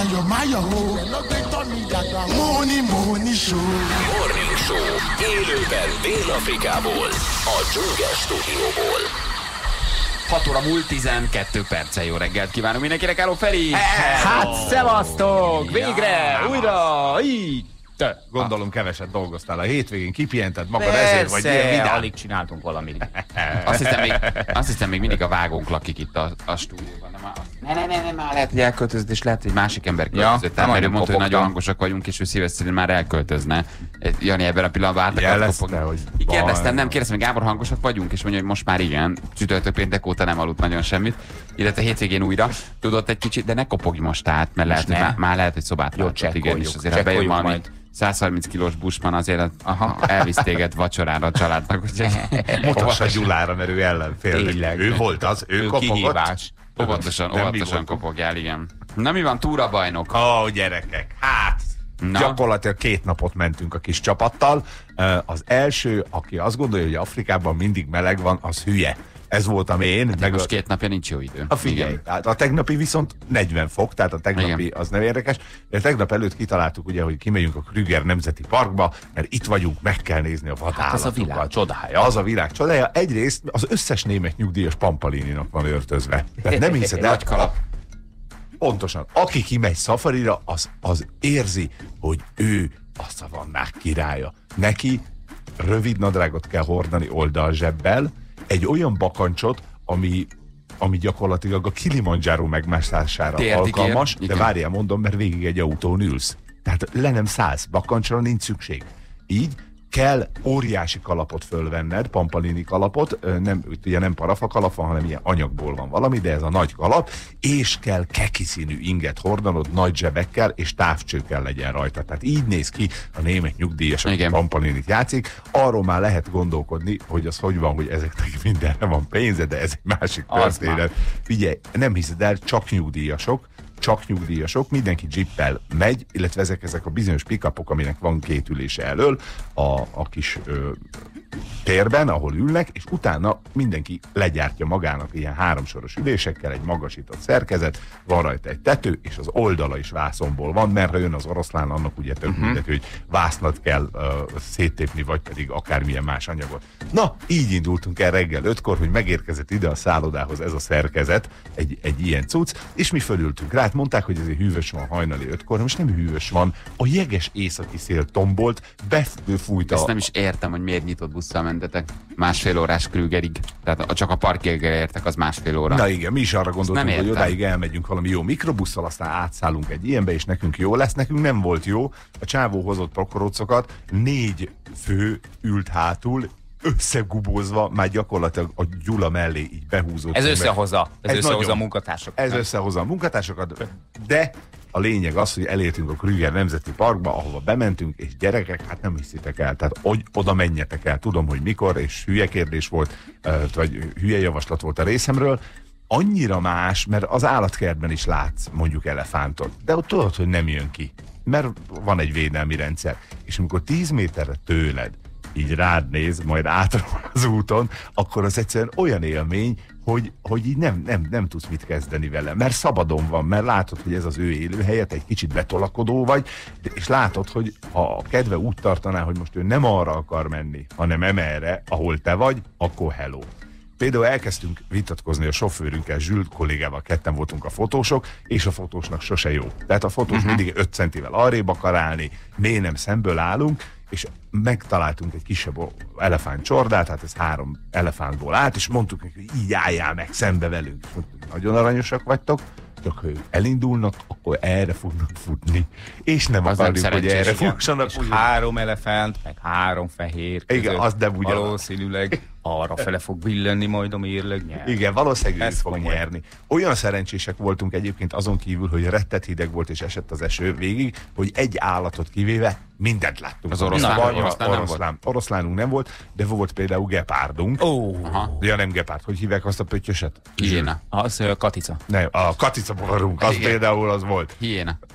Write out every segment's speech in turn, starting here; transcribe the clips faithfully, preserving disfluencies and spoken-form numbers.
máyọ̀ máyọ̀ o. lọ́gbẹ́ tọ́ mi dàgbà. Móni Móni Show. Morning Show. Élőben Dél-Afrikából. A Dzsungel stúdióból. hat óra múlt tizenkét perccel. Jó reggelt kívánok mindenkinek, hello Feri! Hát szevasztok! Végre! Újra! Így! Gondolom keveset dolgoztál a hétvégén, kipihented magad, ezért vagy ilyen vidám. Alig csináltunk valamit. Azt hiszem, még, azt hiszem, még mindig a vágónk lakik itt a, a stúdióban. Ne, ne, ne, ne, már lehet, hogy elköltözött, és lehet, hogy másik ember költözött el, ja, mert ő mondta, hogy kopogtam. nagyon hangosak vagyunk, és ő szívesen már elköltözne. Jani ebben a pillanatban át akart kopogni. Hogy Kérdeztem, nem kérdeztem, hogy Gábor, hangosak vagyunk, és mondja, hogy most már igen. Csütörtök péntek óta nem aludt nagyon semmit. Illetve hétvégén újra tudott egy kicsit, de ne kopogj most át, mert lehet, hogy már, már lehet, hogy szobát Jó, látott, igen, és azért ha bejön csekkoljuk valami majd. száz harminc kilós buszban, azért aha, elvisz téged vacsorára a családnak. mutass a Gyulára, mert ő ellenfél. Tényleg. Ő volt az, ő, Ő kopogott. kihívás. Óvatosan, Nem mi óvatosan voltunk. kopogjál, igen. Na mi van, túrabajnok? Ó, oh, gyerekek, hát Na? gyakorlatilag két napot mentünk a kis csapattal. Az első, aki azt gondolja, hogy Afrikában mindig meleg van, az hülye. Ez voltam én. Hát most két napja nincs jó idő. A figyelj, Igen. tehát a tegnapi viszont negyven fok, tehát a tegnapi Igen. az nem érdekes, de tegnap előtt kitaláltuk ugye, hogy kimegyünk a Krüger Nemzeti Parkba, mert itt vagyunk, meg kell nézni a vadállatokat. Hát az a világ csodája. Az a világ csodája. Egyrészt az összes német nyugdíjas Pampalininak van öltözve. Tehát nem hiszed el. Nagy kalap. Pontosan. Aki kimegy szafarira, az, az érzi, hogy ő a szavannák királya. Neki rövid nadrágot kell hordani oldalzsebbel, egy olyan bakancsot, ami, ami gyakorlatilag a Kilimanjaro megmászására Térdig ér. alkalmas, de Igen. várjál, mondom, mert végig egy autón ülsz. Tehát le nem szállsz, bakancsra nincs szükség. Így kell óriási kalapot fölvenned, Pampalini kalapot, ö, nem, ugye nem parafa kalap van, hanem ilyen anyagból van valami, de ez a nagy kalap, és kell keki színű inget hordanod, nagy zsebekkel, és távcsőkkel legyen rajta. Tehát így néz ki a német nyugdíjas, aki Igen. Pampalinit játszik. Arról már lehet gondolkodni, hogy az hogy van, hogy ezeknek mindenre van pénze, de ez egy másik Az történet. Figyelj, nem hiszed el, csak nyugdíjasok, csak nyugdíjasok, mindenki jeeppel megy, illetve ezek, ezek a bizonyos pick-upok, aminek van két ülése elől, a, a kis ö, térben, ahol ülnek, és utána mindenki legyártja magának ilyen háromsoros ülésekkel, egy magasított szerkezet, van rajta egy tető, és az oldala is vászonból van, mert ha jön az oroszlán, annak ugye tök uh-huh. mindegy, hogy vásznat kell uh, széttépni, vagy pedig akármilyen más anyagot. Na, így indultunk el reggel ötkor, hogy megérkezett ide a szállodához ez a szerkezet, egy, egy ilyen cucc, és mi fölültünk rá, hát mondták, hogy ezért hűvös van hajnali ötkor, most nem hűvös van, a jeges északi szél tombolt, befújta. Ezt nem is értem, hogy miért nyitott busszal mentetek. Másfél órás Krügerig. Tehát csak a parkig értek, az másfél óra. Na igen, mi is arra gondoltunk, nem hogy értem. odáig elmegyünk valami jó mikrobusszal, aztán átszállunk egy ilyenbe, és nekünk jó lesz. Nekünk nem volt jó. A csávó hozott prokorócokat, négy fő ült hátul, összegubózva, már gyakorlatilag a Gyula mellé így behúzott. Ez összehozza. Ez, Ez összehozza nagyon. a munkatársakat. Ez összehozza a munkatársakat, de a lényeg az, hogy elértünk a Krüger Nemzeti Parkba, ahova bementünk, és gyerekek, hát nem hiszitek el, tehát hogy oda menjetek el, tudom, hogy mikor, és hülye kérdés volt, vagy hülye javaslat volt a részemről, annyira más, mert az állatkertben is látsz mondjuk elefántot, de ott tudod, hogy nem jön ki, mert van egy védelmi rendszer, és amikor tíz méterre tőled így rád néz, majd átról az úton, akkor az egyszerűen olyan élmény, hogy, hogy így nem, nem, nem tudsz mit kezdeni vele, mert szabadon van, mert látod, hogy ez az ő élőhelyet, egy kicsit betolakodó vagy, de, és látod, hogy ha a kedve úgy tartaná, hogy most ő nem arra akar menni, hanem emerre, ahol te vagy, akkor hello. Például elkezdtünk vitatkozni a sofőrünkkel, Zsült kollégával, ketten voltunk a fotósok, és a fotósnak sose jó. Tehát a fotós uh-huh. mindig öt centivel arrébb akar állni, miért nem szemből állunk, és megtaláltunk egy kisebb elefánt csordát, hát ez három elefántból állt, és mondtuk neki, hogy így álljál meg szembe velünk. És mondtuk, nagyon aranyosak vagytok, csak ha ők elindulnak, akkor erre fognak futni. És nem Az nem akarjuk, hogy szerencsés, erre igen. fussanak. És három elefánt, meg három fehér között. Igen, az nem ugyanaz. Valószínűleg arra fele fog billenni majd a mérleg nyer. Igen, valószínűleg ő Ez fog komoly. nyerni. Olyan szerencsések voltunk egyébként azon kívül, hogy rettet hideg volt és esett az eső végig, hogy egy állatot kivéve mindent láttunk. Az oroszlán- Banya, oroszlán nem oroszlán, oroszlánunk nem volt, de volt például gepárdunk. Ó, Aha. Ja, nem gepárd, hogy hívják azt a pöttyöset? Hiéna. az ö, Katica. Nem, a katica bogarunk, az Igen. például az volt. Hiéna.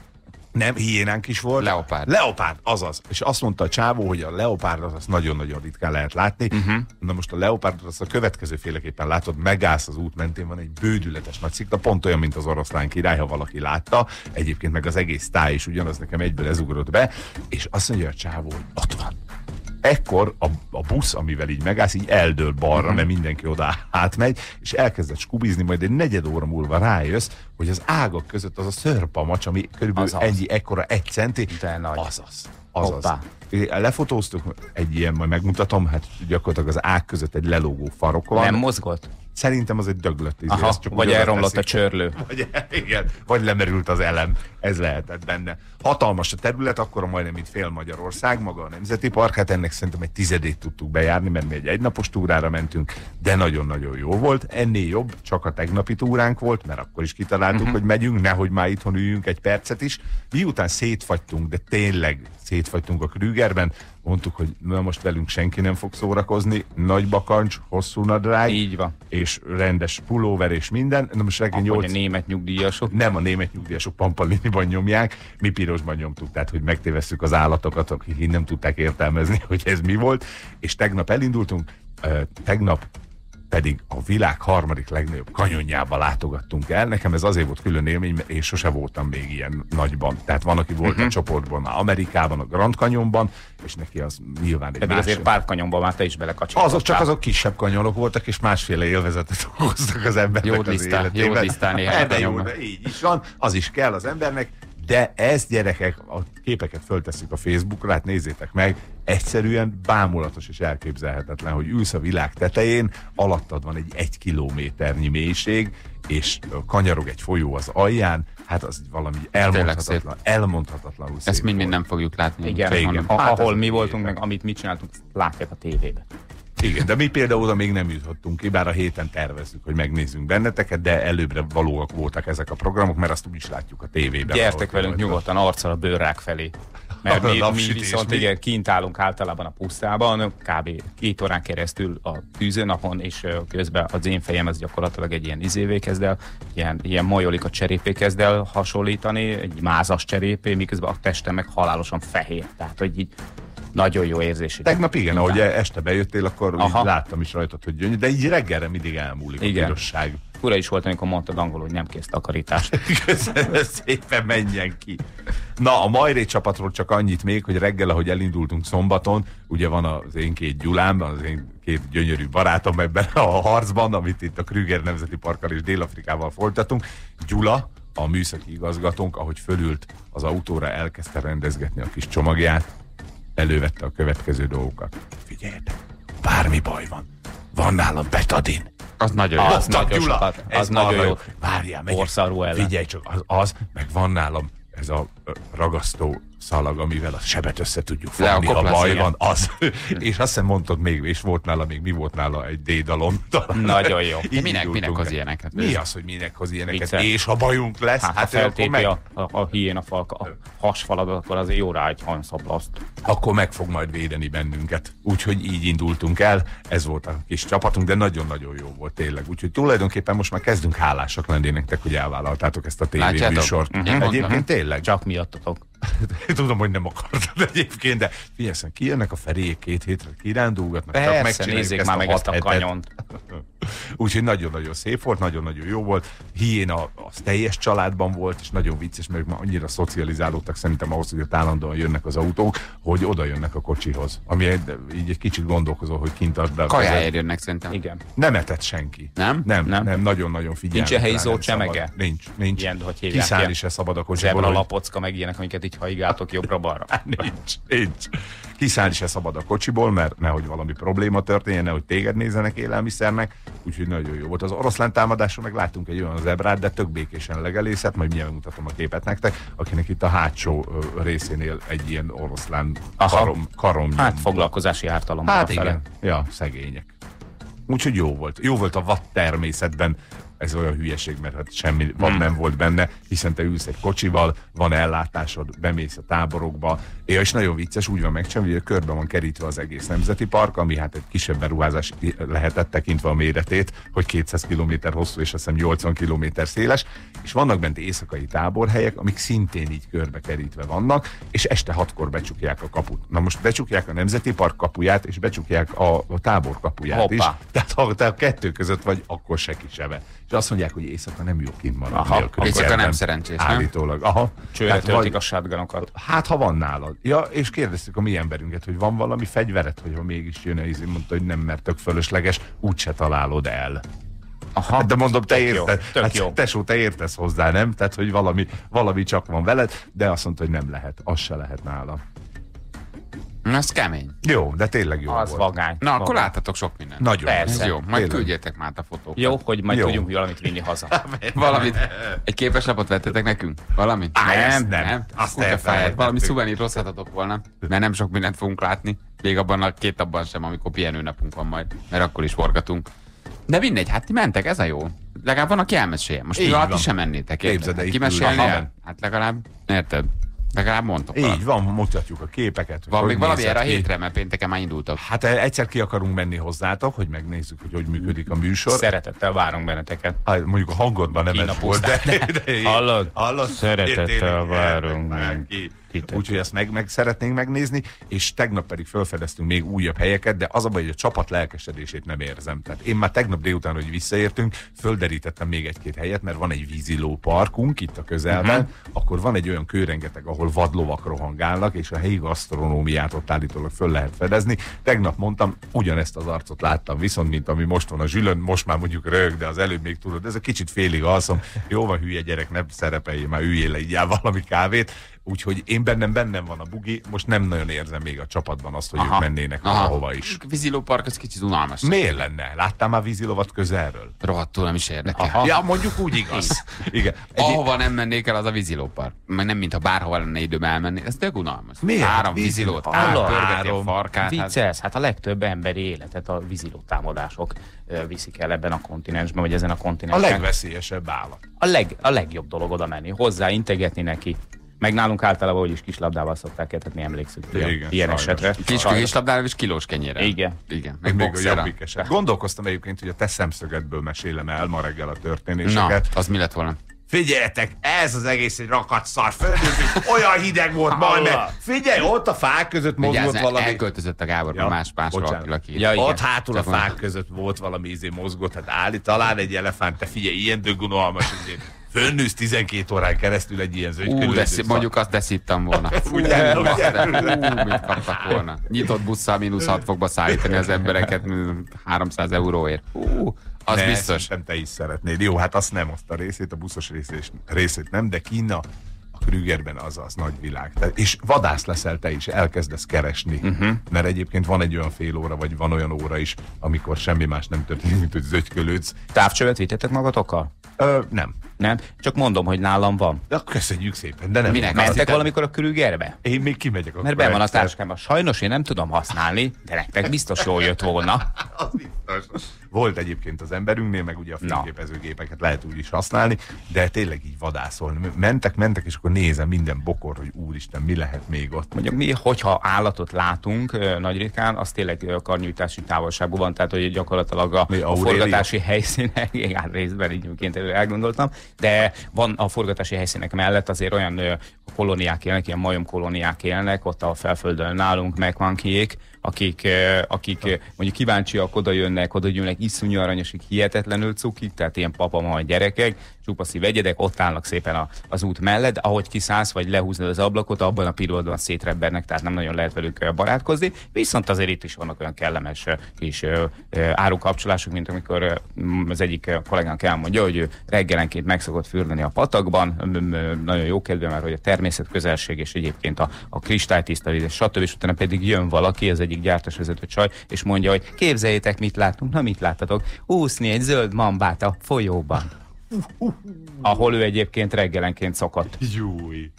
Nem, hiénánk is volt. Leopárd. Leopárd, azaz. És azt mondta a csávó, hogy a leopárdot azt nagyon-nagyon ritkán lehet látni. Uh-huh. Na most a leopárdot azt a következő féleképpen látod, megállsz az út mentén, van egy bődületes nagy szikla, pont olyan, mint az Oroszlán király, ha valaki látta. Egyébként meg az egész táj is ugyanaz, nekem egyből ez ugrott be. És azt mondja a csávó, hogy ott van. Ekkor a, a busz, amivel így megállsz, így eldől balra, uh-huh. mert mindenki oda átmegy, és elkezdett skubizni, majd egy negyed óra múlva rájössz, hogy az ágak között az a szőrpamacs, ami körülbelül Azaz. ennyi, ekkora egy centi, De nagy. azaz. Azaz. Hoppá. Lefotóztuk egy ilyen, majd megmutatom, hát gyakorlatilag az ág között egy lelógó farok van. Nem mozgott? Szerintem az egy döglött. Izé, Aha, csak vagy úgy elromlott oda a teszik. csörlő. Vagy, igen, vagy lemerült az elem. Ez lehetett benne. Hatalmas a terület, akkor majdnem mint fél Magyarország, maga a Nemzeti Park, hát ennek szerintem egy tizedét tudtuk bejárni, mert mi egy egynapos túrára mentünk, de nagyon-nagyon jó volt. Ennél jobb, csak a tegnapi túránk volt, mert akkor is kitaláltuk, uh-huh. hogy megyünk, nehogy már itthon üljünk egy percet is. Miután szétfagytunk, de tényleg szétfagytunk a Krügerben, mondtuk, hogy na most velünk senki nem fog szórakozni, nagy bakancs, hosszú nadrág, Így van. és rendes pulóver és minden. Na most reggel Ahogy nyolc... a német nyugdíjasok. Nem, a német nyugdíjasok pampaliniban nyomják, mi pirosban nyomtuk, tehát hogy megtévesszük az állatokat, akik így nem tudták értelmezni, hogy ez mi volt, és tegnap elindultunk, uh, tegnap pedig a világ harmadik legnagyobb kanyonjába látogattunk el. Nekem ez azért volt külön élmény, mert én sose voltam még ilyen nagyban. Tehát van, aki volt uh-huh. a csoportban, már Amerikában, a Grand Canyonban, és neki az nyilván egy Pedig másik. azért pár kanyonban már te is belekacsintottál. Azok csak azok kisebb kanyonok voltak, és másféle élvezetet okoztak az embernek Jó az lisztán, életében. jó lisztán néhány De jó, kanyonban. de így is van, az is kell az embernek, de ez, gyerekek, a képeket föltesszük a Facebookra, hát nézzétek meg, egyszerűen bámulatos és elképzelhetetlen, hogy ülsz a világ tetején, alattad van egy egy kilométernyi mélység, és kanyarog egy folyó az alján, hát az valami elmondhatatlan, elmondhatatlanul szép Ezt mind-mind volt. nem fogjuk látni. Igen, Igen. igen. Hát Ahol ez mi a voltunk, tévé. meg amit mi csináltunk, látják a tévébe. Igen, de mi például oda még nem jutottunk ki, bár a héten tervezzük, hogy megnézzünk benneteket, de előbbre valóak voltak ezek a programok, mert azt úgyis látjuk a tévében. Gyertek velünk Ahogy nyugodtan arccal a bőrrák felé. Mert A mi, mi napsütés, viszont mi? igen, kint állunk általában a pusztában, kb. két órán keresztül a tűzőnapon, és ö, közben az én fejem ez gyakorlatilag egy ilyen izévé kezd el, ilyen, ilyen majolika cserépé kezd el hasonlítani, egy mázas cserépé, miközben a testem meg halálosan fehér. Tehát, hogy így nagyon jó érzés. Tegnap igen, ahogy este bejöttél, akkor úgy Aha. láttam is rajtad, hogy gyönyörű, de így reggelre mindig elmúlik Igen. a pirosság. Fura is volt, amikor mondtad angolul, hogy nem kész takarítást. Köszönöm szépen, menjen ki. Na, a Majré csapatról csak annyit még, hogy reggel, ahogy elindultunk szombaton, ugye van az én két Gyulám, az én két gyönyörű barátom ebben a harcban, amit itt a Krüger Nemzeti Parkkal és Dél-Afrikával folytatunk. Gyula, a műszaki igazgatónk, ahogy fölült az autóra, elkezdte rendezgetni a kis csomagját, elővette a következő dolgokat. Figyeljetek, bármi baj van, van nálam betadin. Az nagyon jó. Az nagyon sokat, az ez nagyon arra jó. Várjál, megyek. Porszarú ellen. Figyelj csak, az, az, meg van nálam ez a ö, ragasztó szalag, amivel a sebet össze tudjuk Le a fogni, ha koplasz, baj igen. van, az. És azt hiszem mondtad még, és volt nála még, mi volt nála egy D-dalom. Nagyon jó. Így minek- indultunk minek hoz el. ilyeneket? Mi az, hogy minek hoz ilyeneket? Vicces. És ha bajunk lesz, Hát, hát, ha akkor, feltépi meg, a, a, a hiéna falka, a hasfaladat, akkor azért jó rá egy hanszablaszt. akkor meg fog majd védeni bennünket. Úgyhogy így indultunk el, ez volt a kis csapatunk, de nagyon-nagyon jó volt tényleg. Úgyhogy tulajdonképpen most már kezdünk hálásak lenni nektek, hogy elvállaltátok ezt a Látjátok? tévéműsort. Mhm. Egyébként Mondtam. tényleg. Csak miattatok. Tudom, hogy nem akartad egyébként, de figyelj, szóval kijönnek a ferék két hétre, kirándulgatnak, csak Persze, megcsináljuk nézzék ezt már a meg hat ezt a hetet. kanyont. Úgyhogy nagyon-nagyon szép volt, nagyon-nagyon jó volt. Hiéna az teljes családban volt, és nagyon vicces, mert már annyira szocializálódtak szerintem ahhoz, hogy ott állandóan jönnek az autók, hogy oda jönnek a kocsihoz. Ami egy, így egy kicsit gondolkozó, hogy kint ad be a kezed. Kajáért jönnek szerintem. Igen. Nem etett senki. Nem? Nem, nem, Nem? nem nagyon-nagyon figyelmet. Nincs-e helyi rá, nem zócsemege? szabad. Nincs, nincs. Ilyen, hogy hívják, Kiszállni ilyen se szabad a kocsiból. Zebra hogy- lapocka, meg ilyenek, amiket így haigáltok jobbra-balra. Nincs, nincs. Kiszállni se szabad a kocsiból, mert nehogy valami probléma történjen, nehogy téged nézzenek élelmiszernek, úgyhogy nagyon jó volt. Az oroszlán támadáson meg láttunk egy olyan zebrát, de tök békésen legelészet, majd mindjárt mutatom a képet nektek, akinek itt a hátsó ö, részénél egy ilyen oroszlán Aha. karom, karom Hát foglalkozási ártalomban Hát a fele. igen, ja, szegények. Úgyhogy jó volt. Jó volt a vad természetben ez olyan hülyeség, mert hát semmi van, Hmm. nem volt benne, hiszen te ülsz egy kocsival, van ellátásod, bemész a táborokba, ja, és nagyon vicces, úgy van megcsinálva, hogy körbe van kerítve az egész nemzeti park, ami hát egy kisebb beruházás lehetett tekintve a méretét, hogy kétszáz kilométer hosszú és azt hiszem nyolcvan kilométer széles, és vannak bent éjszakai táborhelyek, amik szintén így körbe kerítve vannak, és este hatkor becsukják a kaput. Na most becsukják a nemzeti park kapuját, és becsukják a, a tábor kapuját Hoppá. is. Tehát ha te a kettő között vagy, akkor se kisebe. És azt mondják, hogy éjszaka nem jó kint maradni. Aha, a éjszaka kertben. nem szerencsés, nem? Állítólag. Aha. Csőre Tehát töltik vagy- a shotgunokat. Hát, ha van nálad. Ja, és kérdeztük a mi emberünket, hogy van valami fegyveret, hogy ha mégis jön, és mondta, hogy nem, mert tök fölösleges, úgyse találod el. Aha, De mondom, te tök jó, érted. tök Hát, jó. tesó, te értesz hozzá, nem? Tehát, hogy valami, valami csak van veled, de azt mondta, hogy nem lehet. Az se lehet nála. Na, ez kemény. Jó, de tényleg jó Az volt. vagány. Na, akkor Vagány. láttatok sok mindent. Nagyon. Persze. Ez jó, majd Tényleg. küldjétek már a fotókat. Jó, hogy majd Jó. tudjunk valamit vinni haza. Valamit, egy képeslapot vettetek nekünk? Valamit? Á, ezt nem, nem. nem. Azt Kutyafáját. elfelejtettük. Valami szuvenírt hozhatatok volna, mert nem sok mindent fogunk látni. Még abban a két abban sem, amikor pihenőnapunk van majd, mert akkor is forgatunk. De mindegy, hát ti mentek, ez a jó. Legalább van, aki elmesélje. Most Így ti alatt van. is sem mennétek, érted? Képzeld el, Hát itt kimesélni ülünk. el? Hát legalább, érted? Legalább mondtok Így valamit. van, mutatjuk a képeket. hogy Van hogy még valami nézett erre a ki. hétre, mert pénteken már indultak. Hát egyszer ki akarunk menni hozzátok, hogy megnézzük, hogy hogy működik a műsor. Szeretettel várunk benneteket. Hát, mondjuk a hangodban nem Kína ez volt, de, pusztán. de, de Hallod? Hallod? Szeretettel Tényleg, várunk elmegy már meg ki. titeket. Úgyhogy ezt meg, meg szeretnénk megnézni, és tegnap pedig felfedeztünk még újabb helyeket, de az a baj, hogy a csapat lelkesedését nem érzem. Tehát én már tegnap délután, hogy visszaértünk, földerítettem még egy-két helyet, mert van egy víziló parkunk itt a közelben, uh-huh. akkor van egy olyan kőrengeteg, ahol vadlovak rohangálnak, és a helyi gasztronómiát ott állítólag föl lehet fedezni. Tegnap mondtam, ugyanezt az arcot láttam, viszont mint ami most van a zsülön, most már mondjuk rög, de az előbb még tudod, ez a kicsit félig alszom. Jó van, hülye gyerek, ne szerepelj, már üljél le, így valami kávét. Úgyhogy én bennem bennem van a bugi, most nem nagyon érzem még a csapatban azt, hogy Aha. ők mennének Aha. valahova is. Víziló park, ez kicsit unalmas. Miért lenne? Láttál már vízilovat közelről? Rohadtul nem is érdekel. Aha. Ja, mondjuk úgy igaz. Igen. Egy, Ahova nem mennék el, az a vízilópark. Meg nem, mintha bárhova lenne időm elmenni. Ez tök unalmas. Miért? Három Víziló- vízilót, Hallod? átpörgeti a Három. farkát. Hát, Vicces, hát a legtöbb emberi életet a víziló támadások ö, viszik el ebben a kontinensben, vagy ezen a a kontinensen. legveszélyesebb állat. A, leg, a legjobb dolog oda menni, hozzá integetni neki. Meg nálunk általában, hogy is kislabdával szokták etetni, emlékszünk ilyen, Igen, ilyen sajnos. esetre. Kis Sajnos. kislabdára és kilós kenyérrel. Igen. Igen. Meg Meg még a boxerrel. jobbik eset. Gondolkoztam egyébként, hogy a te szemszögedből mesélem el ma reggel a Na, történéseket. az mi lett volna? Figyeljetek, ez az egész egy rakat szar. Földünk, olyan hideg volt majd, mert figyelj, ott a fák között mozgott Vigyázz, valami. elköltözött a Gábor, Ja, ja, más másra bocsánat. alakul ki. Ja, igen. Ott hátul a Csak fák mondom. között volt valami izé mozgott, hát állít, talán egy elefánt, te figyelj, ilyen dögunalmas izé. Fönnősz tizenkét órán keresztül egy ilyen Ú, zögykölődő de szar. szí- mondjuk azt beszittem volna. Fú, Ugye, de- ugye? Ú, mit kaptak volna. Nyitott busszal mínusz hat fokba szállítani az embereket mm, háromszáz euróért. Ú, az ne, biztos. szerintem te is szeretnéd. Jó, hát azt nem, azt a részét, a buszos részét, részét nem, de Kína, a Krügerben az az nagy világ. Te, és vadász leszel te is, elkezdesz keresni. Uh-huh. Mert egyébként van egy olyan fél óra, vagy van olyan óra is, amikor semmi más nem történik, mint hogy zögykölődsz. Távcsövet vittetek magatokkal? Ö, nem. Nem? Csak mondom, hogy nálam van. De köszönjük szépen, de nem. Minek? Azt Mentek hittem- valamikor a Krügerbe? Én még kimegyek akkor Mert ben van a egyszer. táskámban. Sajnos én nem tudom használni, de nektek biztos jól jött volna. Az biztos. Volt egyébként az emberünknél, meg ugye a fényképezőgépeket lehet úgy is használni, de tényleg így vadászolni. Mentek, mentek, és akkor nézem minden bokor, hogy úristen, mi lehet még ott. Mondjuk mi, hogyha állatot látunk ö, nagy ritkán, az tényleg ö, karnyújtási távolságban van, tehát hogy gyakorlatilag a, Mi, a Aurélia? forgatási helyszínek, igen, részben így elgondoltam, de van a forgatási helyszínek mellett azért olyan ö, kolóniák élnek, ilyen majom kolóniák élnek, ott a felföldön nálunk megvankiék, akik, ö, akik ö, mondjuk kíváncsiak, oda jönnek, oda jönnek, iszonyú aranyosik, hihetetlenül cukik, tehát ilyen papa, majd gyerekek, csupa szívegyedek, ott állnak szépen a, az út mellett, ahogy kiszállsz, vagy lehúznod az ablakot, abban a pillanatban szétrebbennek, tehát nem nagyon lehet velük ö, barátkozni, viszont azért itt is vannak olyan kellemes ö, kis ö, ö, árukapcsolások, mint amikor ö, m, az egyik ö, kollégánk elmondja, hogy ő reggelenként meg szokott fürdeni a patakban, m, m, nagyon jó kedve, mert hogy a természet közelség és egyébként a, a kristálytiszta víz, stb. És utána pedig jön valaki, az egyik gyártásvezető csaj, és mondja, hogy képzeljétek, mit látunk, na mit láttatok? Úszni egy zöld mambát a folyóban. Ahol ő egyébként reggelenként szokott. Júj.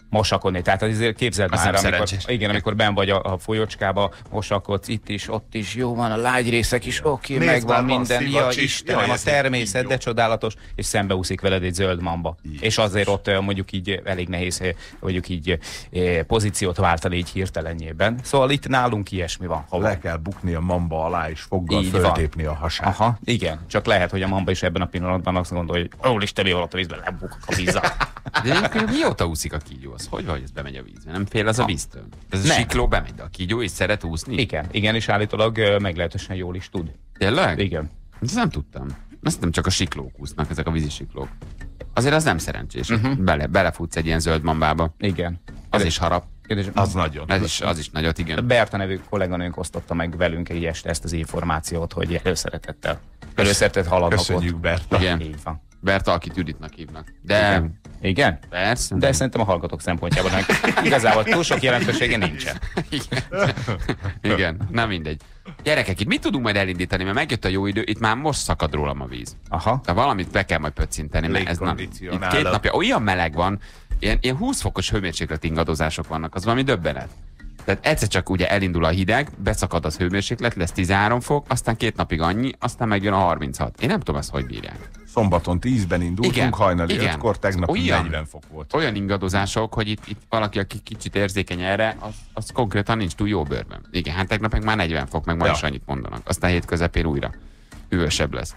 mosakodni. Tehát azért képzeld Az már, nem amikor, szerencsés. igen, amikor benn vagy a, a folyocskába, mosakodsz itt is, ott is, jó van, a lágy részek is, oké, okay, Nézd, megvan már van minden, szivacs ja is. Istenem, Jaj, a ez így természet, jó. de csodálatos, és szembeúszik veled egy zöld mamba. Így és azért ott ö, mondjuk így elég nehéz, ö, mondjuk így eh, pozíciót váltani így hirtelenjében. Szóval itt nálunk ilyesmi van. Ha Le kell bukni a mamba alá, és foggal Így van. föltépni a hasát. Aha, igen. Csak lehet, hogy a mamba is ebben a pillanatban azt gondolja, hogy ó, Isten, mi van ott a vízben, lebukok a vízzel. De egyébként mióta úszik a kígyó? Az hogy van, hogy ez bemegy a vízbe? Nem fél az a víztől? Ez a Nem. sikló bemegy, de a kígyó is szeret úszni? Igen, igen, és állítólag ö, meglehetősen jól is tud. Tényleg? Igen. Ezt nem tudtam. Azt nem csak a siklók úsznak, ezek a vízisiklók. Azért az nem szerencsés. Uh-huh. Bele, belefutsz egy ilyen zöld mambába. Igen. Az is harap. Kérdés, Az nagyon. Ez is, az is nagyot, igen. Berta nevű kolléganőnk osztotta meg velünk egy este ezt az információt, hogy előszeretettel. Előszeretettel haladnak Köszönjük, ott. Berta. Igen. Így van. Berta, akit Juditnak hívnak. De Igen. Igen? persze. De szerintem a hallgatók szempontjából meg igazából túl sok jelentősége nincsen. Igen. Igen, na mindegy. Gyerekek, itt mit tudunk majd elindítani, mert megjött a jó idő, itt már most szakad rólam a víz. Aha. Tehát valamit be kell majd pöccinteni, mert ez nem. Itt Légkondicionáló. két napja olyan meleg van, ilyen, ilyen húsz fokos hőmérséklet ingadozások vannak, az valami döbbenet. Tehát egyszer csak ugye elindul a hideg, beszakad az hőmérséklet, lesz tizenhárom fok, aztán két napig annyi, aztán megjön a harminchat. Én nem tudom ezt, hogy bírják. Szombaton tízben indultunk, Igen, hajnali igen. ötkor, tegnap Olyan- negyven fok volt. Olyan ingadozások, hogy itt, itt valaki, aki kicsit érzékeny erre, az, az konkrétan nincs túl jó bőrben. Igen, hát tegnap meg már negyven fok, meg ma Ja. is annyit mondanak. Aztán hét közepén újra hűvösebb lesz.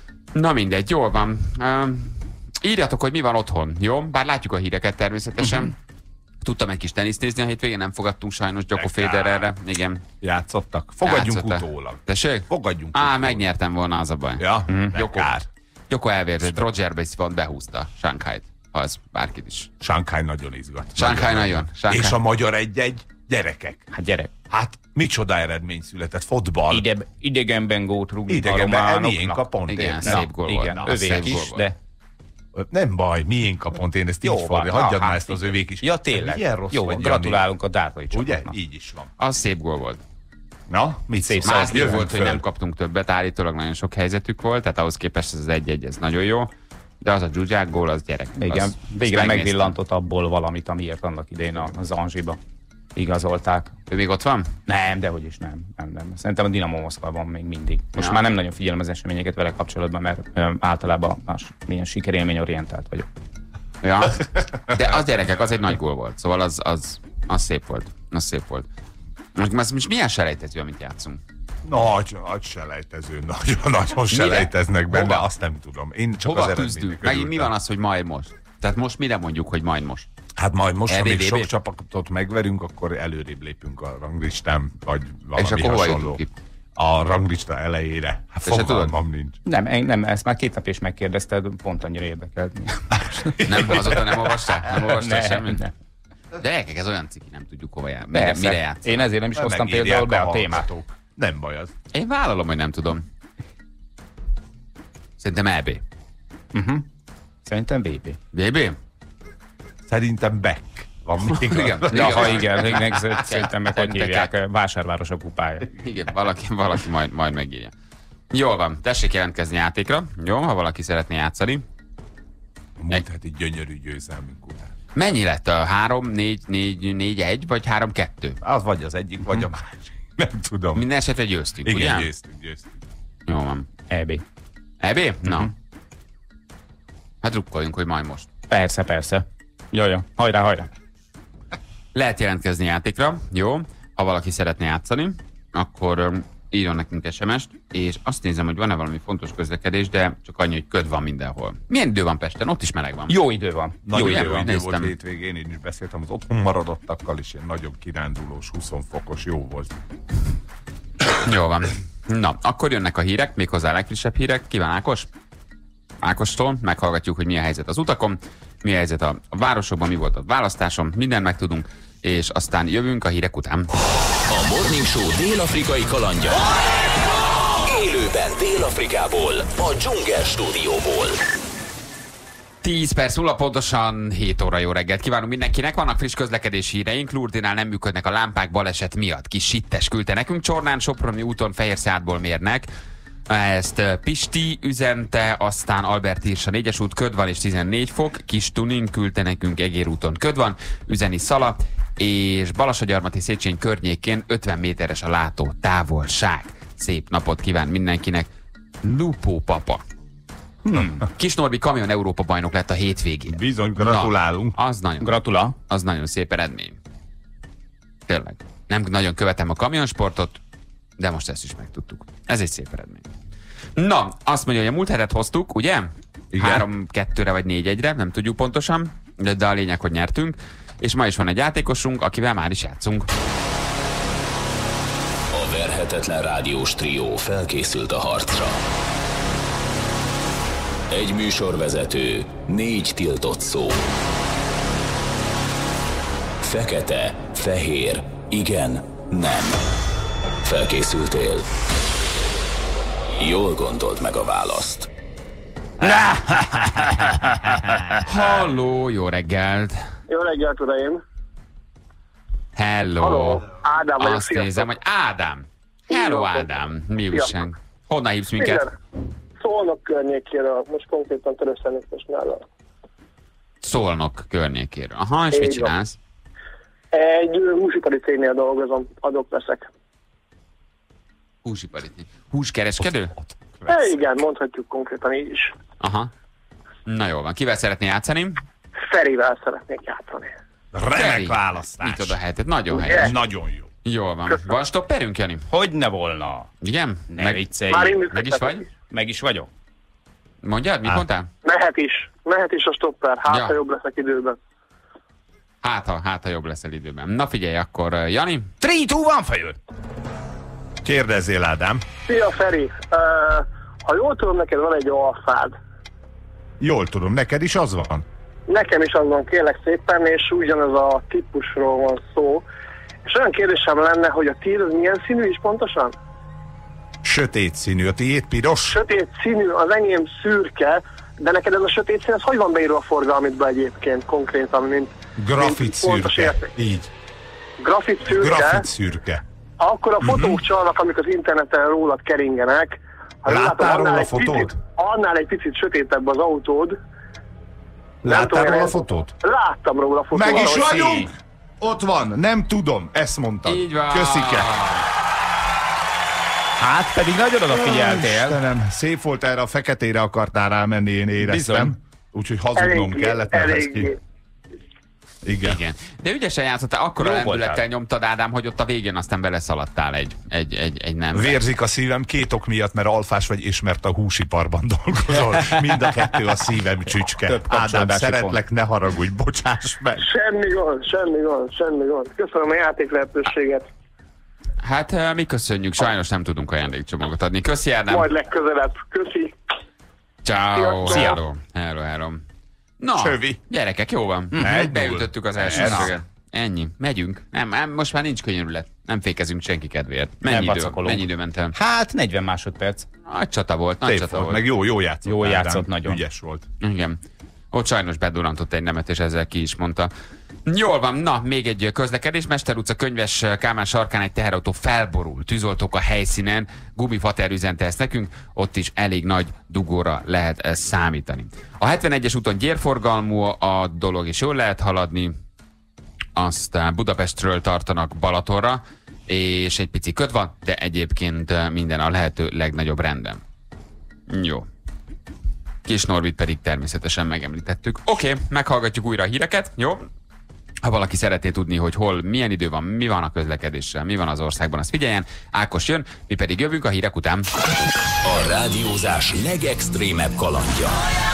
Na mindegy, jól van. Um, írjatok, hogy mi van otthon, jó? Bár látjuk a híreket természetesen. Uh-huh. Tudtam egy kis teniszt nézni a hétvégén, nem fogadtunk sajnos Joko Ekár. Federerre. Igen. Játszottak. Fogadjunk Játszottak. utólag. Tessék? Fogadjunk Á, utólag. megnyertem volna, az a baj. Ja, Mhm. de Joko. kár. Joko elvérzett, Roger Baseball behúzta Shanghai-t. Az bárkit is. Shanghai nagyon izgat. Shanghai nagyon. Shanghai. És a magyar egy-egy gyerekek. Hát gyerek, Hát micsoda eredmény született. Fotball. ide, idegenben gót rúgni a Idegenben románoknak. miénk a pont. Igen, érted? szép gól volt. Igen, Na, övék szép is, gól volt. de... Nem baj, miénk a pont, én ezt Jó így van, fordítom. na, Hagyjad hát már ezt az igen. övék is. Ja, tényleg. Milyen rossz Jó, vagy, Jani? gratulálunk a Dárdai Ugye? csapatnak. Így is van. Az szép gól volt. Na, mit Szép szólsz? száz Másik Jövünk volt, hogy föl. nem kaptunk többet, állítólag nagyon sok helyzetük volt, tehát ahhoz képest ez az egy-egy, ez nagyon jó. De az a dzsuzsák gól, az gyerek. Igen, az, végre azt megnéztem. megvillantott abból valamit, amiért annak idején a a Zanzsiba igazolták. Ő még ott van? Nem, dehogy is nem. nem, nem. Szerintem a Dinamo Moszkva van még mindig. Most Ja. már nem nagyon figyelem az eseményeket vele kapcsolatban, mert ö, általában más, milyen sikerélményorientált vagyok. Ja. De az gyerekek, az egy nagy gól volt. Szóval az, az, az szép volt. Az szép volt. Most, most, most milyen selejtező, amit játszunk? Nagy, nagy selejtező, nagyon, nagyon selejteznek benne, Hova? azt nem tudom. Én csak Hova az küzdünk? eredménynek Megint mi örültem. van az, hogy majd most? Tehát most mire mondjuk, hogy majd most? Hát majd most, ha még er bé vé bé? sok csapatot megverünk, akkor előrébb lépünk a ranglistán, vagy valami És akkor hova hasonló. jutunk ki? A ranglista elejére. Hát Te se fogalmam nincs. Nem, én, nem, ezt már két napja is megkérdezted, pont annyira érdekelt. Nem, azóta nem olvastál? Nem olvastál Nem, semmit? nem. De gyerekek, ez olyan ciki, nem tudjuk hova jár. Mire, Persze. mire játsz? Én ezért nem is hoztam Megírják például be a témát. hallgatók. Nem baj az. Én vállalom, hogy nem tudom. Szerintem é bé. Uh-huh. Szerintem bé bé. bé bé? Szerintem Beck. Van még? Igen. Ja, ha igen, igen, szerintem meg hogy Szerintem hívják, Vásárváros a kupája. Igen, valaki, valaki majd, majd megírja. Jól van, tessék jelentkezni játékra, jó, ha valaki szeretné játszani. A múlt heti gyönyörű győzelmünk után. Mennyi lett a három, négy, négy, négy, egy, vagy három, kettő? Az vagy az egyik, vagy a másik. Nem tudom. Minden esetre győztünk, Igen, ugye? győztünk, győztünk. Jó van. é bé. é bé? Na. Hát rukkoljunk, hogy majd most. Persze, persze. Jó, jó. Hajrá, hajrá. Lehet jelentkezni játékra, jó? Ha valaki szeretne játszani, akkor um, írjon nekünk es em est, és azt nézem, hogy van-e valami fontos közlekedés, de csak annyi, hogy köd van mindenhol. Milyen idő van Pesten? Ott is meleg van. Jó idő van. Nagyon Jó jó, idő van, idő volt néztem. hétvégén, én is beszéltem az otthon maradottakkal, és ilyen nagyobb kirándulós, húsz fokos, jó volt. Jó van. Na, akkor jönnek a hírek, méghozzá a legfrissebb hírek. Ki van Ákos? Ákostól meghallgatjuk, hogy mi a helyzet az utakon, mi a helyzet a a városokban, mi volt a választáson, mindent megtudunk, és aztán jövünk a hírek után. A Morning Show dél-afrikai kalandja. Élőben Dél-Afrikából, a Dzsungel stúdióból. tíz perc múlva pontosan hét óra, jó reggelt kívánunk mindenkinek. Vannak friss közlekedési híreink. Lourdinál nem működnek a lámpák baleset miatt. Kis sittes küldte nekünk. Csornán Soproni úton Fehérszádból mérnek. Ezt Pisti üzente, aztán Albert Írsa négyes út, köd van és tizennégy fok, Kis Tunin küldte nekünk Egér úton köd van, üzeni Szala, és Balassagyarmati Széchenyi környékén ötven méteres a látó távolság. Szép napot kíván mindenkinek. Lupo papa. Hmm. Kis Norbi kamion Európa bajnok lett a hétvégén. Bizony, gratulálunk. Na, az nagyon, Gratula. az nagyon szép eredmény. Tényleg. Nem nagyon követem a kamionsportot, de most ezt is megtudtuk. Ez egy szép eredmény. Na, azt mondja, hogy a múlt hetet hoztuk, ugye? Igen. három kettőre vagy négy egyre, nem tudjuk pontosan, de, de a lényeg, hogy nyertünk. És ma is van egy játékosunk, akivel már is játszunk. A verhetetlen rádiós trió felkészült a harcra. Egy műsorvezető, négy tiltott szó. Fekete, fehér, igen, nem. Felkészültél? Jól gondold meg a választ. Halló, jó reggelt! Jó reggelt, uraim! Hello! Halló, Ádám vagyok, Azt sziasztok. nézem, hogy Ádám! Hello, Ádám! Mi újság? Honnan hívsz minket? Igen. Szolnok környékéről, most konkrétan Töröszenik most nála. Szolnok környékéről. Aha, és Így mit van. csinálsz? Egy húsipari cégnél dolgozom, adok veszek. Húsipari. Húskereskedő? E, igen, mondhatjuk konkrétan így is. Aha. Na jól van. Kivel szeretné játszani? Ferivel szeretnék játszani. Feri. Remek választás. Mit oda helyett? Nagyon Ugye? helyes. Nagyon jó. Jól van. Köszönöm. Van stopperünk, Jani? Hogy ne volna? Igen? Ne Meg, viccelj. Már Meg, indítottak meg is vagy? meg is vagyok. Mondjad, mit Á. mondtál? Mehet is, mehet is a stopper, hát Ja. ha jobb leszek időben. Hát ha, hát, ha jobb leszel időben. Na figyelj, akkor uh, Jani? Three, two, one, fejő! Kérdezzél, Ádám. Szia, Feri! Uh, ha jól tudom, neked van egy alfád. Jól tudom, neked is az van. Nekem is az van, kérlek szépen, és ugyanaz a típusról van szó. És olyan kérdésem lenne, hogy a tiéd az milyen színű is pontosan? Sötét színű, a tiéd piros. Sötét színű, az enyém szürke, de neked ez a sötét szín, ez hogy van beírva a forgalmitba egyébként konkrétan, mint, Grafit mint pontos szürke. érték? Így. Grafit szürke, Grafit szürke. akkor a fotók uh-huh. csalnak, amik az interneten rólad keringenek. Ha jól Láttál látom, róla annál a egy fotót? Picit, annál egy picit sötétebb az autód. Láttál tudom, róla a én- fotót? Láttam róla a fotót. Meg is ahogy- vagyunk! Ott van, nem tudom, ezt mondtad. Így van. Köszike. Hát pedig nagyon odafigyeltél. Istenem, szép volt, erre a feketére akartál rámenni, én éreztem. Bizony. Úgyhogy hazudnom Eléggé, kellett, mert ez eléggé. ki. Igen. Igen. De ügyesen játszottál, akkora Jó lendülettel voltál. nyomtad, Ádám, hogy ott a végén aztán beleszaladtál egy, egy, egy, egy nem. Vérzik a szívem két ok miatt, mert alfás vagy, és mert a húsiparban dolgozol. Mind a kettő a szívem csücske. Több Ádám, kapcsolódási szeretlek, ne haragudj, bocsáss meg. Semmi gond, semmi gond, semmi gond. Köszönöm a játék lehetőséget. Hát eh, mi köszönjük, sajnos nem tudunk ajándékcsomagot adni. Köszi, Ádám. Majd legközelebb. Köszi. Ciao. Sziasztok. Hello. Hello, hello. Na, Csövi. gyerekek, jó van. Egy Beütöttük az első Ez. szöget. Ennyi. Megyünk. Nem, nem, most már nincs könyörület. Nem fékezünk senki kedvéért. Nem Mennyi idő? vacakolunk. Mennyi idő ment el? Hát negyven másodperc. Nagy csata volt, nagy Szép csata volt, volt. meg jó, jó játszott. Jó Ádám. játszott nagyon. Ügyes volt. Igen. Ott sajnos bedurantott egy nemet, és ezzel ki is mondta. Jól van, na, még egy közlekedés. Mester utca Könyves Kálmán sarkán egy teherautó felborult. Tűzoltók a helyszínen. Gumifater üzente ezt nekünk. Ott is elég nagy dugóra lehet ezt számítani. A hetvenegyes úton gyérforgalmú a dolog, és jól lehet haladni. Aztán Budapestről tartanak Balatonra, és egy pici köd van, de egyébként minden a lehető legnagyobb rendben. Jó. Kis Norbit pedig természetesen megemlítettük. Oké, okay, meghallgatjuk újra a híreket, jó? Ha valaki szeretné tudni, hogy hol, milyen idő van, mi van a közlekedéssel, mi van az országban, azt figyeljen. Ákos jön, mi pedig jövünk a hírek után. A rádiózás legextrémebb kalandja.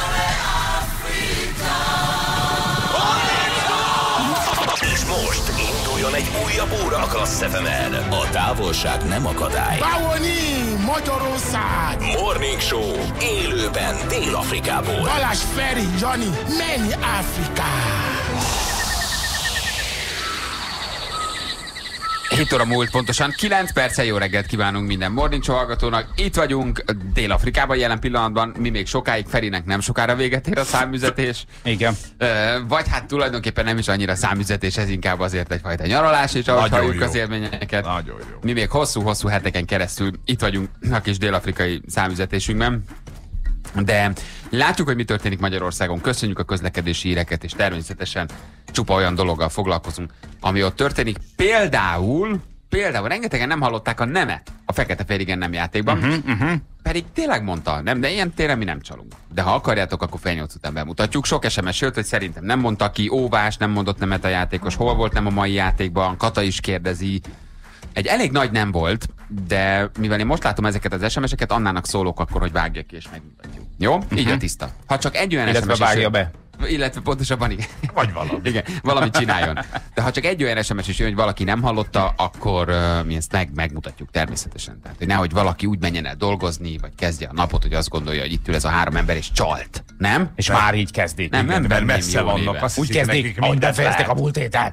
És most induljon egy újabb óra a Klassz ef emen. A távolság nem akadály. Bávolni, Magyarország! Morning Show élőben Dél-Afrikából. Balázs, Feri, Jani, menj Afrikába! hét óra múlt pontosan, kilenc perccel jó reggelt kívánunk minden Morning Show hallgatónak. Itt vagyunk Dél-Afrikában jelen pillanatban, mi még sokáig, Ferinek nem sokára véget ér a számüzetés. Igen. Vagy hát tulajdonképpen nem is annyira számüzetés, ez inkább azért egyfajta nyaralás, és ahogy halljuk az élményeket. Nagyon jó. Mi még hosszú-hosszú heteken keresztül itt vagyunk a kis dél-afrikai számüzetésünkben. De látjuk, hogy mi történik Magyarországon, köszönjük a közlekedési híreket, és természetesen csupa olyan dologgal foglalkozunk, ami ott történik. Például, például rengetegen nem hallották a nemet a Fekete-Férigen nem játékban, uh-huh, uh-huh. pedig tényleg mondta, nem, de ilyen téren mi nem csalunk. De ha akarjátok, akkor fél nyolc után bemutatjuk. Sok es em es jött, hogy szerintem nem mondta ki, óvás, nem mondott nemet a játékos, hol volt nem a mai játékban, Kata is kérdezi. Egy elég nagy nem volt, de mivel én most látom ezeket az es em es-eket, Annának szólok akkor, hogy vágja ki és megmutatjuk. Jó? Uh-huh. Így a tiszta. Ha csak egy olyan illetve es em es vágja is be. Illetve pontosabban igen. Vagy valami. Igen, valamit csináljon. De ha csak egy olyan es em es is jön, hogy valaki nem hallotta, akkor uh, mi ezt meg, megmutatjuk természetesen. Tehát, hogy nehogy valaki úgy menjen el dolgozni, vagy kezdje a napot, hogy azt gondolja, hogy itt ül ez a három ember és csalt. Nem? És már így kezdik. Nem, nem Mert venném messze jó vannak. néven. Azt Úgy hiszik kezdik, nekik ahogy mindent befejezték a lehet. múlt héten.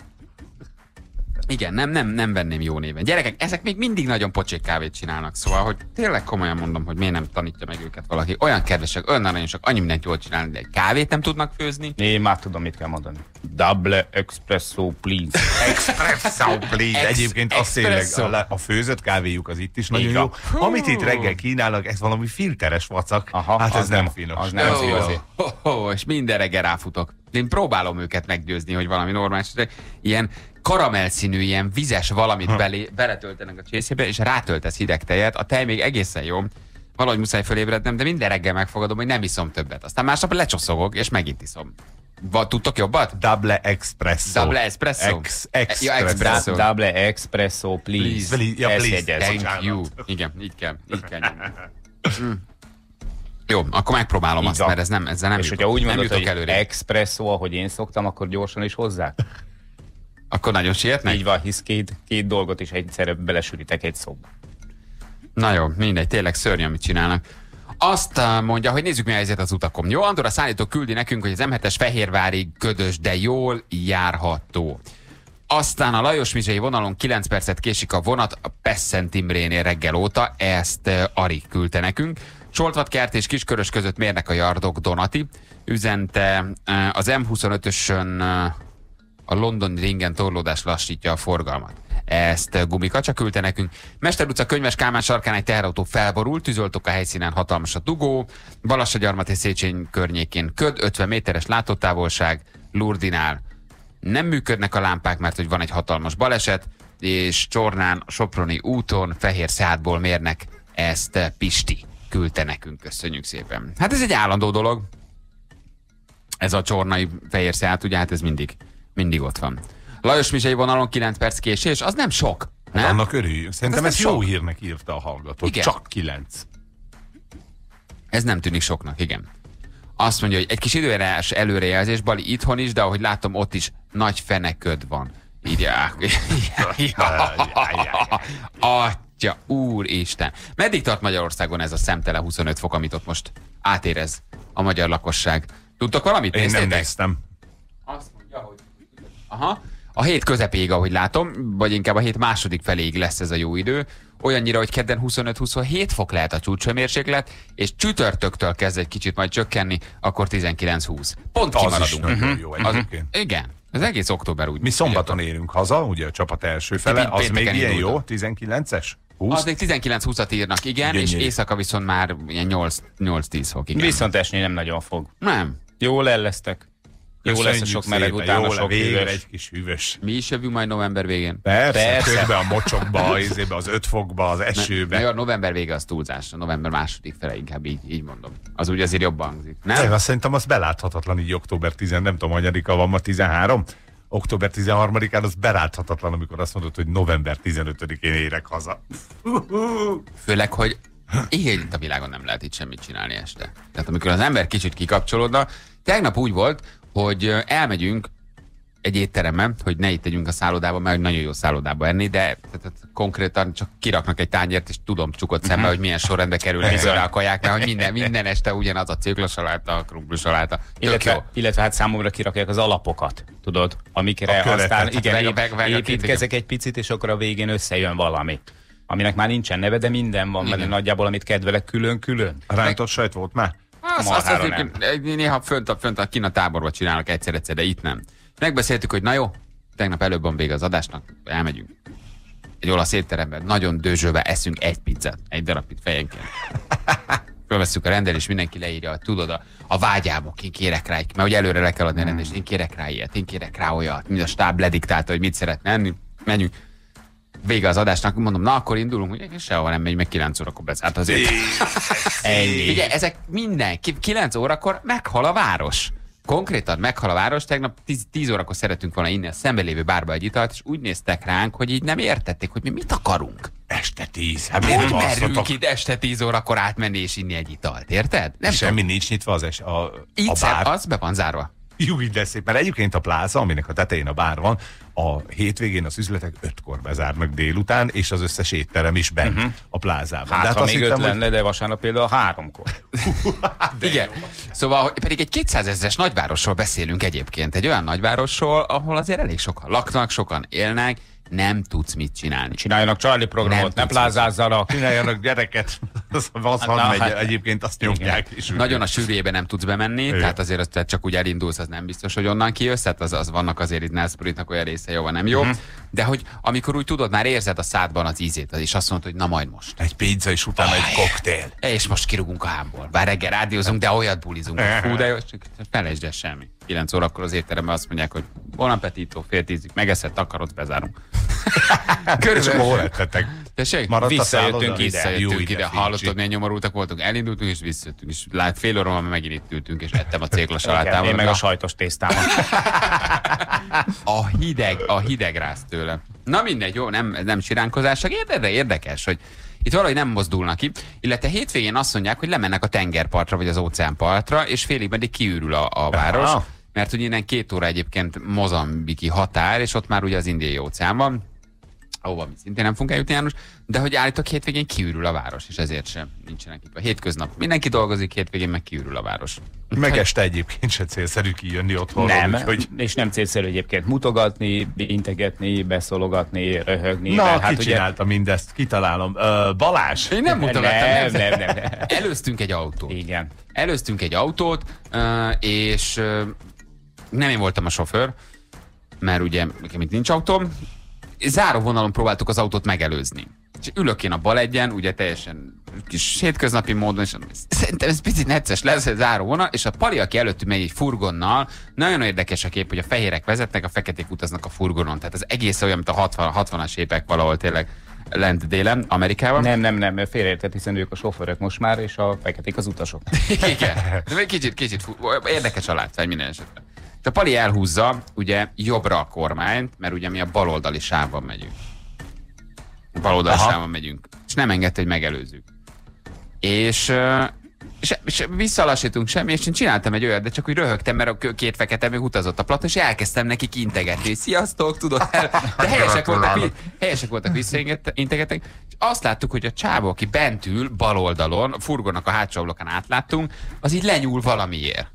Igen, nem, nem, nem venném jó néven. Gyerekek, ezek még mindig nagyon pocsék kávét csinálnak, szóval, hogy tényleg komolyan mondom, hogy miért nem tanítja meg őket valaki. Olyan kedvesek, olyan aranyosak, annyi mindent jól csinálni, de egy kávét nem tudnak főzni. Én már tudom, mit kell mondani. Double espresso, please. Espresso, please. Ex- Egyébként azt tényleg, espresso. a, a főzött kávéjuk az itt is nagyon Igen. jó. Amit itt reggel kínálnak, ez valami filteres vacak. Aha, hát ez az nem nem- finom. az nem Ó, igazi. ho, ho, és minden reggel ráfutok. Én próbálom őket meggyőzni, hogy valami normális, de ilyen karamellszínű, ilyen vizes valamit belé, beletöltenek a csészébe, és rátöltesz hideg tejet. A tej még egészen jó. Valahogy muszáj fölébrednem, de minden reggel megfogadom, hogy nem iszom többet. Aztán másnap lecsoszogok, és megint iszom. Va, tudtok jobbat? Double espresso. Double espresso. Ex, Ja, espresso. espresso. Da- Double espresso, please. Please. Ja, Ezt please. jegyez. Thank bocsánat. you. Igen, így kell. Így kell nyomni. Mm. Jó, akkor megpróbálom Így azt, van. mert ez nem, ezzel nem És jutok, hogyha úgy nem mondod, jutok hogy előre. espresso, ahogy én szoktam, akkor gyorsan is hozzá. Akkor nagyon sietnek? Így van, hisz két, két dolgot is egyszerre belesűrítek egy szóba. Na jó, mindegy, tényleg szörny, amit csinálnak. Azt uh, mondja, hogy nézzük, mi a helyzet az utakon. Jó, Andor a szállító küldi nekünk, hogy az em hetes Fehérvárig ködös, de jól járható. Aztán a Lajos-Mizsei vonalon kilenc percet késik a vonat a Pesszent Imrénél reggel óta, ezt uh, Ari küldte nekünk. Csoltvatkert és Kiskörös között mérnek a Jardok, Donati. Üzente uh, az em huszonötösön uh, a londoni ringen torlódás lassítja a forgalmat. Ezt uh, Gumikacsa küldte nekünk. Mester utca Könyves Kálmán sarkán egy teherautó felborult, tűzoltók a helyszínen, hatalmas a dugó. Balassagyarmat és Széchenyi környékén köd, ötven méteres látótávolság, Lurdinál nem működnek a lámpák, mert hogy van egy hatalmas baleset, és Csornán, a Soproni úton fehér Seatból mérnek, ezt uh, Pisti küldte nekünk, köszönjük szépen. Hát ez egy állandó dolog. Ez a csornai fehér Seat, ugye hát ez mindig, mindig ott van. Lajos-Mizsei vonalon kilenc perc késés, az nem sok, nem? Hát annak örüljünk. Szerintem Ez ezt nem jó sok. hírnek írta a hallgató. Igen. Csak kilenc. Ez nem tűnik soknak, igen. Azt mondja, hogy egy kis időjárás előrejelzés, Bali itthon is, de ahogy látom, ott is nagy feneköd van. Írják. Atya, úristen. Meddig tart Magyarországon ez a szemtelen huszonöt fok, amit ott most átérez a magyar lakosság? Tudtok valamit? Én nem Néztétek? néztem. Azt mondja, hogy... Aha. A hét közepéig, ahogy látom, vagy inkább a hét második feléig lesz ez a jó idő. Olyannyira, hogy kedden huszonöt-huszonhét fok lehet a csúcshőmérséklet, és csütörtöktől kezd egy kicsit majd csökkenni, akkor tizenkilenc-húsz. Pont Az is kimaradunk. nagyon jó Az, egyébként. igen, az egész október úgy. Mi szombaton érünk haza, ugye a csapat első fele, Pént- az még pénteken ilyen jó, indultam. tizenkilences? húsz? Az még tizenkilenc-húszat írnak, igen, Gyönyörű. és éjszaka viszont már ilyen nyolc-tíz fok, igen. Viszont esni nem nagyon fog. Nem. Jól ellesztek. Jó lesz a Köszönjük sok meleg szépen, után, a jó, sok végre hűvös. egy kis hűvös. Mi is jövünk majd november végén. Persze, Persze. közben a mocsokba, az izébe, az öt fokba, az Na esőbe. jó, a november vége az túlzás, a november második fele inkább így, így mondom. Az úgy azért jobban hangzik. Nem? Nem? Azt szerintem az beláthatatlan, így október tíz, nem tudom, hanyadika van ma, tizenhárom. Október tizenharmadikán az beláthatatlan, amikor azt mondod, hogy november tizenötödikén érek haza. Főleg, hogy igen, itt a világon nem lehet itt semmit csinálni este. Tehát amikor az ember kicsit kikapcsolódna, tegnap úgy volt, hogy elmegyünk egy étteremben, hogy ne itt tegyünk a szállodában, mert nagyon jó szállodában enni, de tehát, konkrétan csak kiraknak egy tányért, és tudom csukott szembe, hogy milyen sorrendbe kerülnek ezzel a kaják, mert hogy minden, minden este ugyanaz a céklasaláta, a krumplisaláta. Illetve, illetve hát számomra kirakják az alapokat, tudod, amikre aztán igen, meg, meg, meg, építkezek egy picit, és akkor a végén összejön valami. Aminek már nincsen neve, de minden van benne nagyjából, amit kedvelek külön-külön. A rántott sajt volt már? Azt, azt, azt néha fönt a, fönt a kint a táborban csinálnak egyszer-egyszer, de itt nem. Megbeszéltük, hogy na jó, tegnap előbb van vége az adásnak, elmegyünk. Egy olasz étteremben, nagyon dőzsölve eszünk egy pizzát, egy darab pizza fejenként. Fölvesszük a rendelést, mindenki leírja, tudod, a, a vágyámok, én kérek rá, mert hogy előre le kell adni a rendelést, én kérek rá ilyet, én kérek rá olyat, mind a stáb lediktálta, hogy mit szeretne enni, menjünk. Vége az adásnak, mondom, na akkor indulunk, ugye, sehova nem megy, meg kilenc órakor bezárt azért. Ennyi. Ugye, ezek minden, kilenc órakor meghal a város. Konkrétan meghal a város, tegnap tíz órakor szeretünk volna inni a szemben lévő bárba egy italt, és úgy néztek ránk, hogy így nem értették, hogy mi mit akarunk. Este tíz. Hát hogy merünk itt este tíz órakor átmenni és inni egy italt, érted? Nem semmi tudom. Nincs nyitva az es, a, itt a bár. Az be van zárva. Jó, így lesz szép. Mert egyébként a pláza, aminek a tetején a bár van, a hétvégén az üzletek ötkor bezárnak délután, és az összes étterem is bent uh-huh. a plázában. Hát, de hát ha még hittem, öt lenne, de vasárnap például háromkor. Igen. Jó. Szóval pedig egy kétszázezres nagyvárosról beszélünk egyébként. Egy olyan nagyvárosról, ahol azért elég sokan laknak, sokan élnek, nem tudsz mit csinálni. Csináljanak családi programot, ne plázázzanak. Csináljanak gyereket. Az, az hát, na, megy, hát, egyébként azt nyomják is. Nagyon a sűrűjében nem tudsz bemenni, igen. Tehát azért az, tehát csak úgy elindulsz, az nem biztos, hogy onnan kijössz, tehát az, az vannak azért itt Nelspruitnak olyan része jó, nem jó. Uh-huh. De hogy amikor úgy tudod, már érzed a szádban az ízét, és azt mondod, hogy na majd most. Egy pizza és utána oh, egy koktél. És most kirugunk a hámból. Bár reggel rádiózunk, de olyat bulizunk. Hú, de jó, csak felejtsd el semmi. kilenc órakor az étteremben azt mondják, hogy bon appetito, fél tízig, megeszed, takarodsz, bezárunk. Körülbelül hol lettetek? Visszajöttünk ide, visszajöttünk ide. Hallottad, milyen nyomorultak voltunk, elindultunk és visszajöttünk, és lát, fél óra van, megint itt ültünk, és ettem a céklasalátával. Én meg a sajtos tésztával. A hideg, a hideg rász tőle. Na mindegy, jó, nem, nem siránkozás, csak érde, érdekes, hogy itt valahogy nem mozdulnak ki, illetve hétvégén azt mondják, hogy lemennek a tengerpartra, vagy az óceánpartra, és félig meddig kiürül a, a város, aha. Mert hogy innen két óra egyébként mozambiki határ, és ott már ugye az Indiai óceán van, ahova mi szintén nem fogunk eljutni, János, de hogy állítok hétvégén kiürül a város, és ezért sem nincsenek itt. A hétköznap mindenki dolgozik, hétvégén meg kiürül a város. Meg este egyébként se célszerű kijönni otthonról. Nem, úgyhogy... és nem célszerű egyébként mutogatni, integetni, beszologatni, röhögni. Na, mert, ki hát csinálta ugye... mindezt? Kitalálom. Uh, Balázs? Én nem mutogattam. Nem, nem, nem, nem. Előztünk egy autót. Igen. Előztünk egy autót, uh, és uh, nem én voltam a sofőr, mert ugye nekem itt nincs autóm. Záróvonalon próbáltuk az autót megelőzni. És ülök én a bal egyen, ugye teljesen kis hétköznapi módon, és szerintem ez picit necces lesz, ez záróvonal, és a Pali, aki előttünk megy egy furgonnal, nagyon érdekes a kép, hogy a fehérek vezetnek, a feketék utaznak a furgonon. Tehát az egész olyan, mint a hatvan, hatvanas évek valahol tényleg lent délen, Amerikában. Nem, nem, nem, félreértett, hiszen ők a sofőrök most már, és a feketék az utasok. Igen, de kicsit, kicsit érdekes a látvány minden esetben. A Pali elhúzza ugye jobbra a kormányt, mert ugye mi a baloldali sávban megyünk. A baloldali aha. sávban megyünk. És nem engedte, hogy megelőzzük. És, és, és visszalassítunk semmi, és én csináltam egy olyat, de csak úgy röhögtem, mert a két fekete még utazott a platon, és elkezdtem nekik integetni. Sziasztok, tudod el. De helyesek voltak, helyesek voltak visszaintegettek. És azt láttuk, hogy a csávó, aki bent ül baloldalon, a furgonnak a hátsó ablakán átláttunk, az így lenyúl valamiért.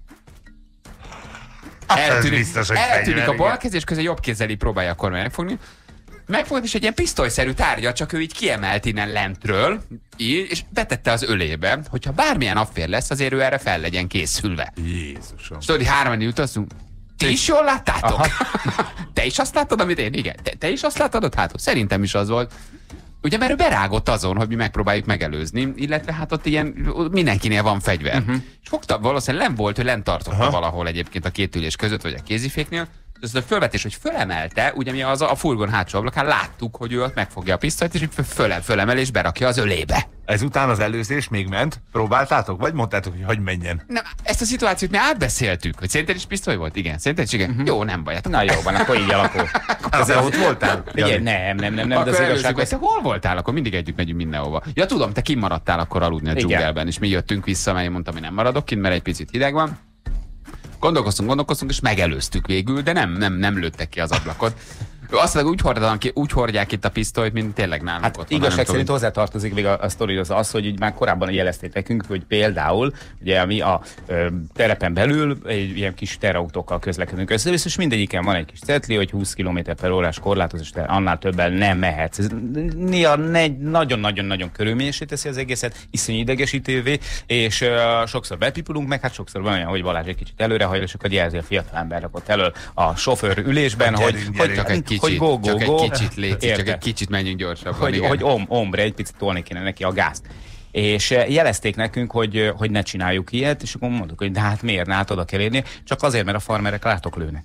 Eltűnik, biztos, eltűnik a bal kez, és közben jobb kézzel így próbálja a kormány megfogni. Megfogott, és egy ilyen pisztolyszerű tárgya, csak ő így kiemelt innen lentről, így, és betette az ölébe, hogyha bármilyen affér lesz, azért ő erre fel legyen készülve. Jézusom. És tudod, hárman utazunk. Ti is jól láttátok? Te is azt láttad, amit én? Igen. Te, te is azt láttad ott hátul? Szerintem is az volt. Ugye, mert ő berágott azon, hogy mi megpróbáljuk megelőzni, illetve hát ott ilyen mindenkinél van fegyver. Uh-huh. És fogta, valószínűleg nem volt, hogy lent tartotta aha. valahol egyébként a két ülés között, vagy a kéziféknél. Ez a fölvetés, hogy fölemelte, ugye mi az a, a furgon hátsó ablakán láttuk, hogy ő ott megfogja a pisztolyt, és föl, fölemel és berakja az ölébe. Ezután az előzés még ment? Próbáltátok? Vagy mondtátok, hogy hagyj menjen? Nem, ezt a szituációt mi átbeszéltük, hogy szerinted is pisztoly volt? Igen, szerinted is igen? Uh-huh. Jó, nem baj. Na jó van, akkor így alakul. Ezzel ott voltál? Igen, nem, nem, nem, nem. De az igazság, te hol voltál? Akkor mindig együtt megyünk mindenhova. Ja, tudom, te kint maradtál akkor aludni a dzsungelben, és mi jöttünk vissza, mert én mondtam, hogy nem maradok kint, mert egy picit hideg van. Gondolkoztunk, gondolkoztunk, és megelőztük végül, de nem, nem, nem lőttek ki az ablakot. Azt mondjuk, úgy, hordanak, úgy hordják itt a pisztolyt, mint tényleg nálunk Hát otthon, igazság szerint tudom. hozzátartozik még a, a sztori az, az, hogy így már korábban jelezték nekünk, hogy például ugye mi a ö, terepen belül egy ilyen kis terautókkal közlekedünk össze, és mindegyiken van egy kis cetli, hogy húsz kilométer per órás korlátozás, de annál többel nem mehetsz. Ez néha nagyon-nagyon-nagyon körülményesé teszi az egészet, iszonyú idegesítővé, és ö, sokszor bepipulunk meg, hát sokszor van olyan, hogy Balázs egy kicsit előrehajl, és akkor jelzi a fiatalembernek ott elől a sofőr ülésben, Hát hogy, gyerünk, hogy, gyerünk. Csak egy kicsit, hogy go, go, csak go. egy kicsit létszik, csak Érted? egy kicsit menjünk gyorsabban. Hogy, igen. hogy om, ombre, egy picit tolni kéne neki a gázt. És eh, jelezték nekünk, hogy, eh, hogy ne csináljuk ilyet, és akkor mondtuk, hogy de hát miért, ne, hát oda kell érni, csak azért, mert a farmerek látok lőnek.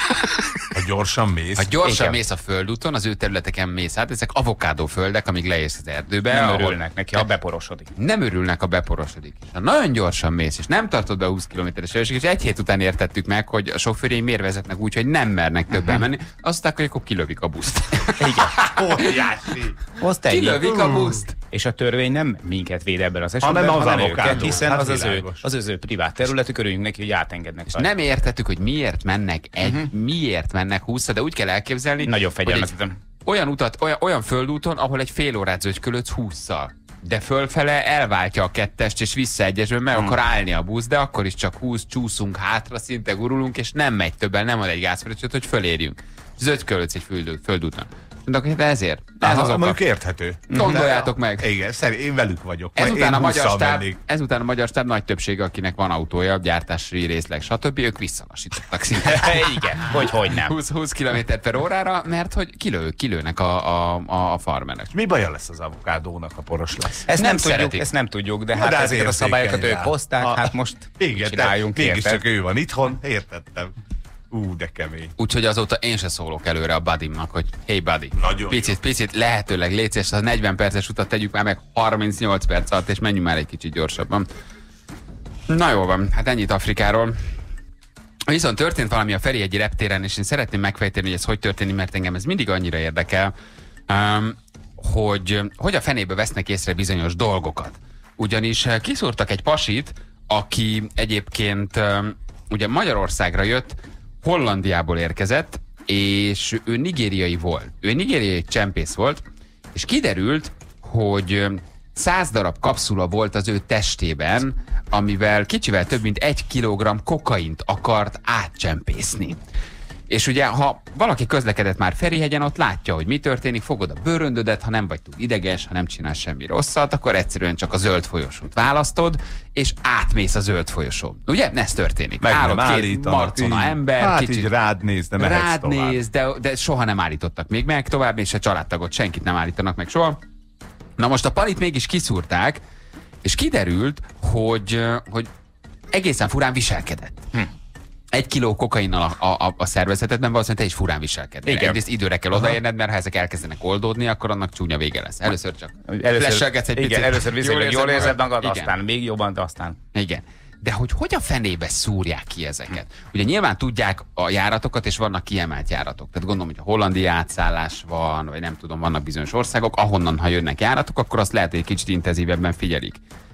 Ha gyorsan mész. Ha gyorsan Igen. mész a földúton, az ő területeken mész át, ezek avokádó földek, amíg leérsz az erdőbe. Nem ahol- örülnek neki, ha beporosodik. Nem örülnek, ha beporosodik. És ha nagyon gyorsan mész, és nem tartod be a húsz kilométeres sebességet, és egy hét után értettük meg, hogy a sofőrjei miért vezetnek úgy, hogy nem mernek többen menni, aztán, hogy akkor kilövik a buszt. Igen. Óriási. Azt ennyi. Kilövik a buszt. És a törvény nem minket véd ebben az esetben, Hanem az hanem avokádó. őket, hiszen Hát az, az, ő, világos. az az ő privát területük, örüljünk neki, hogy átengednek. És nem értettük, hogy miért mennek egy, uh-huh. miért mennek húszra, de úgy kell elképzelni, Nagyon hogy egy fegyelmezetem. olyan utat, olyan, olyan földúton, ahol egy fél órát zögykölődsz hússzal. De fölfele elváltja a kettest, és visszaegyezve meg akar állni a busz, de akkor is csak húsz, csúszunk hátra, szinte gurulunk, és nem megy többen, nem ad egy gázfröccsöt, hogy fölérjünk. Zögykölődsz egy föld, földúton. Mondok, hogy ezért. Ez Aha, az oka. mondjuk érthető. Gondoljátok De- meg. Igen, szerint én velük vagyok. Majd Ezután én a, magyar busszal stáb, mennék. ezután a magyar stáb nagy többsége, akinek van autója, gyártási részleg, stb. Ők visszalassítottak szinte. Igen, hogy hogy nem. húsz, húsz kilométer per órára, mert hogy kilő, kilőnek a, a, a farmerek. És mi baja lesz az avokádónak, a poros lesz? Ezt nem, Nem tudjuk, szeretik. ezt nem tudjuk, de Na, hát de hát ezeket a szabályokat érzékeny ők rá. hozták, A- hát most Igen, de csináljunk, mégiscsak érted? ő van itthon, értettem. Ú, de kemény. Úgyhogy azóta én se szólok előre a buddy-nak, hogy hey buddy, Nagyon picit, picit lehetőleg légy szíves, a negyven perces utat tegyük már meg harmincnyolc perc alatt, és menjünk már egy kicsit gyorsabban. Na jó van, hát ennyit Afrikáról. Viszont történt valami a Ferihegyi reptéren, és én szeretném megfejteni, hogy ez hogy történik, mert engem ez mindig annyira érdekel, um, hogy hogy a fenébe vesznek észre bizonyos dolgokat. Ugyanis uh, kiszúrtak egy pasit, aki egyébként um, ugye Magyarországra jött, Hollandiából érkezett, és ő nigériai volt. Ő nigériai csempész volt, és kiderült, hogy száz darab kapszula volt az ő testében, amivel kicsivel több mint egy kilogramm kokaint akart átcsempészni. És ugye, ha valaki közlekedett már Ferihegyen, ott látja, hogy mi történik, fogod a bőröndödet, ha nem vagy túl ideges, ha nem csinálsz semmi rosszat, akkor egyszerűen csak a zöld folyosót választod, és átmész a zöld folyosón. Ugye? Ez történik. Meg nem Állott két állítanak. marcona így. ember, Hát kicsit így rád néz, de mehetsz rád tovább. néz, de, de soha nem állítottak még meg tovább, és a családtagot senkit nem állítanak meg soha. Na most a palit mégis kiszúrták, és kiderült, hogy, hogy egészen furán viselkedett. Hm. Egy kiló kokainnal a, a, a szervezetedben valószínűleg te is furán viselkednél. Igen. Egyrészt időre kell odaérned, mert ha ezek elkezdenek oldódni, akkor annak csúnya vége lesz. Először csak Először, flesselgetsz egy igen, picit. először viszont jól, jól érzed magad, Igen. aztán még jobban, de aztán... Igen. De hogy hogy a fenébe szúrják ki ezeket? Ugye nyilván tudják a járatokat, és vannak kiemelt járatok. Tehát gondolom, hogy a hollandi átszállás van, vagy nem tudom, vannak bizonyos országok, ahonnan, ha jönnek járatok, akkor azt lehet, hogy egy kicsit intenzívebben figyelik.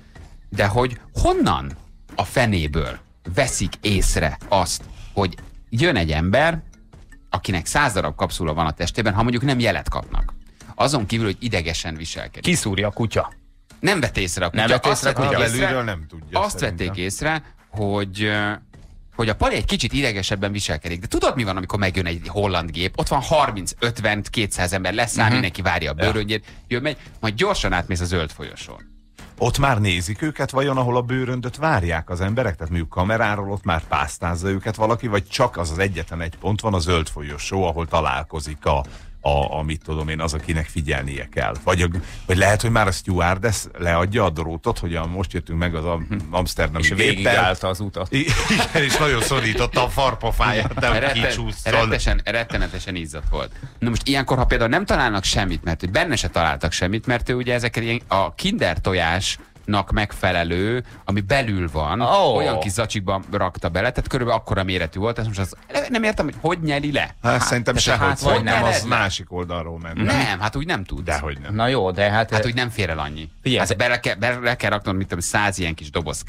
De hogy honnan a fenéből veszik észre azt, hogy jön egy ember, akinek száz darab kapszula van a testében, ha mondjuk nem jelet kapnak. Azon kívül, hogy idegesen viselkedik. Kiszúrja a kutya. Nem vett észre a kutya. Nem vett Azt észre a vették kutya? észre- Belülről nem tudja. Azt szerintem. vették észre, hogy, hogy a Pali egy kicsit idegesebben viselkedik. De tudod, mi van, amikor megjön egy holland gép? Ott van harminc, ötven, kétszáz ember leszáll, uh-huh. mindenki várja a bőröngyét, jön, megy, majd gyorsan átmész a zöld folyosón. Ott már nézik őket vajon, ahol a bőröndöt várják az emberek? Tehát mondjuk kameráról ott már pásztázza őket valaki, vagy csak az az egyetlen egy pont van, a zöld folyosó, ahol találkozik a, a, a mit tudom én, az, akinek figyelnie kell. Vagy, a, vagy lehet, hogy már a stewardess leadja a drótot, hogy a, most jöttünk meg az amsterdami És géppel. végigállta az utat. Igen, és nagyon szorította a farpofáját, de Retten, kicsúszol. rettesen, rettenetesen izzadt volt. Na most ilyenkor, ha például nem találnak semmit, mert hogy benne se találtak semmit, mert ő ugye ezeket ilyen, a kinder tojásnak megfelelő, ami belül van, Oh. olyan kis zacsikban rakta bele, tehát körülbelül akkora méretű volt, ezt most az, nem értem, hogy hogy nyeli le. Hát, szerintem tehát sehogy, hát, vagy hogy nem, nyeled az le? másik oldalról ment. Nem, hát úgy nem tudsz. Dehogy nem. Na jó, de hát... Hát úgy nem fér el annyi. Figyelj, Hát bele kell, bele kell raknod, mit tudom, száz ilyen kis dobozkát.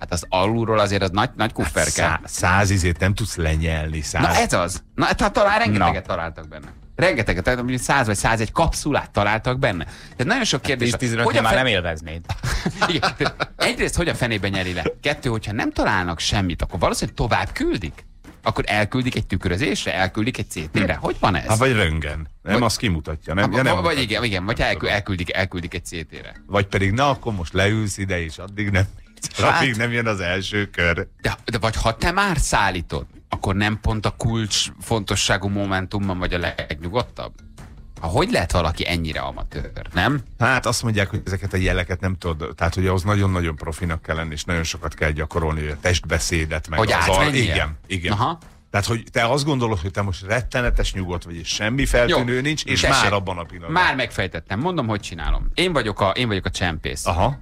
Hát az alulról azért az nagy, nagy kufferke. Hát szá, száz izét nem tudsz lenyelni. Száz. Na ez az. Na, tehát talán rengeteget Na. találtak benne. Rengeteget, tehát mondjuk száz vagy százegy kapszulát találtak benne. Tehát nagyon sok kérdés. tíz-tizenöt fe... már nem élveznéd. Igen, egyrészt, hogy a fenében nyeri le? Kettő, hogyha nem találnak semmit, akkor valószínűleg tovább küldik. Akkor elküldik egy tükrözésre, elküldik egy cé té-re. Hogy van ez? Hát vagy röngen. Nem, vagy, azt kimutatja. Nem, ha, ja, nem vagy mutatja. igen, igen, vagy elkül, elküldik, elküldik egy cé té-re. Vagy pedig, na akkor most leülsz ide, és addig nem, hát, addig nem jön az első kör. De, de vagy ha te már szállítod, akkor nem pont a kulcs fontosságú momentumban vagy a legnyugodtabb? Ha hogy lehet valaki ennyire amatőr, nem? Hát azt mondják, hogy ezeket a jeleket nem tudod, tehát hogy ahhoz nagyon-nagyon profinak kell lenni, és nagyon sokat kell gyakorolni, a testbeszédet, meg hogy az al... Igen, igen. Aha. Tehát, hogy te azt gondolod, hogy te most rettenetes nyugodt vagy, és semmi feltűnő Jó, nincs, és tessék, már abban a pillanatban. Már megfejtettem, mondom, hogy csinálom. Én vagyok a, én vagyok a csempész. Aha.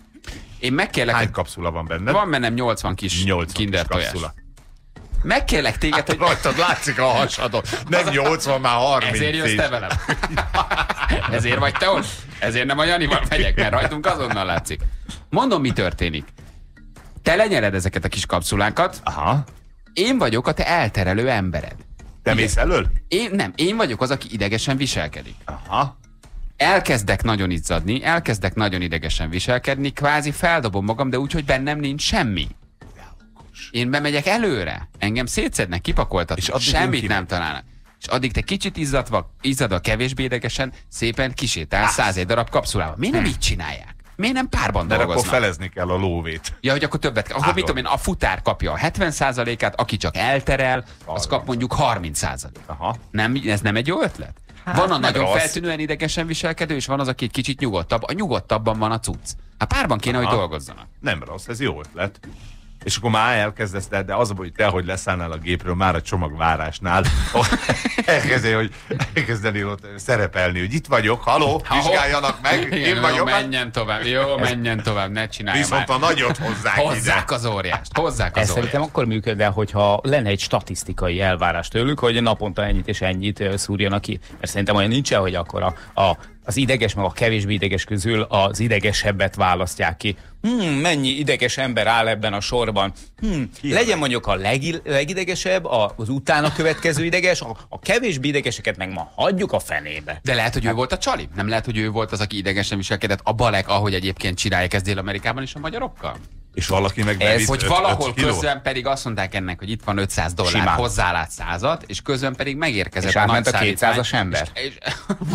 Én megkérlek... Hány kapszula van benned? Van bennem nyolcvan kis kinder tojás. Megkérlek téged, hát, hogy... Rajtad látszik a hasadon. Nem nyolcvan, már harminc. Ezért jössz te velem. Ezért vagy te ott. Ezért nem a Janival megyek, mert rajtunk azonnal látszik. Mondom, mi történik. Te lenyeled ezeket a kis kapszulákat. Aha. Én vagyok a te elterelő embered. Te mész elől? Én nem, én vagyok az, aki idegesen viselkedik. Aha. Elkezdek nagyon izzadni, elkezdek nagyon idegesen viselkedni, kvázi feldobom magam, de úgy, hogy bennem nincs semmi. Én bemegyek előre, engem szétszednek, kipakoltatnak, semmit nem találnak. És addig te kicsit izzadva, izzadva kevésbé idegesen, szépen kisétálsz százegy darab kapszulával. Miért nem így csinálják? Miért nem párban de dolgoznak? akkor felezni kell a lóvét. Ja, hogy akkor többet kell. Akkor hát, mit tudom én, a futár kapja a hetven százalékát, aki csak elterel, az kap mondjuk harminc százalékot. Aha. Nem, ez nem egy jó ötlet? Hát, van a nagyon rossz. Feltűnően idegesen viselkedő, és van az, aki egy kicsit nyugodtabb. A nyugodtabban van a cucc. Hát párban kéne, Aha. hogy dolgozzanak. Nem rossz, ez jó ötlet. És akkor már elkezdesz, de, de az a baj, hogy te, hogy leszállnál a gépről, már a csomagvárásnál elkezdeni, hogy elkezdeni ott szerepelni, hogy itt vagyok, haló, vizsgáljanak meg, igen, én vagyok. Jó, menjen tovább, jó, menjen tovább, ne csinálj Viszont már. a nagyot hozzák ide. Hozzák az óriást, hozzák az Ez óriást. szerintem akkor működne, hogyha lenne egy statisztikai elvárás tőlük, hogy naponta ennyit és ennyit szúrjanak ki. Mert szerintem olyan nincsen, hogy akkor a, a, az ideges meg a kevésbé ideges közül az idegesebbet választják ki. Hmm, mennyi ideges ember áll ebben a sorban? Hmm, legyen mondjuk a leg, legidegesebb, az utána következő ideges, a, a kevésbé idegeseket meg ma hagyjuk a fenébe. De lehet, hogy ő volt a csali? Nem lehet, hogy ő volt az, aki idegesen viselkedett a balek, ahogy egyébként csinálják ezt Dél-Amerikában is a magyarokkal? És valaki meg Ez, hogy öt, valahol öt közben pedig azt mondták ennek, hogy itt van ötszáz dollár, simán hozzálát százat, és közben pedig megérkezett és a átment nagy a kétszázas ember. És, és...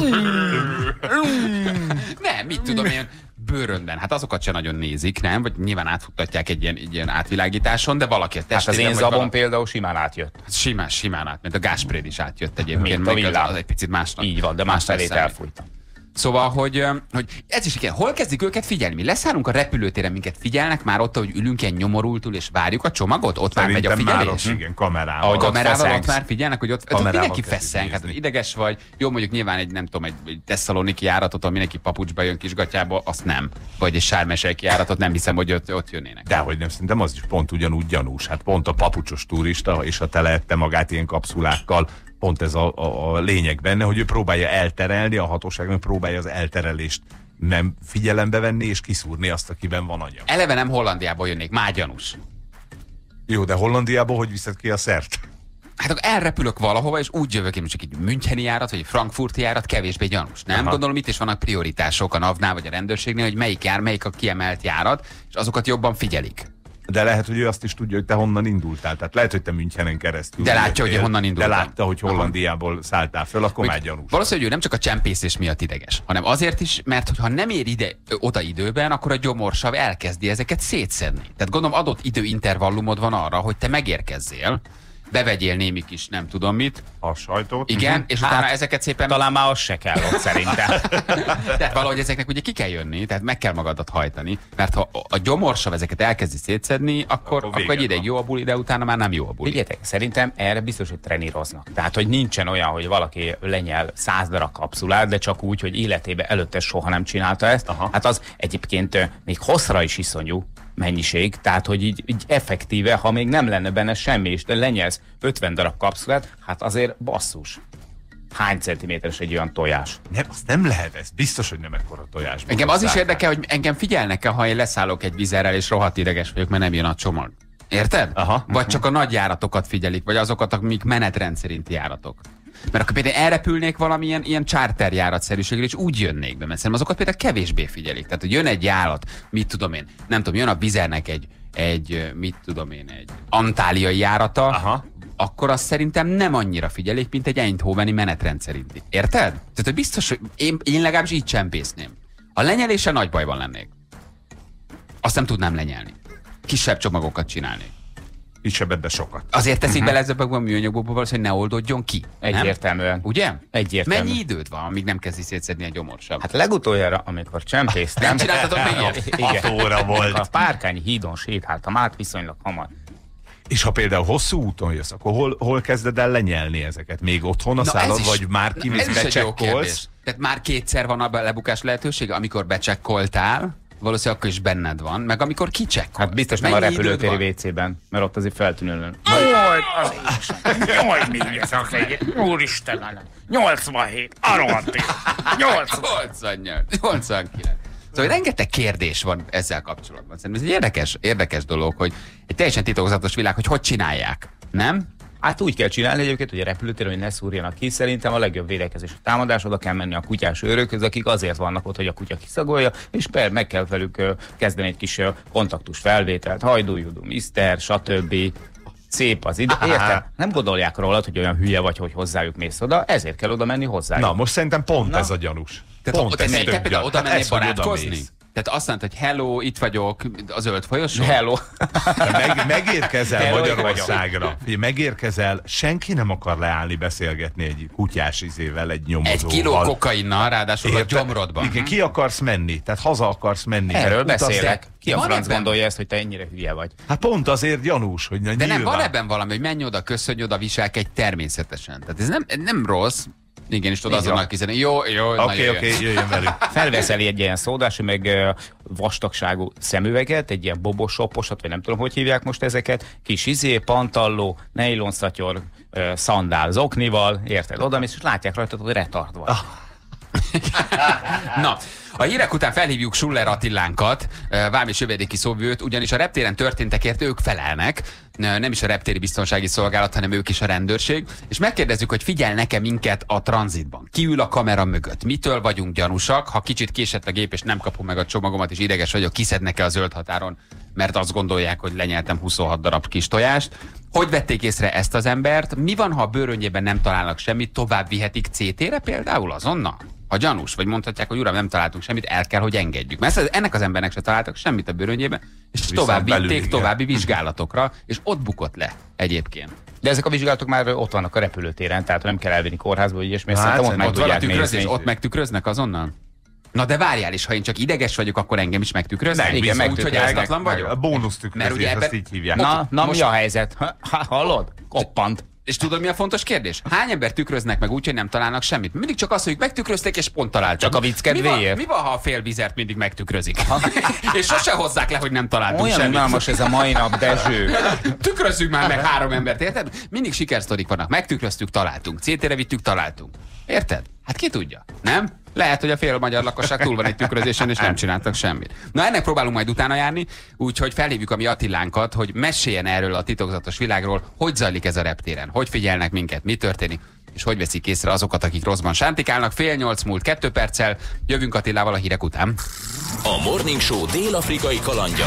nem, mit tudom én, bőrönben. Hát azokat se nagyon nézik, nem? Vagy nyilván átfuttatják egy ilyen, egy ilyen átvilágításon, de valaki a hát az én zabon valaki... például simán átjött. Simán, simán átment. A Gáspréd is átjött egyébként. Mint a villám. Az egy picit másnak. Így van, de más felét elfújtam. Szóval, hogy, hogy ez is igen, hol kezdik őket figyelni? Mi leszállunk a repülőtéren, minket figyelnek már ott, hogy ülünk ilyen nyomorultul, és várjuk a csomagot? Ott szerintem már megy a figyelés? Már ott, igen, kamerával. A kamerával ott már figyelnek, hogy ott, ott mindenki fesszenk, hát nézni. ideges vagy. Jó, mondjuk nyilván egy, nem tudom, egy, egy tesszaloniki járatot, ahol mindenki papucsba jön kisgatyába, azt nem. Vagy egy sármesejki járatot, nem hiszem, hogy ott, ott jönnének. Dehogy nem, szerintem az is pont ugyanúgy gyanús. Hát pont a papucsos turista, és a telette magát ilyen kapszulákkal. Pont ez a, a, a lényeg benne, hogy ő próbálja elterelni, a hatóság meg próbálja az elterelést nem figyelembe venni, és kiszúrni azt, akiben van anyag. Eleve nem Hollandiából jönnék, már gyanús. Jó, de Hollandiából hogy viszed ki a szert? Hát akkor elrepülök valahova, és úgy jövök én, csak egy müncheni járat, vagy egy frankfurti járat, kevésbé gyanús. Nem? Aha. Gondolom, itt is vannak prioritások a NAV-nál, vagy a rendőrségnél, hogy melyik jár, melyik a kiemelt járat, és azokat jobban figyelik. De lehet, hogy ő azt is tudja, hogy te honnan indultál. Tehát lehet, hogy te Münchenen keresztül. De látja, hogy honnan indultál. De látta, hogy Hollandiából szálltál föl, akkor már gyanús. Valószínűleg ő nem csak a csempészés miatt ideges, hanem azért is, mert ha nem ér ide, oda időben, akkor a gyomorsav elkezdi ezeket szétszedni. Tehát gondolom adott időintervallumod van arra, hogy te megérkezzél, bevegyél némi kis nem tudom mit. A sajtót. Igen, uh-huh. és utána hát, ezeket szépen... Talán már az se kell ott szerintem. De valahogy ezeknek ugye ki kell jönni, tehát meg kell magadat hajtani, mert ha a gyomorsav ezeket elkezdi szétszedni, akkor, akkor, akkor egy ideig jó a buli, de utána már nem jó a buli. Figyeljetek, szerintem erre biztos, hogy treníroznak. Tehát, hogy nincsen olyan, hogy valaki lenyel száz darab kapszulát, de csak úgy, hogy életében előtte soha nem csinálta ezt. Aha. Hát az egyébként még hosszra is iszonyú mennyiség, tehát hogy így, így effektíve, ha még nem lenne benne semmi, és lenyelsz ötven darab kapszulát, hát azért basszus. hány centiméteres egy olyan tojás? Nem, azt nem lehet, ez biztos, hogy nem ekkora tojás. Engem az is érdekel, hogy engem figyelnek-e, ha én leszállok egy vizerrel, és rohadt ideges vagyok, mert nem jön a csomag. Érted? Aha. Vagy csak a nagy járatokat figyelik, vagy azokat, amik menetrend szerinti járatok. Mert akkor például elrepülnék valamilyen ilyen charter járatszerűséggel, és úgy jönnék be, mert szerintem azokat például kevésbé figyelik. Tehát, hogy jön egy járat, mit tudom én, nem tudom, jön a Vizernek egy, egy mit tudom én, egy antáliai járata, Aha. akkor azt szerintem nem annyira figyelik, mint egy eindhoveni menetrend szerinti. Érted? Tehát, hogy biztos, hogy én, én legalábbis így csempészném. A lenyelése nagy bajban lennék. Azt nem tudnám lenyelni. Kisebb csomagokat csinálnék. Kisebbet, de sokat. Azért teszik bele ezekbe a műanyagokba valószínűleg, hogy ne oldódjon ki. Nem? Egyértelműen. Ugye? Egyértelmű. Mennyi időd van, amíg nem kezdi szétszedni a gyomorsav? Hát legutoljára, amikor csempésztem... Nem csináltatok még ilyet? Hat óra volt. A Párkányi hídon sétáltam át viszonylag hamar. És ha például hosszú úton jössz, akkor hol, hol kezded el lenyelni ezeket? Még otthon a Na, szállod, ez is- vagy már Ez kimész, is egy jó kérdés. becsekkolsz? Tehát már kétszer van a lebukás lehetősége, amikor becsekkoltál, valószínűleg akkor is benned van, meg amikor kicsekkolsz. Hát biztos nem a Mennyi időd repülőtéri van? vé cé-ben, mert ott azért feltűnően. Jaj, az Isten! Jaj, mi ez a egy... Úristen! nyolcvanhét! Arohanti! nyolcvan! nyolcvannyolc, nyolcvankilenc. Szóval rengeteg kérdés van ezzel kapcsolatban. Szerintem ez egy érdekes, érdekes dolog, hogy egy teljesen titokzatos világ, hogy hogy csinálják, nem? Hát úgy kell csinálni egyébként, hogy a repülőtéren, hogy ne szúrjanak ki. Szerintem a legjobb védekezés a támadás, oda kell menni a kutyás őrökhöz, akik azért vannak ott, hogy a kutya kiszagolja, és per meg kell velük ö, kezdeni egy kis ö, kontaktus felvételt, hajdújudú, miszter, stb. Szép az ide. Érted? Nem gondolják rólad, hogy olyan hülye vagy, hogy hozzájuk mész oda, ezért kell oda menni hozzájuk. Na, most szerintem pont Na. ez a gyanús. Tehát Pont te, ez te, te tök például gyanús. oda Hát mennél ez, hogy barátkozni? odamész. Tehát azt mondtad, hogy hello, itt vagyok, a zöld folyosó? Hello! Te Meg, megérkezel Hello, itt Magyarországra. Figyelj, megérkezel, senki nem akar leállni beszélgetni egy kutyás izével, egy nyomozóval. Egy kiló kokainnal, ráadásul a Érted? gyomrodban. Igen, ki akarsz menni? Tehát haza akarsz menni. Erről Utazz- beszélek. Ki a Van franc ebben- gondolja ezt, hogy te ennyire hülye vagy? Hát pont azért gyanús, hogy na, De nem, nyilván. van ebben valami, hogy menj oda, köszönj oda, viselkedj természetesen. Tehát ez nem, nem rossz. Igen, és tudod Így van. azonnal kizenni. Jó, jó, na Oké, jöjjön. oké, jöjjön velük. Felveszel egy ilyen szódás, meg ö, vastagságú szemüveget, egy ilyen bobosoposat, vagy nem tudom, hogy hívják most ezeket, kis izé, pantalló, nejlonszatyor, ö, szandál zoknival, érted? Oda mész, és látják rajtad, hogy retard vagy. Na, a hírek után felhívjuk Schuller Attilánkat, Vám és Jövedéki szóvivőt, ugyanis a reptéren történtekért ők felelnek, nem is a reptéri biztonsági szolgálat, hanem ők is a rendőrség, és megkérdezzük, hogy figyelnek-e minket a tranzitban. Ki ül a kamera mögött? Mitől vagyunk gyanúsak? Ha kicsit késett a gép, és nem kapom meg a csomagomat, és ideges vagyok, kiszednek-e a zöld határon, mert azt gondolják, hogy lenyeltem huszonhat darab kis tojást. Hogy vették észre ezt az embert? Mi van, ha a bőröngyében nem találnak semmit, tovább vihetik cé té-re például azonnal? Ha gyanús, vagy mondhatják, hogy uram, nem találtunk semmit, el kell, hogy engedjük. Mert ezt- ennek az embernek se találtak semmit a bőröngyében, és Viszont tovább belül, vitték igen. további vizsgálatokra, és ott bukott le egyébként. De ezek a vizsgálatok már ott vannak a repülőtéren, tehát nem kell elvinni kórházba, vagy ilyesmi, Hát, szerintem ott meg Ott van a tudják tükrözés, nézni. ott megtükröznek azonnal? Na de várjál is, ha én csak ideges vagyok, akkor engem is megtükröznek? Nem, igen, Úgy, hogy megtükröznek. ártatlan Meg vagyok? a bónusz Mert tükrözés, ugye azt ebben- így hívják. Na, na Most- mi a helyzet? Ha, ha, hallod? Koppant. És tudod, mi a fontos kérdés? Hány ember tükröznek meg úgy, hogy nem találnak semmit? Mindig csak azt, hogy megtükrözték, és pont találtak. Csak a vicc mi van, kedvéért? mi van, ha a fél vizert mindig megtükrözik? és sose hozzák le, hogy nem találtunk Olyan semmit. unalmas ez a mai nap, Dezső. Tükrözzük már meg három embert, érted? Mindig sikersztorik vannak. Megtükröztük, találtunk. cé té-re vittük, találtunk. Érted? Hát ki tudja, nem? Lehet, hogy a fél magyar lakosság túl van egy tükrözésen, és nem csináltak semmit. Na ennek próbálunk majd utána járni, úgyhogy felhívjuk a mi Attilánkat, hogy meséljen erről a titokzatos világról, hogy zajlik ez a reptéren, hogy figyelnek minket, mi történik, és hogy veszik észre azokat, akik rosszban sántikálnak. Fél nyolc múlt kettő perccel, jövünk Attilával a hírek után. A Morning Show dél-afrikai kalandja.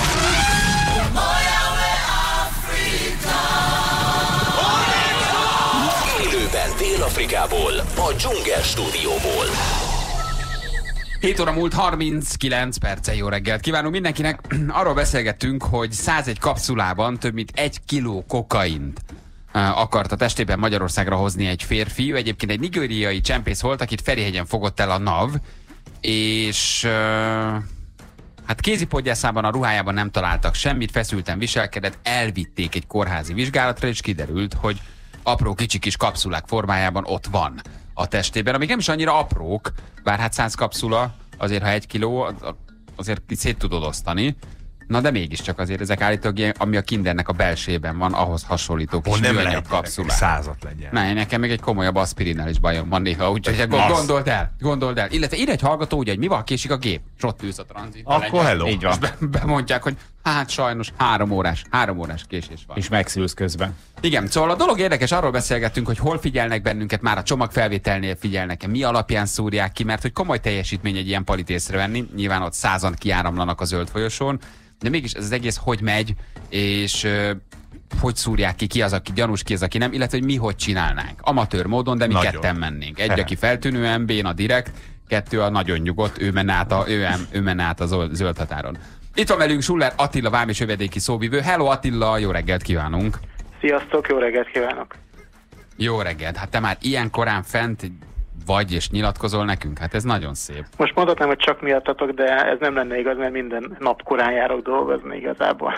Élőben Dél-Afrikából, a Dzsungel stúdióból. hét óra múlt harminckilenc perccel, jó reggelt kívánunk mindenkinek. Arról beszélgettünk, hogy százegy kapszulában több mint egy kiló kokaint uh, akart a testében Magyarországra hozni egy férfi. Ő egyébként egy nigériai csempész volt, akit Ferihegyen fogott el a NAV, és uh, hát kézipodgyászában, a ruhájában nem találtak semmit, feszülten viselkedett, elvitték egy kórházi vizsgálatra, és kiderült, hogy apró kicsi kis kapszulák formájában ott van a testében, amik nem is annyira aprók, bár hát száz kapszula, azért ha egy kiló, azért szét tudod osztani, Na de mégiscsak azért ezek állítólag ilyen, ami a Kindernek a belsejében van, ahhoz hasonlító kis műanyag kapszulák. Százat legyen. Na, nekem még egy komolyabb aspirinnel is bajom van néha, úgyhogy gondold el, gondold el. Illetve ír egy hallgató, ugye, hogy mi van, késik a gép, és ott ülsz a tranzitban. Akkor hello. Így van. És be, bemondják, hogy hát sajnos három órás, három órás késés van. És megszülsz közben. Igen, szóval a dolog érdekes, arról beszélgettünk, hogy hol figyelnek bennünket, már a csomagfelvételnél figyelnek-e, mi alapján szúrják ki, mert hogy komoly teljesítmény egy ilyen palit észrevenni, nyilván ott százan kiáramlanak a zöld folyosón, de mégis ez az egész hogy megy, és uh, hogy szúrják ki, ki az, aki gyanús, ki az, aki nem, illetve hogy mi hogy csinálnánk. Amatőr módon, de mi Nagyon. ketten mennénk. Egy, aki feltűnően béna direkt, kettő a nagyon nyugodt, ő menne át a, ő, ő menne át a zöld, zöld határon. Itt van velünk Schuller Attila, vám és övedéki szóvivő. Hello Attila, jó reggelt kívánunk! Sziasztok, jó reggelt kívánok! Jó reggelt, hát te már ilyen korán fent vagy és nyilatkozol nekünk, hát ez nagyon szép. Most mondhatnám, hogy csak miattatok, de ez nem lenne igaz, mert minden nap korán járok dolgozni igazából.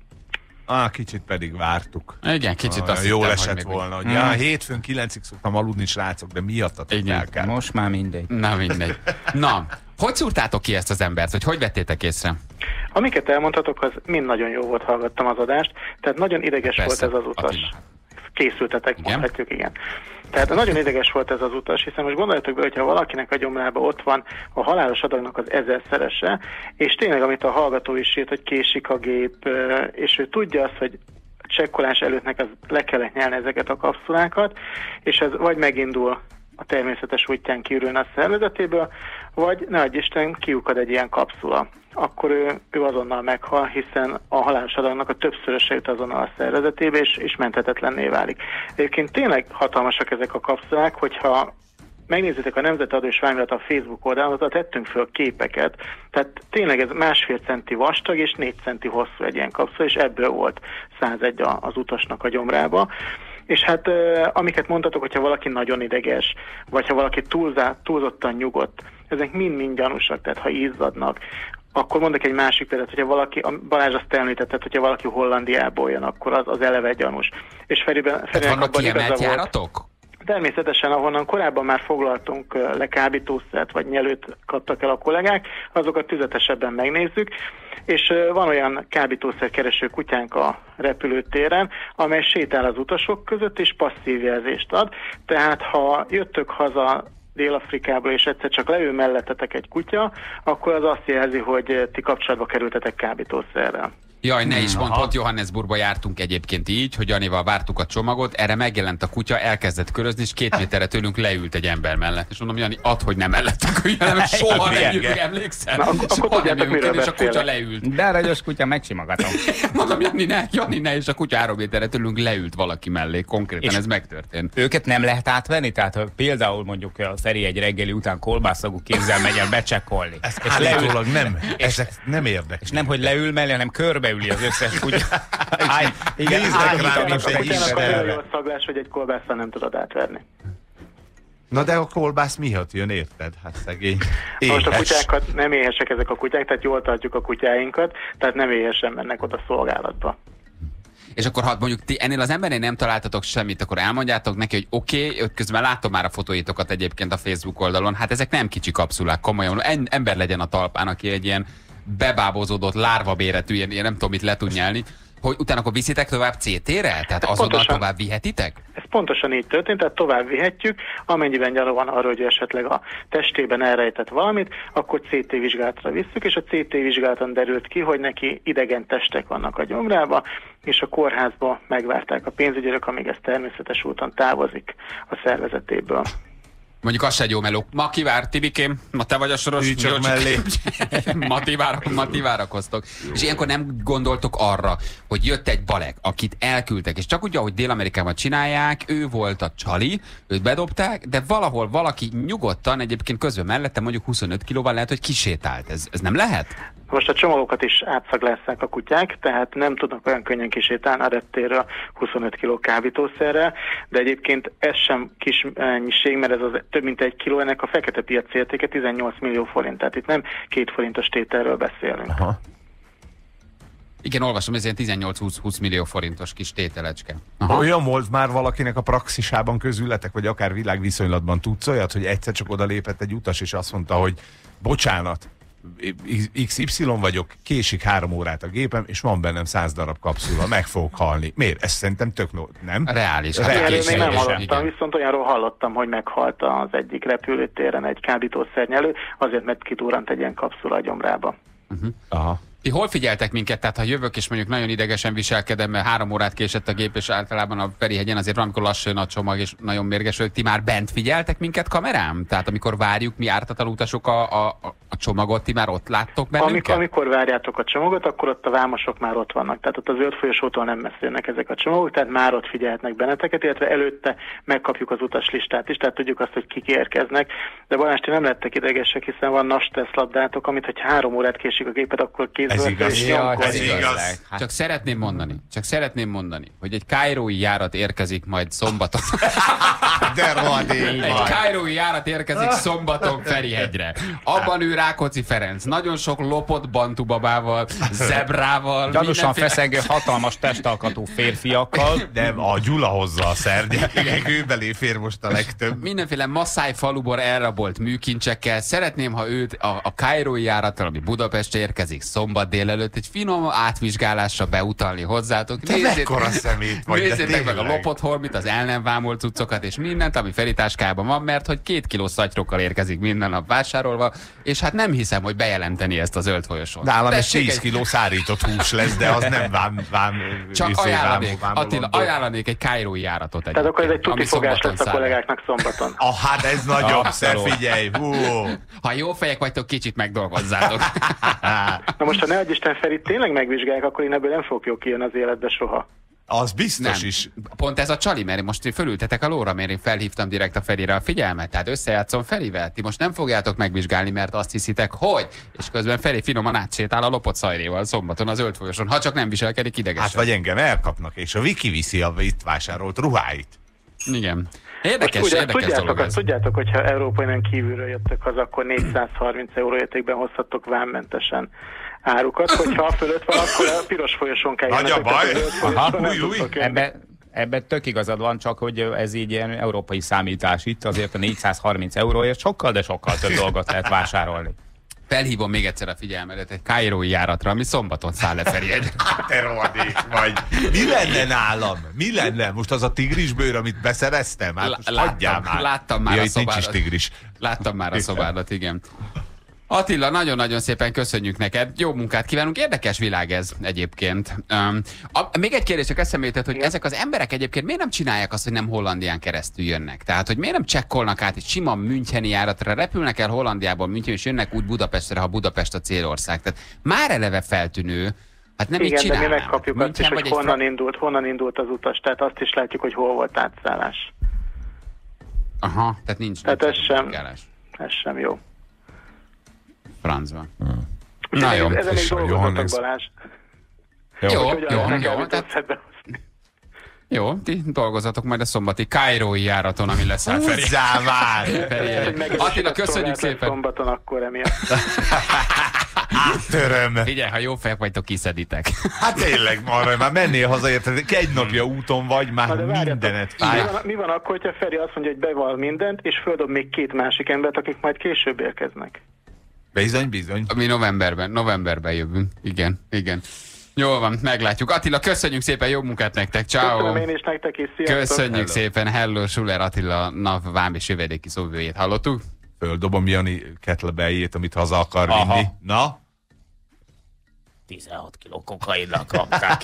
Ah, kicsit pedig vártuk. Igen, kicsit ah, azt jól hittem, esett hogy még volna, hogy még... ja, hétfőn kilencig szoktam aludni, srácok, de miattatok Igen. el kell. Most már mindegy. Na mindegy. Na, hogy szúrtátok ki ezt az embert, vagy hogy vettétek észre? Amiket elmondhatok, az mind nagyon jó volt, hallgattam az adást, tehát nagyon ideges Persze, volt ez az utas. Attila. Készültetek, Igen? mondhatjuk, igen. Tehát nagyon ideges volt ez az utas, hiszen most gondoljatok be, hogyha valakinek a gyomrába ott van a halálos adagnak az ezerszerese, és tényleg, amit a hallgató is írt, hogy késik a gép, és ő tudja azt, hogy csekkolás előttnek az le kellett nyelni ezeket a kapszulákat, és ez vagy megindul a természetes útján kiürülne a szervezetéből, vagy ne adj Isten, kiukad egy ilyen kapszula. Akkor ő, ő azonnal meghal, hiszen a halálos adagnak a többszöröse jut azonnal a szervezetébe, és, és menthetetlenné válik. Egyébként tényleg hatalmasak ezek a kapszulák, hogyha megnézitek a Nemzeti Adó és Vámhivatal a Facebook oldalon, oda tettünk föl képeket, tehát tényleg ez másfél centi vastag és négy centi hosszú egy ilyen kapszula, és ebből volt százegy az utasnak a gyomrába. És hát amiket mondtatok, hogyha valaki nagyon ideges, vagy ha valaki túlzá, túlzottan nyugodt, ezek mind-mind gyanúsak, tehát ha izzadnak. Akkor mondok egy másik példát, hogyha valaki, Balázs azt említetted, hogyha valaki Hollandiából jön, akkor az, az eleve gyanús. És Feriben, Feriben vannak kiemelt járatok? Természetesen, ahonnan korábban már foglaltunk le kábítószert, vagy nyelőt kaptak el a kollégák, azokat tüzetesebben megnézzük, és van olyan kábítószerkereső kutyánk a repülőtéren, amely sétál az utasok között, és passzív jelzést ad. Tehát ha jöttök haza Dél-Afrikából, és egyszer csak leül mellettetek egy kutya, akkor az azt jelzi, hogy ti kapcsolatba kerültetek kábítószerrel. Jaj, ne is mondd, pont Johannesburgba jártunk egyébként így, hogy Janival vártuk a csomagot, erre megjelent a kutya, elkezdett körözni, és két méterre tőlünk leült egy ember mellett. És mondom, Jani, add, hogy nem mellettünk, hogy nem, soha nem jövünk, emlékszel? Na, ak- akkor tudjátok, miről és a kutya beszélek. leült. De aranyos kutya, megsimogatom. Mondom, Jani, ne, Jani, ne, és a kutya három méterre tőlünk leült valaki mellé, konkrétan És ez megtörtént. Őket nem lehet átvenni? Tehát ha például mondjuk a Feri egy reggeli után kolbászagú kézzel megy el becsekkolni. Ez És leül, állítólag nem, ezek nem érdekes. és nem, hogy leül mellé, hanem körbeüli az összes kutya. Áj, igen, Nézzek áj, rá, igen, mint igen, egy igen, Utána Istenre. nagyon jó a szaglás, hogy egy kolbásszal nem tudod átverni. Na de a kolbász miatt jön, érted? Hát szegény. Most a Éhes. kutyákat nem éhesek ezek a kutyák, tehát jól tartjuk a kutyáinkat, tehát nem éhesen mennek oda szolgálatba. És akkor ha mondjuk ti ennél az embernél nem találtatok semmit, akkor elmondjátok neki, hogy oké, okay, közben látom már a fotóitokat egyébként a Facebook oldalon, hát ezek nem kicsi kapszulák, komolyan, en, ember legyen a talpán, aki egy ilyen bebábozódott lárvabéretű, ilyen, ilyen nem tudom mit le tud nyelni, hogy utána akkor viszitek tovább cé té-re? Tehát azonnal pontosan. tovább vihetitek? Ez pontosan így történt, tehát tovább vihetjük, amennyiben gyanú van arra, hogy esetleg a testében elrejtett valamit, akkor cé té vizsgálatra visszük, és a cé té vizsgálaton derült ki, hogy neki idegen testek vannak a gyomrába, és a kórházba megvárták a pénzügyőrök, amíg ez természetes úton távozik a szervezetéből. Mondjuk az se egy jó meló. Ma kivár, Tibikém, ma te vagy a soros. Ülj csak Jó, mellé. ma, ti vár, ma ti várakoztok. És ilyenkor nem gondoltok arra, hogy jött egy balek, akit elküldtek, és csak úgy, ahogy Dél-Amerikában csinálják, ő volt a csali, őt bedobták, de valahol valaki nyugodtan, egyébként közben mellette mondjuk huszonöt kilóval lehet, hogy kisétált. Ez, ez nem lehet? Most a csomagokat is átszaglásszák a kutyák, tehát nem tudnak olyan könnyen kisétálni a reptéről huszonöt kiló kábítószerrel, de egyébként ez sem kis mennyiség, mert ez az több mint egy kiló, ennek a fekete piac értéke tizennyolc millió forint, tehát itt nem két forintos tételről beszélünk. Aha. Igen, olvasom, ez ilyen tizennyolc-húsz millió forintos kis tételecske. Aha. Olyan volt már valakinek a praxisában közületek, vagy akár világviszonylatban tudsz olyat, hogy egyszer csak oda lépett egy utas, és azt mondta, hogy bocsánat, iksz ipszilon vagyok, késik három órát a gépem, és van bennem száz darab kapszula, meg fogok halni. Miért? Ez szerintem tök no... nem? Reális. Hát erről még nem hallottam, igen. viszont olyanról hallottam, hogy meghalt az egyik repülőtéren egy kábítószernyelő, azért mert kidurrant egy ilyen kapszula a gyomrába. Uh-huh. Aha. Ti hol figyeltek minket? Tehát ha jövök és mondjuk nagyon idegesen viselkedem, mert három órát késett a gép, és általában a Ferihegyen azért valamikor lassan jön a csomag, és nagyon mérges vagyok. Ti már bent figyeltek minket kamerám? Tehát amikor várjuk mi ártatlan utasok a, a, a csomagot, ti már ott láttok bennünket? Amikor, amikor várjátok a csomagot, akkor ott a vámosok már ott vannak. Tehát ott az zöld folyosótól nem messzélnek ezek a csomagok, tehát már ott figyelhetnek benneteket, illetve előtte megkapjuk az utaslistát is, tehát tudjuk azt, hogy kik érkeznek. De Balázs, ti nem lettek idegesek, hiszen van napstressz labdátok, amit hogy három órát késik a géped, akkor kézből. Ez igaz. Ja, Ez igaz. Hát. Csak szeretném mondani, csak szeretném mondani, hogy egy kairói járat érkezik majd szombaton. De rohadék Egy vagy. kairói járat érkezik szombaton Ferihegyre. Abban ő Rákóczi Ferenc. Nagyon sok lopott bantubabával, zebrával. Gyanúsan mindenféle- feszengő, hatalmas testalkatú férfiakkal. Nem, a Gyula hozza a szerdgyekek, ő belé fér most a legtöbb. Mindenféle Maszáj faluból elrabolt műkincsekkel. Szeretném, ha őt a, a kairói járattal, ami Budapestre érkezik szombat délelőtt, egy finom átvizsgálásra beutalni hozzátok. Te mekkora szemét vagy, de nézzétek meg a tényleg. lopott holmit, az el nem vámolt cuccokat, és mindent, ami Feri táskában van, mert hogy két kiló szatyrokkal érkezik minden nap vásárolva, és hát nem hiszem, hogy bejelenteni ezt a zöld folyosón. Nálam ez Tessék tíz egy- kiló szárított hús lesz, de az nem vám, vám Csak izé, ajánlanék, vám- Attila, vámolandó. ajánlanék egy kairói járatot Tehát akkor ez egy egyébként, ami tuti fogás szombaton lesz a száll. kollégáknak szombaton. Ah, hát ez nagyobb, szer, Abszolút. figyelj, hú. Ha jó fejek vagytok, kicsit megdolgozzátok. Na most, ha ne adj Isten Ferit tényleg megvizsgálják, akkor én ebből nem fogok jó kijönni az életbe soha. Az biztos Nem. is. Pont ez a csali, mert most fölültetek a lóra, mert én felhívtam direkt a Ferire a figyelmet, tehát összejátszom Ferivel. Ti most nem fogjátok megvizsgálni, mert azt hiszitek, hogy, és közben Feri finoman átsétál a lopott szajréval szombaton a zöld folyosón, ha csak nem viselkedik idegesen. Hát vagy engem elkapnak, és a Viki viszi a itt vásárolt ruháit. Igen. Érdekes, Most ugye, érdekes tudjátok, dolog azt ez. tudjátok, hogyha Európai nem kívülről jöttök haza, akkor négyszázharminc euró értékben hozhattok vámmentesen árukat. Hogyha a fölött van, akkor a piros folyosón kell Nagy a jönnötök, baj. tehát a zöld Aha, folyosón nem új, új. tudtok jönni. Ebbe, ebbe tök igazad van, csak hogy ez így ilyen európai számítás itt, azért a négyszázharminc euróért sokkal, de sokkal több dolgot lehet vásárolni. Felhívom még egyszer a figyelmedet egy kairói járatra, ami szombaton száll le Ferihegyre. Te rohadék vagy. Mi lenne nálam? Mi lenne? Most az a tigrisbőr, amit beszereztem? Hát most Láttam, hagyjál már. láttam már ja, a itt nincs is szobádat. tigris. Láttam már a szobádat, igen. Attila, nagyon-nagyon szépen köszönjük neked. Jó munkát kívánunk. Érdekes világ ez egyébként. Um, a, még egy kérdés, csak eszembe jutott, hogy ezek az emberek egyébként miért nem csinálják azt, hogy nem Hollandián keresztül jönnek? Tehát, hogy miért nem csekkolnak át egy sima müncheni járatra, repülnek el Hollandiából München, és jönnek úgy Budapestre, ha Budapest a célország. Tehát már eleve feltűnő. Hát nem így Igen, de mi csinálnám. megkapjuk azt is, München hogy vagy egy honnan fra- indult, honnan indult az utas, tehát azt is látjuk, hogy hol volt átszállás. Aha, tehát nincs. Tehát nincs ez sem- vizsgálás. Ez sem jó. Francba. Úgyhogy Na jó. ezen még és a dolgozatok, Johannes. Balázs. Jó, Hogy jó, hogyan jó, lehetne jó, kábítószert tehát behozni. jó, ti dolgozatok majd a szombati kairói járaton, ami lesz hát Feri. Húzzál már! Feri- Hogy megerősített Attila, köszönjük szolgálat lesz szépen. Szombaton, akkor emiatt. Áttöröm. Figyelj, ha jó fejek vagytok, kiszeditek. Hát tényleg, marra, már mennél haza, érted? Egy napja úton vagy, már Na de várjatok, mindenet mi fáj. van, mi van akkor, hogyha Feri azt mondja, hogy beval mindent, és földob még két másik embert, akik majd később érkeznek? Bizony, bizony. Mi novemberben, novemberben jövünk. Igen, igen. Jól van, meglátjuk. Attila, köszönjük szépen, jó munkát nektek. Ciao. Köszönöm én is nektek is, sziasztok! Köszönjük Hello. szépen. Hello, Schuller Attila, NAV vám és jövedéki szóvivőjét hallottuk? Földobom Jani kettlebelljét, amit haza akar Aha. vinni. Na? tizenhat kiló kokainnal kapták.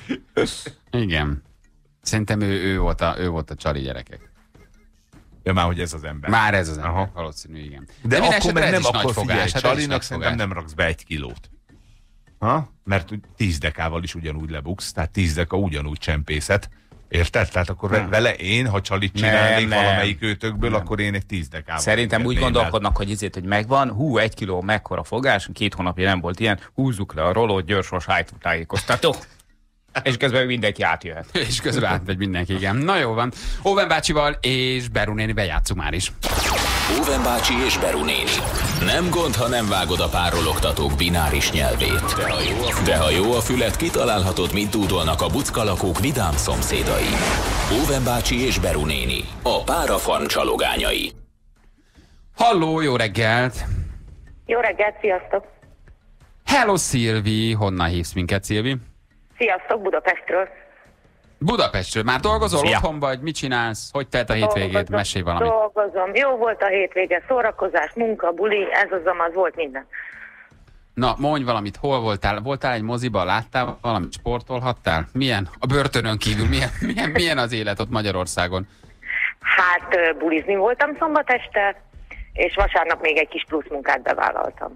Igen. Szerintem ő, ő, volt a, ő volt a csali gyerekek. Ja, már hogy ez az ember. Már ez az ember, Aha. valószínű, igen. De, minden akkor esetre meg ez nem, is nagy akkor fogás, figyelj, hát ez is Csalinak nagy szerintem fogás. nem raksz be egy kilót. Ha? Mert úgy tíz dekával is ugyanúgy lebuksz, tehát tíz deka ugyanúgy csempészet. Érted? Tehát akkor Nem. vele én, ha csalit csinálnék Nem, nem. valamelyik őtökből, akkor én egy tíz dekával. Szerintem úgy engedném el. gondolkodnak, hogy izét, hogy megvan, hú, egy kiló mekkora fogás, két hónapja nem volt ilyen, húzzuk le a rolót, gyors tájékoztató. És közben mindenki átjöhet. És közben átmegy mindenki, igen. Na jó van. Óven bácsival és Beru néni bejátszunk már is. Óven bácsi és Beru néni. Nem gond, ha nem vágod a párologtatók bináris nyelvét. De ha jó a, De ha jó a fület, kitalálhatod, mit dúdolnak a buckalakók vidám szomszédai. Óven bácsi és Beru néni. A párafarm csalogányai. Halló, jó reggelt! Jó reggelt, sziasztok! Hello, Szilvi! Honnan hívsz minket, Szilvi? Sziasztok, Budapestről. Budapestről. Már dolgozol Szia. otthon vagy? Mit csinálsz? Hogy telt a hétvégét? Dolgozom, Mesélj valamit. Dolgozom. Jó volt a hétvége, szórakozás, munka, buli, ez az amaz, volt minden. Na, mondj valamit, hol voltál? Voltál egy moziban, láttál valamit, sportolhattál? Milyen? A börtönön kívül, milyen, milyen, milyen az élet ott Magyarországon? Hát ö, bulizni voltam szombat este, és vasárnap még egy kis plusz munkát bevállaltam.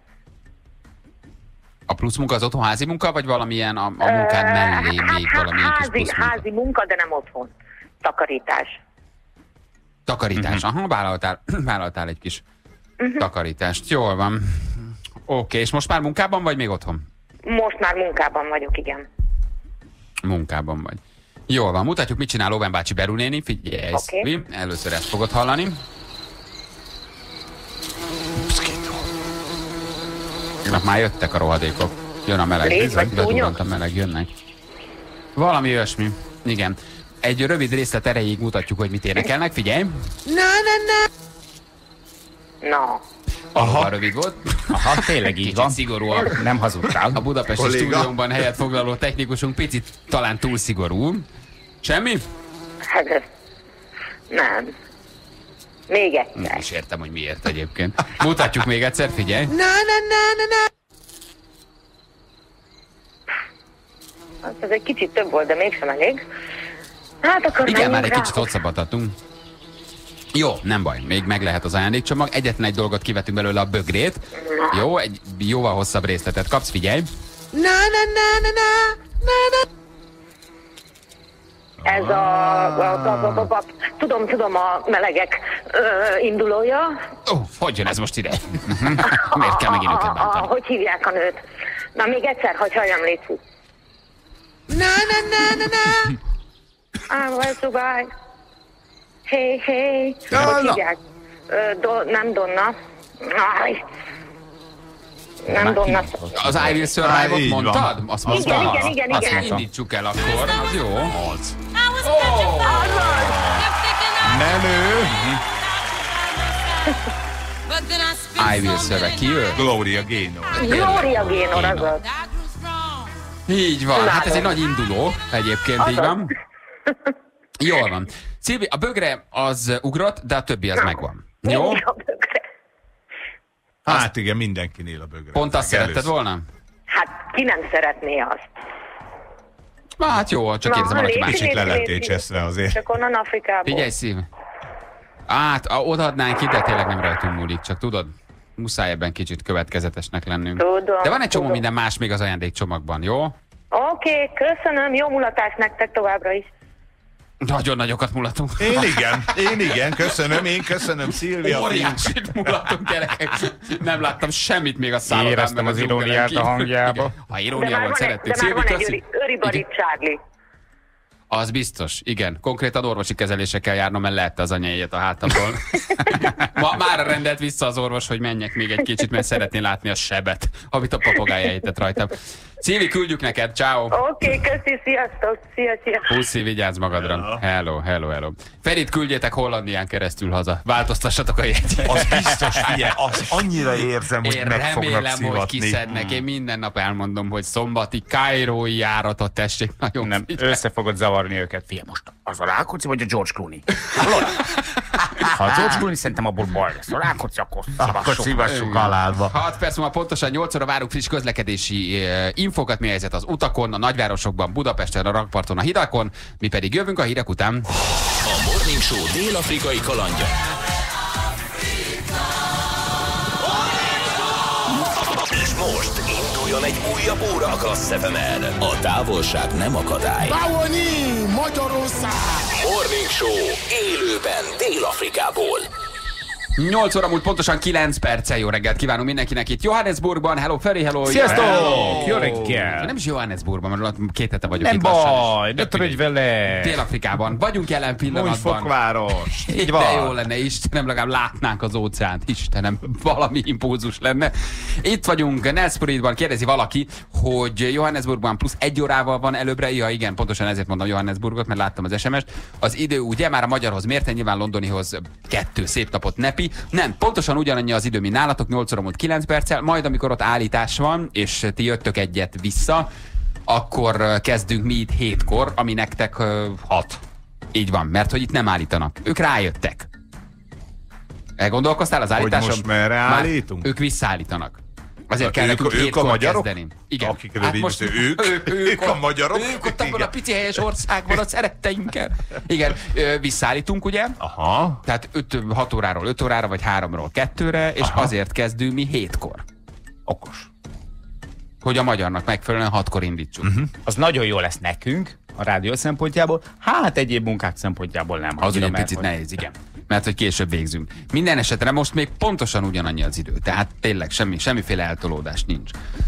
A plusz munka az otthonházi munka, vagy valamilyen a, a munkád mellé hát, még hát, valamilyen kis házi, plusz munka? házi munka, de nem otthon. Takarítás. Takarítás. Aha, vállaltál, vállaltál egy kis Uh-huh. takarítást. Jól van. Oké, és most már munkában vagy még otthon? Most már munkában vagyok, igen. Munkában vagy. Jól van, mutatjuk, mit csinál Owen bácsi Beru néni. Figyelj, Oké. okay. Először ezt fogod hallani. Na, már jöttek a rohadékok. Jön a meleg. Légy vagy Bedurrant szúnyog? a meleg, jönnek. Valami olyasmi. Igen. Egy rövid részlet erejéig mutatjuk, hogy mit énekelnek. Figyelj. Na, Aha. Rövid volt. Aha, tényleg így Kicsit van. szigorúan. Nem hazudtál. A budapesti Kolléga. stúdiónkban helyet foglaló technikusunk picit talán túl szigorú. Semmi? hát ez... Nem. Még Nem egyszer. is értem, hogy miért egyébként. Mutatjuk még egyszer, figyelj. Hát ez egy kicsit több volt, de mégsem elég. Hát akkor Igen, már menjünk egy rá. kicsit hosszabbadhatunk. Jó, nem baj, még meg lehet az ajándékcsomag. Egyetlen egy dolgot kivetünk belőle, a bögrét. Jó, egy jóval hosszabb részletet kapsz, figyelj. Ez a, a, a, a, a, a... Tudom, tudom, a melegek ö, indulója. Ó, hogy jön ez most ide? Miért kell megint a, őket a, a, bántani? Hogy hívják a nőt? Na, még egyszer, hogy halljam, légy. Na, na, na, na, na. I want to buy. Hey, hey. Hogy hívják? Ö, do, nem Donna. Aj. Nem Donna. Az I Will Á, Survive-ot így van. mondtad? Azt mondtad? Igen, igen, igen, Azt igen. indítsuk el akkor, az jó. Az. Menő! I Will Survive. Ki ő? Gloria Gaynor. Gloria Gaynor, azaz. Így van, hát ez egy nagy induló egyébként, így Azaz. van. Jól van. Szilvi, a bögre az ugrott, de a többi az megvan. Jó? Mindig a bögre. Hát igen, mindenkinél a bögre. Pont azt Először. szeretted volna? Hát ki nem szeretné azt? Na, hát jó, csak Na, érzem, valaki légy másik. Kicsit le Légy- lettél cseszve azért. Csak onnan Afrikából. Figyelj, Szív. Hát, a- odaadnánk ide, tényleg nem rajtunk múlik, csak tudod, muszáj ebben kicsit következetesnek lennünk. Tudom, De van egy csomó tudom. minden más még az ajándékcsomagban, jó? Oké, okay, köszönöm, jó mulatást nektek továbbra is. Nagyon nagyokat mulatunk. Én igen, én igen, köszönöm, én köszönöm, Szilvia. Óriásit mulatunk, gyerekek. Nem láttam semmit még a szállodában. Éreztem az iróniát a hangjába. Ha De irónia már volt, van egy, szerettük. de már van egy köszi. öri, öribarit Charlie. Az biztos, igen. Konkrétan orvosi kezelése kell járnom, mert lehette az anyájét a hátamról. Ma, már rendelt vissza az orvos, hogy menjek még egy kicsit, mert szeretné látni a sebet, amit a papagája ejtett rajtam. Szívi, küldjük neked, ciao. Oké, okay, köszi, sziasztok, szia, szia. Puszi, vigyázz magadra. Hello, hello, hello. Ferit, küldjétek Hollandián keresztül haza. Változtassatok a jegyet. Az biztos, figyelj, az annyira érzem, hogy Én meg fognak remélem, hogy szivatni. kiszednek. Én minden nap elmondom, hogy szombati kairói járatot tessék. Nagyon Nem, figyelj. össze fogod zavarni őket. Figyelj, most az a Rákóczi vagy a George Clooney? Hallod? Ha a George Clooney, szerintem abból baj lesz. A Rákóczi, akkor Akkor szívassuk. szívassuk halálba. hat perc múlva pontosan nyolc óra várunk friss közlekedési eh, infokat, mi a helyzet az utakon, a nagyvárosokban, Budapesten, a rakparton, a hidakon, mi pedig jövünk a hírek után. A Morning Show dél-afrikai kalandja. És most induljon egy újabb óra a Klassz ef emen. A távolság nem akadály. Báwoni, Magyarország! Morning Show élőben Dél-Afrikából. nyolc óra múlt pontosan kilenc perccel. Jó reggelt kívánunk mindenkinek itt Johannesburgban. Hello Feri, hello. Sziasztok! Hello. Jó reggel! Nem is Johannesburgban, mert ott két hete vagyok Nem itt lassan. baj, ne törődj vele! Dél-Afrikában vagyunk jelen Úgy pillanatban. fokváros. Így De van. jó lenne, Istenem, legalább látnánk az óceánt, Istenem, valami impulzus lenne. Itt vagyunk Nelspruitban, kérdezi valaki, hogy Johannesburgban plusz egy órával van előbbre. Ja, igen, pontosan ezért mondom Johannesburgot, mert láttam az es em est. Az idő ugye már a magyarhoz mérten, nyilván londonihoz kettő szép napot nepi. napi. Nem, pontosan ugyanannyi az idő, mint nálatok, nyolc óra múlt kilenc perccel, majd amikor ott állítás van, és ti jöttök egyet vissza, akkor kezdünk mi itt hétkor, ami nektek uh, hat. Így van, mert hogy itt nem állítanak. Ők rájöttek. Elgondolkoztál az állításon? Hogy most merre állítunk? Ők visszaállítanak. Azért kell ők, nekünk ők a hétkor magyarok? kezdeni. Igen. Akikről Hát így most ők, ők, ők a magyarok? Ők ott abban a pici helyes országban, a szeretteinkkel. Igen, ö, visszaállítunk, ugye? Aha. Tehát hat óráról öt órára, vagy háromról kettőre, és Aha. azért kezdünk mi hétkor. Okos. Hogy a magyarnak megfelelően hatkor indítsunk. Uh-huh. Az nagyon jó lesz nekünk, a rádió szempontjából, hát egyéb munkák szempontjából nem. Az ugye egy mert picit hogy... nehéz, igen. Mert hogy később végzünk. Minden esetre most még pontosan ugyanannyi az idő. Tehát tényleg semmi, semmiféle eltolódás nincs.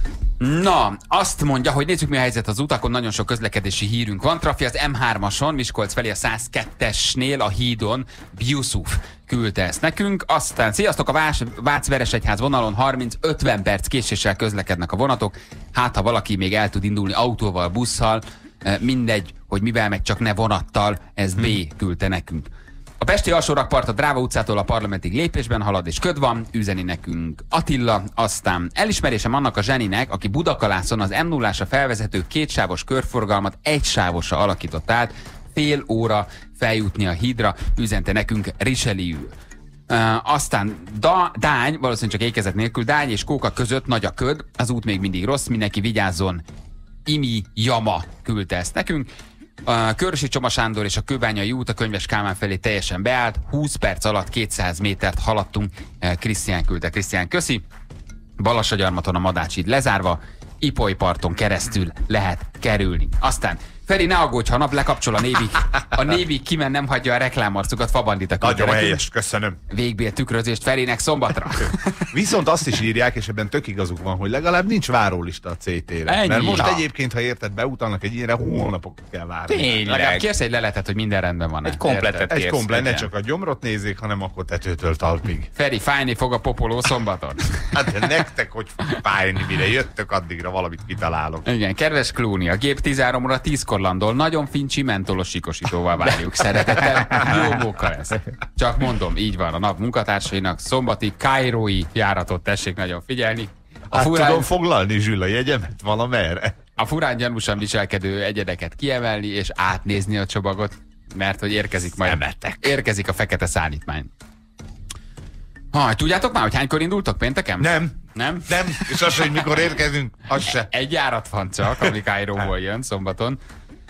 Na, azt mondja, hogy nézzük, mi a helyzet az utakon, nagyon sok közlekedési hírünk van. Trafi az em hármason, Miskolc felé a száz kettesnél a hídon, Yusuf küldte ezt nekünk. Aztán sziasztok, a Vác-Veresegyház vonalon harminc-ötven perc késéssel közlekednek a vonatok. Hát, ha valaki még el tud indulni autóval, busszal, mindegy, hogy mivel meg csak ne vonattal, ez B küldte nekünk. A pesti alsórakpart a Dráva utcától a Parlamentig lépésben halad, és köd van, üzeni nekünk Attila. Aztán elismerésem annak a zseninek, aki Budakalászon az em nullásra felvezető kétsávos körforgalmat egysávosra alakított át, fél óra feljutni a hídra, üzente nekünk Richelieu. Uh, aztán da, Dány, valószínűleg csak ékezet nélkül, Dány és Kóka között nagy a köd, az út még mindig rossz, mindenki vigyázzon. Imi Jama küldte ezt nekünk. A Körösi Csoma Sándor és a Kőbányai út a Könyves Kálmán felé teljesen beállt, húsz perc alatt kétszáz métert haladtunk. Krisztián küldte, Krisztián köszi. Balassagyarmaton a Madács-híd lezárva, Ipoly parton keresztül lehet kerülni. Aztán Feri, ne aggódj, ha a nap lekapcsol a névig, a névig kimen nem hagyja a reklámarcukat, Fabandita küldte. Nagyon helyes, köszönöm. Végbél tükrözést Ferinek szombatra. Viszont azt is írják, és ebben tök igazuk van, hogy legalább nincs várólista a cé té-re. Ennyi. Mert most Na. egyébként, ha érted, beutalnak egy ilyenre, hónapok kell várni. Legalább Tényleg. kérsz egy leletet, hogy minden rendben van. Egy kompletet. Egy Kérsz, komplet, ne igen. csak a gyomrot nézzék, hanem akkor tetőtől talpig. Feri, fájni fog a popoló szombaton. Hát de nektek hogy fog fájni, mire jöttök, addigra valamit kitalálok. Igen, kedves Clooney, a gép tizenhárom óra tízkor landol, nagyon fincsi mentolos sikosítóval várjuk. Szeretettel, jó móka lesz. Csak mondom, így van, a nap munkatársainak szombati kairói járatot tessék nagyon figyelni. A Hát furán, tudom foglalni Zsül a jegyemet valamerre. a furán gyanúsan viselkedő egyedeket kiemelni és átnézni a csomagot, mert hogy érkezik majd, Szemetek. érkezik a fekete szállítmány. Ha, tudjátok már, hogy hánykor indultok pénteken? Nem. Nem? Nem, és az, hogy mikor érkezünk, az se. Egy járat van csak, ami Kairóból jön szombaton.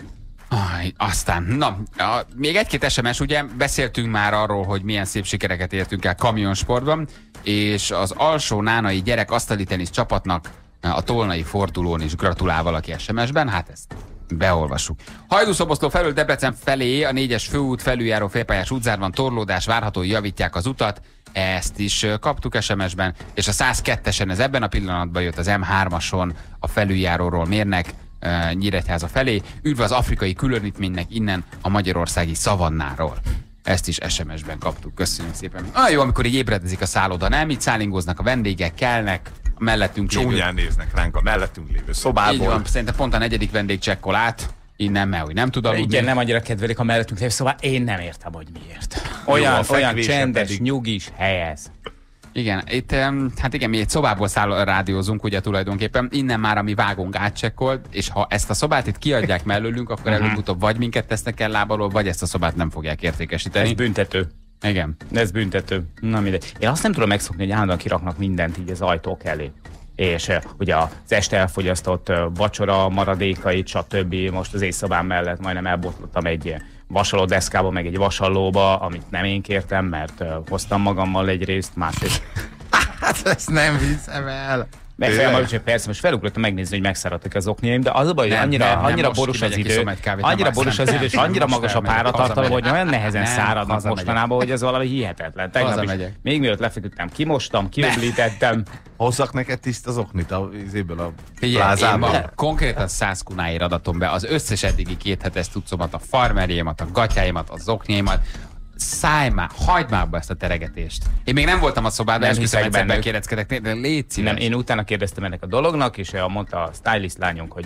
Aj, aztán, na, a, még egy-két es em es, ugye beszéltünk már arról, hogy milyen szép sikereket értünk el kamionsportban, és az alsó nánai gyerek asztali tenisz csapatnak a tolnai fordulón is gratulál valaki es em es-ben, hát ezt beolvassuk. Hajdúszoboszló felől Debrecen felé a négyes főút felüljáró félpályás útzárban torlódás várható, javítják az utat, ezt is kaptuk es em es-ben, és a száz kettesen ez ebben a pillanatban jött az em hármason a felüljáróról mérnek, uh, Nyíregyháza felé. Üdv az afrikai különítménynek innen a magyarországi szavannáról. Ezt is es em es-ben kaptuk, köszönjük szépen. Olyan jó, amikor így ébredezik a szálloda, nem? Itt szállingoznak a vendégek, kelnek, a mellettünk lévő. Csúnyán néznek ránk a mellettünk lévő Így szobából. van, szerintem pont a negyedik vendég csekkol át, innen, mert hogy nem tud aludni. Igen, nem annyira kedvelik a mellettünk lévő, szóval én nem értem, hogy miért. Olyan, Jó, a olyan fekvése csendes, pedig. nyugis helyez. Igen, itt, em, hát igen, mi egy szobából száll, rádiózunk, ugye tulajdonképpen, innen már a mi vágónk átcsekkolt, és ha ezt a szobát itt kiadják mellőlünk, akkor előbb-utóbb vagy minket tesznek el lábalól, vagy ezt a szobát nem fogják értékesíteni. Ez büntető. Igen. Ez büntető. Na mindegy. Én azt nem tudom megszokni, hogy állandóan kiraknak mindent így az ajtók elé. És uh, ugye az este elfogyasztott uh, vacsora maradékait, stb. Most az éjszobám mellett majdnem elbotlottam egy uh, vasalódeszkába, meg egy vasallóba, amit nem én kértem, mert uh, hoztam magammal egy részt, másrészt. Hát ezt nem hiszem el. Meg fel, persze, most felugrottam megnézni, hogy megszáradtak az oknyaim, de az a baj, hogy Nem, annyira, nem, nem, annyira most borús az kimegyek, idő, iszom egy kávét, nem annyira azt borús nem. az idő, és Nem, annyira most magas a elmegyek, páratartalom, hogy hazamegyek. olyan nehezen Nem, száradnak hazamegyek. mostanában, hogy ez valami hihetetlen. Tegnap is, Hazamegyek. még mielőtt lefeküdtem, kimostam, kiöblítettem. Hozzak neked tiszt az oknit a, izéből a Figyelj, én plázából. ma konkrétan száz kunáért adatom be az összes eddigi két hetes cuccomat, a farmerjémat, a gatyáimat, az oknyaimat. Szállj már, hagyd már be ezt a teregetést. Én még nem voltam a szobában, Nem esküszöm, hiszek egyszer bennük. bekéreckedek, de légy szíves. Nem, én utána kérdeztem ennek a dolognak, és mondta a stylist lányunk, hogy, a,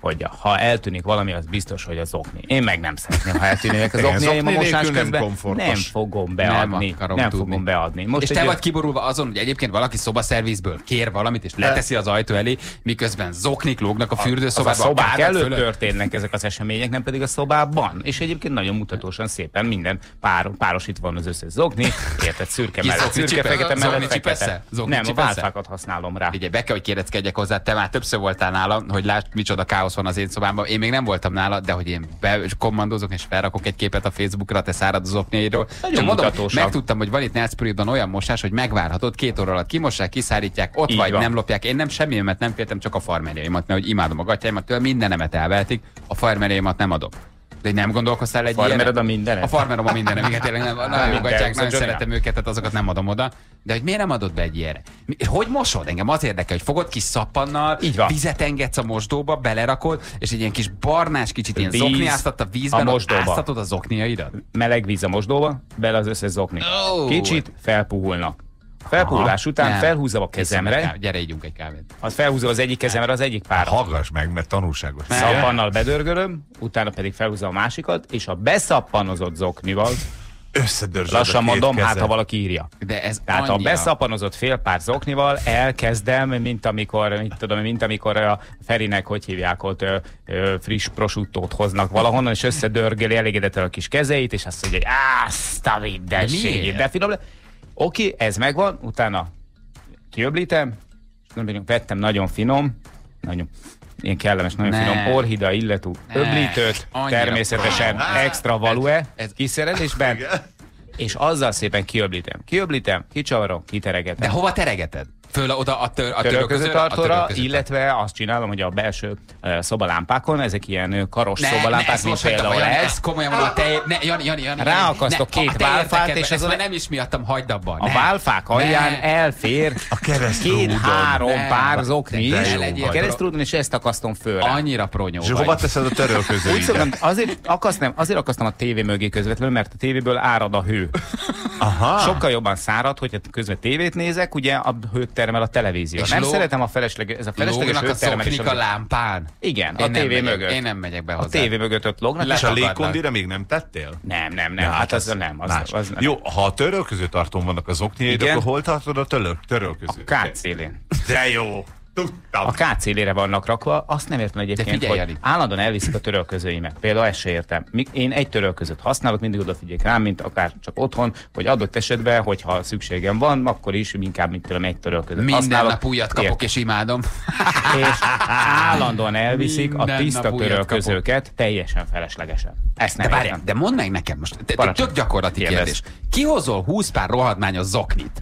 gondolkodja. Ha eltűnik valami, az biztos, hogy az zokni. Én meg nem szeretném, ha eltűnik az Igen, zokniaim a zokni mosás nélkül nem közben. komfortos. Nem fogom beadni. akarom Nem tudni. fogom beadni. Most És egy te olyan- vagy kiborulva azon, hogy egyébként valaki szobaszervizből kér valamit, és leteszi az ajtó elé, miközben zoknik lógnak a az a fürdőszobában. szobák kábelt előtt fölött. történnek ezek az események, nem pedig a szobában. És egyébként nagyon mutatósan szépen minden pár, párosítva van az összes zokni, érted, szürke Ki mellett, zokni szürke, csipe- fekete zokni mellett, csipeszel? fekete. Zokni Nem, a csipeszel? válfákat használom rá. Ugye be kell, hogy kérdezkedjek hozzá, te már többször voltál nála, hogy lásd, micsoda káosz van az én szobámban. Én még nem voltam nála, de hogy én bekommandozok és felrakok egy képet a Facebookra, te szárad az oknyaidról. Nagyon Csak mondom, mutatósabb. megtudtam, hogy van itt Nelspruitban olyan mosás, hogy megvárhatod, két óra alatt kimossák, kiszárítják, ott Így vagy, van. nem lopják. Én nem semmimet nem féltem, csak a farmerjaimat, mert hogy imádom a gatyáimat, tőle mindenemet elvehetik, a farmerjaimat nem adok. De nem gondolkoztál egy ilyen? Farmered a mindenet? A farmerom a mindenem, igen, tényleg nem, nagyon jó minden, gatyák, nagyon szóval szeretem őket, tehát azokat nem adom oda. De hogy miért nem adod be egy ilyenre? Mi- Hogy mosod? Engem az érdekel, hogy fogod kis szappannal, Így van. vizet engedsz a mosdóba, belerakod, és egy ilyen kis barnás, kicsit ilyen Víz zokniáztat a vízben, a ott mosdóba. áztatod a zokniaidat? Meleg víz a mosdóba, bele az összes zokni. Ó. Kicsit felpuhulnak. Felpuhulás után Nem. felhúzom a Iszom egy kezemre, kávét. Gyere, ígyunk egy kávét. az felhúzom az egyik kezemre, az egyik párat. Hallgass meg, mert tanulságos. Szappannal bedörgölöm, utána pedig felhúzom a másikat, és a beszappanozott zoknival, Összedörzsöd lassan a két mondom, hát kezed. ha valaki írja. De ez Tehát a annyira... beszappanozott fél pár zoknival elkezdem, mint amikor, mint tudom, mint amikor a Ferinek, hogy hívják ott, ö, ö, friss prosciuttót hoznak valahonnan, és összedörgeli elégedetten a kis kezeit, és azt mondja, hogy azt a mindenségét, miért? de finom le. Oké, ez megvan, utána kiöblítem, és nem pedig vettem nagyon finom, nagyon ilyen kellemes, nagyon Ne. finom orhida illetú Ne. öblítőt, Annyira természetesen finom. extra value Ez- kiszerelésben, és azzal szépen kiöblítem. Kiöblítem, kicsavarom, kiteregetem. De hova teregeted? Föl oda a, tör, a Törölközőtartóra, törölközőtartóra? illetve azt csinálom, hogy a belső uh, szobalámpákon, ezek ilyen ö, karos Ne, ne, szobalámpák, ezt mint most hagytam, például Jani, ez. ezt komolyan mondom, a tej... Ne, Jani, Jani, Jani, Ráakasztok ne, két a tejértekedbe, válfát, és ezt azon- már nem is miattam, hagyd abba. A ne. válfák alján Ne. elfér A keresztrúdon. két-három Ne. pár zokni De is. ne legyél A keresztrúdon, és ezt akasztom fölre. Annyira pronyó És vagy. hova teszed a Úgy törölközőidet? szoktam, azért akasztom, azért akasztom a tévé mögé közvetlenül, mert a tévéből árad a hő. Aha. Sokkal jobban szárad, hogyha közben tévét nézek, ugye a hőt termel a televízió. És Nem ló- szeretem a felesleges, ez a felesleges Lógnak a hőtermelés. szoknik a lámpán. Igen, Én a nem tévé megyek- mögött. Én nem megyek be A hozzá. tévé mögött ott lógnak. És a Leszakadnak. légkondira még nem tettél? Nem, nem, nem. Ja, hát az nem. Az, más. az nem. Jó, ha a törölközőtartón vannak az oknyaid, Igen. akkor hol tartod a töröl, törölközőt? Kád szélén. De jó! Tudtam. A kád szélére vannak rakva, azt nem értem egyébként, figyelj, hogy Jani. állandóan elviszik a törölközőimet. Például ezt se értem. Mi- Én egy törölközőt használok, mindig odafigyelek rám, mint akár csak otthon, hogy adott esetben, hogyha szükségem van, akkor is inkább, mint tőlem egy törölközőt Minden használok. nap újat kapok, Értem. és imádom. És állandóan elviszik a Minden tiszta nap újat törölközőket teljesen feleslegesen. Ezt nem De értem. várj, de mondd meg nekem most, te- Parancsolj. tök gyakorlati Kérdezz. kérdés. Kihozol húsz pár rohadmányos zoknit?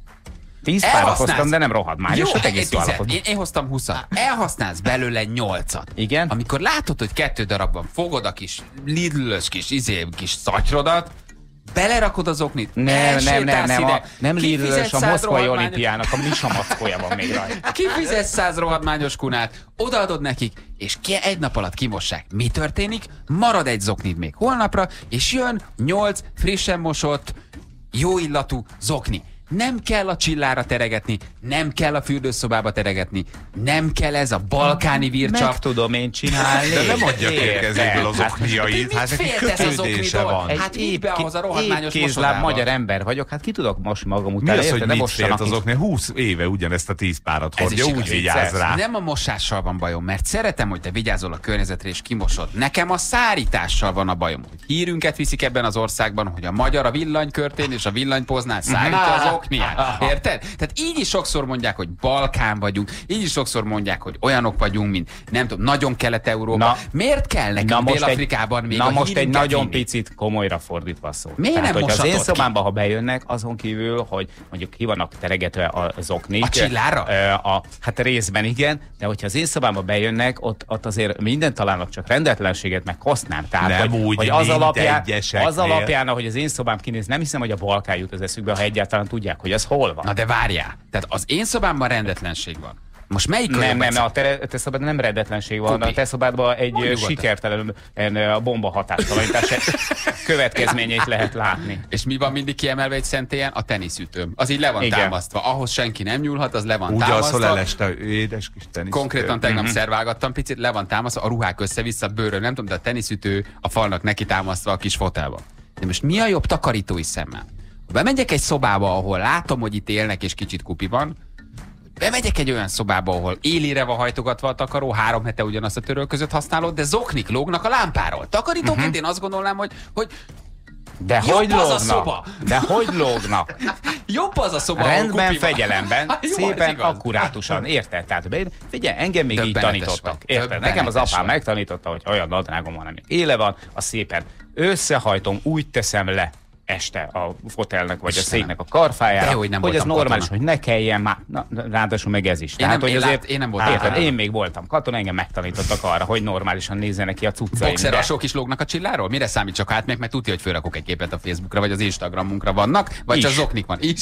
Tíz párat Elhasználsz. hoztam, de nem rohadmányos, Jó, egész jó tízet. állapotban. én, én hoztam húszat. Elhasználsz belőle nyolcat. Igen. Amikor látod, hogy kettő darabban fogod a kis Lidl-ös kis izé, kis szatyrodat, belerakod az oknit, Nem, nem, nem, elsétálsz nem, ide, a, nem kifizetsz Lidl-ös, a száz moszkvai rohadmányos- olimpiának a Misa mackója van még rajta. Kifizetsz száz rohadmányos kunát, odaadod nekik, és ki egy nap alatt kimossák. Mi történik? Marad egy zoknid még holnapra, és jön nyolc frissen mosott, jó illatú zokni. Nem kell a csillára teregetni, nem kell a fürdőszobába teregetni, nem kell ez a balkáni vircsap. Meg tudom én csinálni. De nem adja ki a Érted? kezéből az Hát okniait, hát neki féltesz az kötődése oknitól? van. Hát így be ahhoz a rohadmányos épp kézláb mosodába. magyar ember vagyok, hát ki tudok most magam Mi utána, az, hogy érted? De mit mossanak félt az okni? húsz éve ugyanezt a tíz párat Ez hordja, is úgy igaz. vigyázz rá. Nem a mosással van bajom, mert szeretem, hogy te vigyázol a környezetre és kimosod. Nekem a szárítással van a bajom, hogy hírünket viszik ebben az országban, hogy a magyar a villanykörtén és a villanypóznál szárítja az okniát. Érted? Tehát így is sokszor mondják, hogy Balkán vagyunk, így is sokszor mondják, hogy olyanok vagyunk, mint nem tudom, nagyon Kelet-Európa. Na. Miért kell nekünk Dél-Afrikában még na a most egy hírünket nagyon vinni? picit komolyra fordítva szó. Miért Tehát, nem hogy az én moshatod ki? szobámba, ha bejönnek, azon kívül, hogy mondjuk ki vannak teregetve az oknik. A csillára? ö, A, hát részben igen, de hogyha az én szobámba bejönnek, ott, ott azért minden találnak, csak rendetlenséget meg hasznám. Tehát, Nem hogy, úgy, hogy az, mint alapján, egyeseknél. az alapján, ahogy az én szobám kinéz, nem hiszem, hogy a Balkán jut az eszükbe, ha egyáltalán tudják, hogy az hol van. Na de várjál, tehát az én szobámban rendetlenség van. Most melyik Nem, olyan nem, vagy- a te, te szobádban nem rendetlenség van, Kupi. a te szobádban egy Mondj ö, nyugodtan. sikertelen ö, bomba hatástalanítás következményeit lehet látni. És mi van mindig kiemelve egy szentélyen? A teniszütőm. Az így le van Igen. támasztva. Ahhoz senki nem nyúlhat, az le van Úgy alszol el támasztva. este, édes kis tenisz. Konkrétan tegnap mm-hmm. szerválgattam picit, le van támasztva, a ruhák össze-vissza, a bőrön, nem tudom, de a teniszütő a falnak neki támasztva a kis fotelba. De most mi a jobb takarítói szemmel? Bemegyek egy szobába, ahol látom, hogy itt élnek és kicsit kupi van, bemegyek egy olyan szobába, ahol élére van hajtogatva a takaró, három hete ugyanazt a törölközöt használod, de zoknik lógnak a lámpáról. Takarítóként uh-huh. én azt gondolnám, hogy, hogy De jobb hogy az a lógnak? szoba. De hogy lógnak? jobb az a szoba, ahol Rendben, kupi van. fegyelemben, Jó, ez szépen, igaz. akkurátusan, érted? Tehát be- figyelj, engem még így Döbbenetes tanítottak. vagy. Érted? Nekem az Döbbenetes apám vagy. megtanította, hogy olyan nadrágom van, ami éle van, az szépen összehajtom, úgy teszem le este a fotelnek vagy a Istenem. széknek a karfájára, De hogy nem hogy ez voltam normális, katona. hogy ne kelljen már, na, ráadásul meg ez is. Én nem- én lát- én nem voltam érted, katona. én még voltam katona, engem megtanítottak arra, hogy normálisan nézzenek ki a cuccaim. Boxer de- alsók is lógnak a csilláról? Mire számít csak hát meg, mert tudja, hogy fölrakok egy képet a Facebookra, vagy az Instagramunkra vannak, vagy Is. csak zoknik van. Így.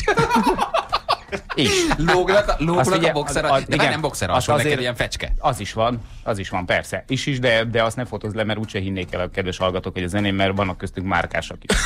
Is. Lógnak, a- lógnak Azt a ugye, boxer az- az- De már igen, nem boxer az alsó, neked azért- ilyen fecske. Az is van, az is van, persze. Is is, de, de azt ne fotózz le, mert úgyse hinnék el a kedves hallgatók, hogy a zeném, mert vannak köztünk márkásak is.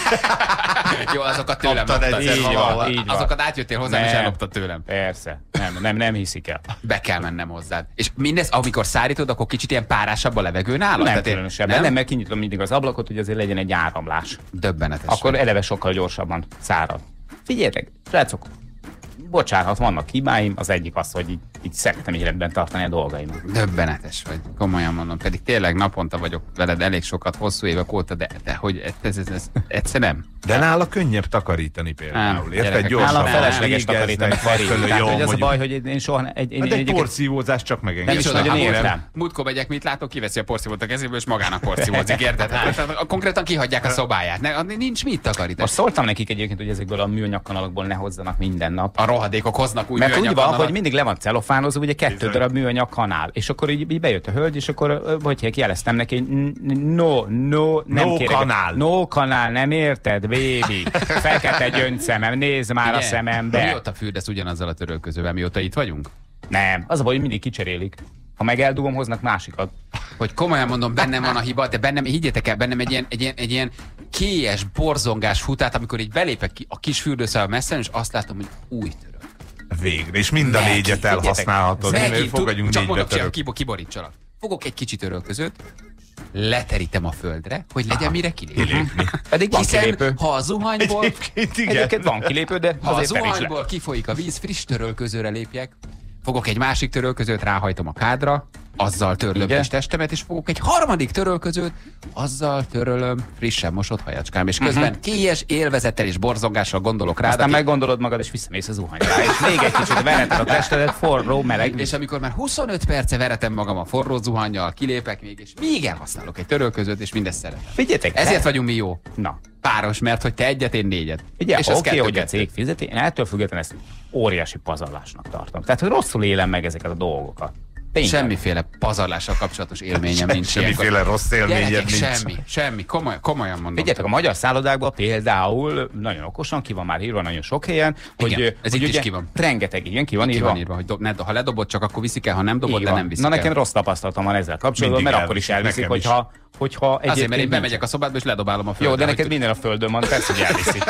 Jó, azokat tőlem Kaptad loptad. egyszer Így valahol. van, így van. Azokat átjöttél hozzám, és Nem. elloptad tőlem. Persze, nem, nem, nem hiszik el. Be kell mennem hozzád. És mindez, amikor szárítod, akkor kicsit ilyen párásabb a levegő nálad? Nem Tehát én- különösebben, nem? nem, mert kinyitom mindig az ablakot, hogy azért legyen egy áramlás. Döbbenetes. Akkor vagy. eleve sokkal gyorsabban szárad. Figyeljetek, srácok, bocsánat, vannak hibáim, az egyik az, hogy így, így szeretem így rendben tartani a dolgaimat. Döbbenetes vagy, komolyan mondom. Pedig tényleg naponta vagyok veled elég sokat, hosszú évek óta, de, de hogy ez, ez, ez, egyszer nem. De nála könnyebb takarítani például. Nem, Érted? gyerekek, Gyorsan Nálam nem, felesleges takarítani Feri. megfelelő Tehát, jó, hogy az a mondjuk. baj, hogy én soha ne- egy, én, Hát én egy egyébként- porszívózás csak megenged. Nem is Micsoda, nagyon hát értem. múlt- Múltkor megyek, mit látok, kiveszi a porszívót a kezéből, és magának porszívózik, érted? Hát, konkrétan kihagyják a szobáját. Ne, nincs mit takarítani. Most szóltam nekik egyébként, hogy ezekből a műanyag kanalokból ne hozzanak minden nap. A rohadékok hoznak új Mert úgy műanyag van, kanalat. hogy mindig le van celofánozva, ugye kettő Bizony. darab műanyag kanál. És akkor így, így bejött a hölgy, és akkor, ö, hogy jeleztem neki, hogy n- no, no, nem No kérek. kanál. No kanál, nem érted, baby? Fekete gyöngyszemem, nézd már a Ugye? szemembe. Mióta fürdesz ugyanazzal a törölközővel, mióta itt vagyunk? Nem, az a baj, hogy mindig kicserélik. Ha meg eldugom, hoznak másikat. Hogy komolyan mondom, bennem van a hiba, de bennem, higgyétek el, bennem egy ilyen, egy ilyen, egy ilyen kélyes, borzongás futát, amikor így belépek ki a kis fürdőszál messzen, és azt látom, hogy új török. Végre, és mind a Megint, négyet elhasználhatod. Megint, Fogadjunk tud- csak négybe mondok, csak török. kibo- kiborítsalak. Fogok egy kicsi törölközőt, leterítem a földre, hogy legyen mire kilépni. Kilépni. Pedig van Hiszen kilépő. ha a zuhanyból, Egyébként igen. Egyébként van kilépő, de ha a azért fel is le. zuhanyból kifolyik a víz, friss törölközőre lépjek, fogok egy másik törölközőt, ráhajtom a kádra, azzal törlöm Igen. kis testemet, és fogok egy harmadik törölközőt, azzal törölöm frissen mosott hajacskám, és közben uh-huh. kélyes élvezettel és borzongással gondolok rá. Aztán meggondolod magad, és visszamész az zuhanyra. És még egy kicsit vereted a testedet, forró, meleg. És amikor már huszonöt perce veretem magam a forró zuhannyal, kilépek még, és még elhasználok egy törölközőt, és mindezt szeretem. Figyeljetek, Ezért ne- vagyunk mi jó. Na, Páros, mert hogy te egyet, én négyet. ugye, és ez oké, kettő hogy a kettő. cég fizeti, én ettől függetlenül ezt óriási pazarlásnak tartom. Tehát, hogy rosszul élem meg ezeket a dolgokat. Tényleg. Semmiféle pazarlással kapcsolatos élményem nincs ilyenkor. Semmiféle rossz élményed Gyerekek, nincs. semmi, semmi, komoly, komolyan mondom. Figyeljetek, a magyar szállodákban például nagyon okosan ki van már írva nagyon sok helyen, hogy, Igen, ez hogy itt is ugye ki van. rengeteg, igen, ki van Ki írva. van írva, hogy dob, ne, ha ledobod, csak akkor viszik el, ha nem dobod, Így le van. nem viszik Na el. nekem rossz tapasztalatom van ezzel kapcsolatban, Mindig mert akkor is elviszik, elviszik, nekem is. hogyha, hogyha Azért, mert én egyébként bemegyek nincs. a szobádba, és ledobálom a földre. Jó, de hogy neked minden a földön van, persze, hogy elviszik.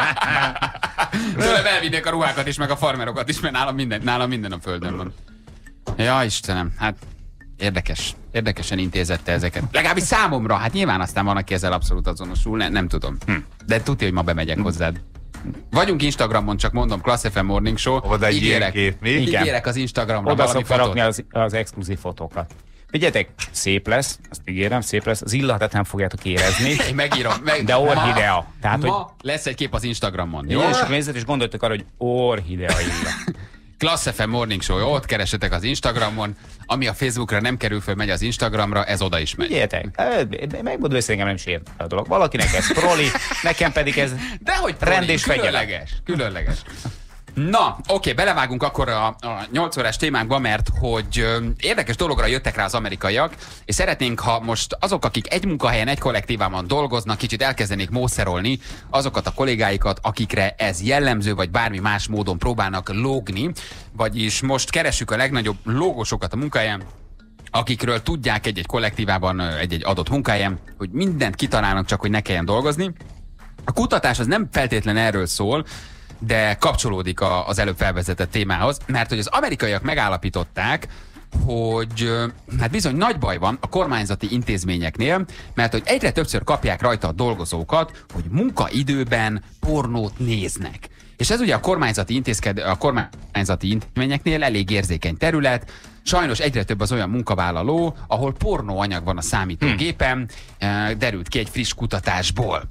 Tőlem elvinnék a ruhákat is, meg a farmerokat is, mert nálam minden, nálam minden a földön van. Ja, Istenem, hát érdekes. Érdekesen intézette ezeket. Legalábbis számomra, hát nyilván aztán van, aki ezzel abszolút azonosul, ne, nem tudom. Hm. De tudja, hogy ma bemegyek hm. hozzád. Vagyunk Instagramon, csak mondom, Class ef em Morning Show. Oda egy Ígérek, ilyen kép, mi? Igen. ígérek az Instagramra Oda valami szokta fotót. rakni az, az exkluzív fotókat. Figyeljetek, szép lesz, azt ígérem, szép lesz, az illatát nem fogjátok érezni, Én megírom. Meg, de orchidea. Tehát, ma, hogy ma lesz egy kép az Instagramon. jó, Jó? és akkor nézzet, és gondoltok arra, hogy orchidea illat. Class ef em Morning Show, ott keresetek az Instagramon, ami a Facebookra nem kerül föl, megy az Instagramra, ez oda is megy. Figyeljetek, megmondom, hogy engem nem sért a dolog. Valakinek ez proli, nekem pedig ez De hogy rend és fegyelem. különleges, különleges. Na, oké, belevágunk akkor a, a nyolc órás témánkba, mert hogy ö, érdekes dologra jöttek rá az amerikaiak, és szeretnénk, ha most azok, akik egy munkahelyen, egy kollektívában dolgoznak, kicsit elkezdenék mószerolni azokat a kollégáikat, akikre ez jellemző, vagy bármi más módon próbálnak lógni, vagyis most keressük a legnagyobb lógosokat a munkahelyen, akikről tudják egy-egy kollektívában, egy-egy adott munkahelyen, hogy mindent kitalálnak, csak hogy ne kelljen dolgozni. A kutatás az nem feltétlen erről szól, de kapcsolódik a, az előbb felvezetett témához, mert hogy az amerikaiak megállapították, hogy hát bizony nagy baj van a kormányzati intézményeknél, mert hogy egyre többször kapják rajta a dolgozókat, hogy munkaidőben pornót néznek. És ez ugye a kormányzati, intézked, a kormányzati intézményeknél elég érzékeny terület. Sajnos egyre több az olyan munkavállaló, ahol pornóanyag van a számítógépen, hmm. derült ki egy friss kutatásból.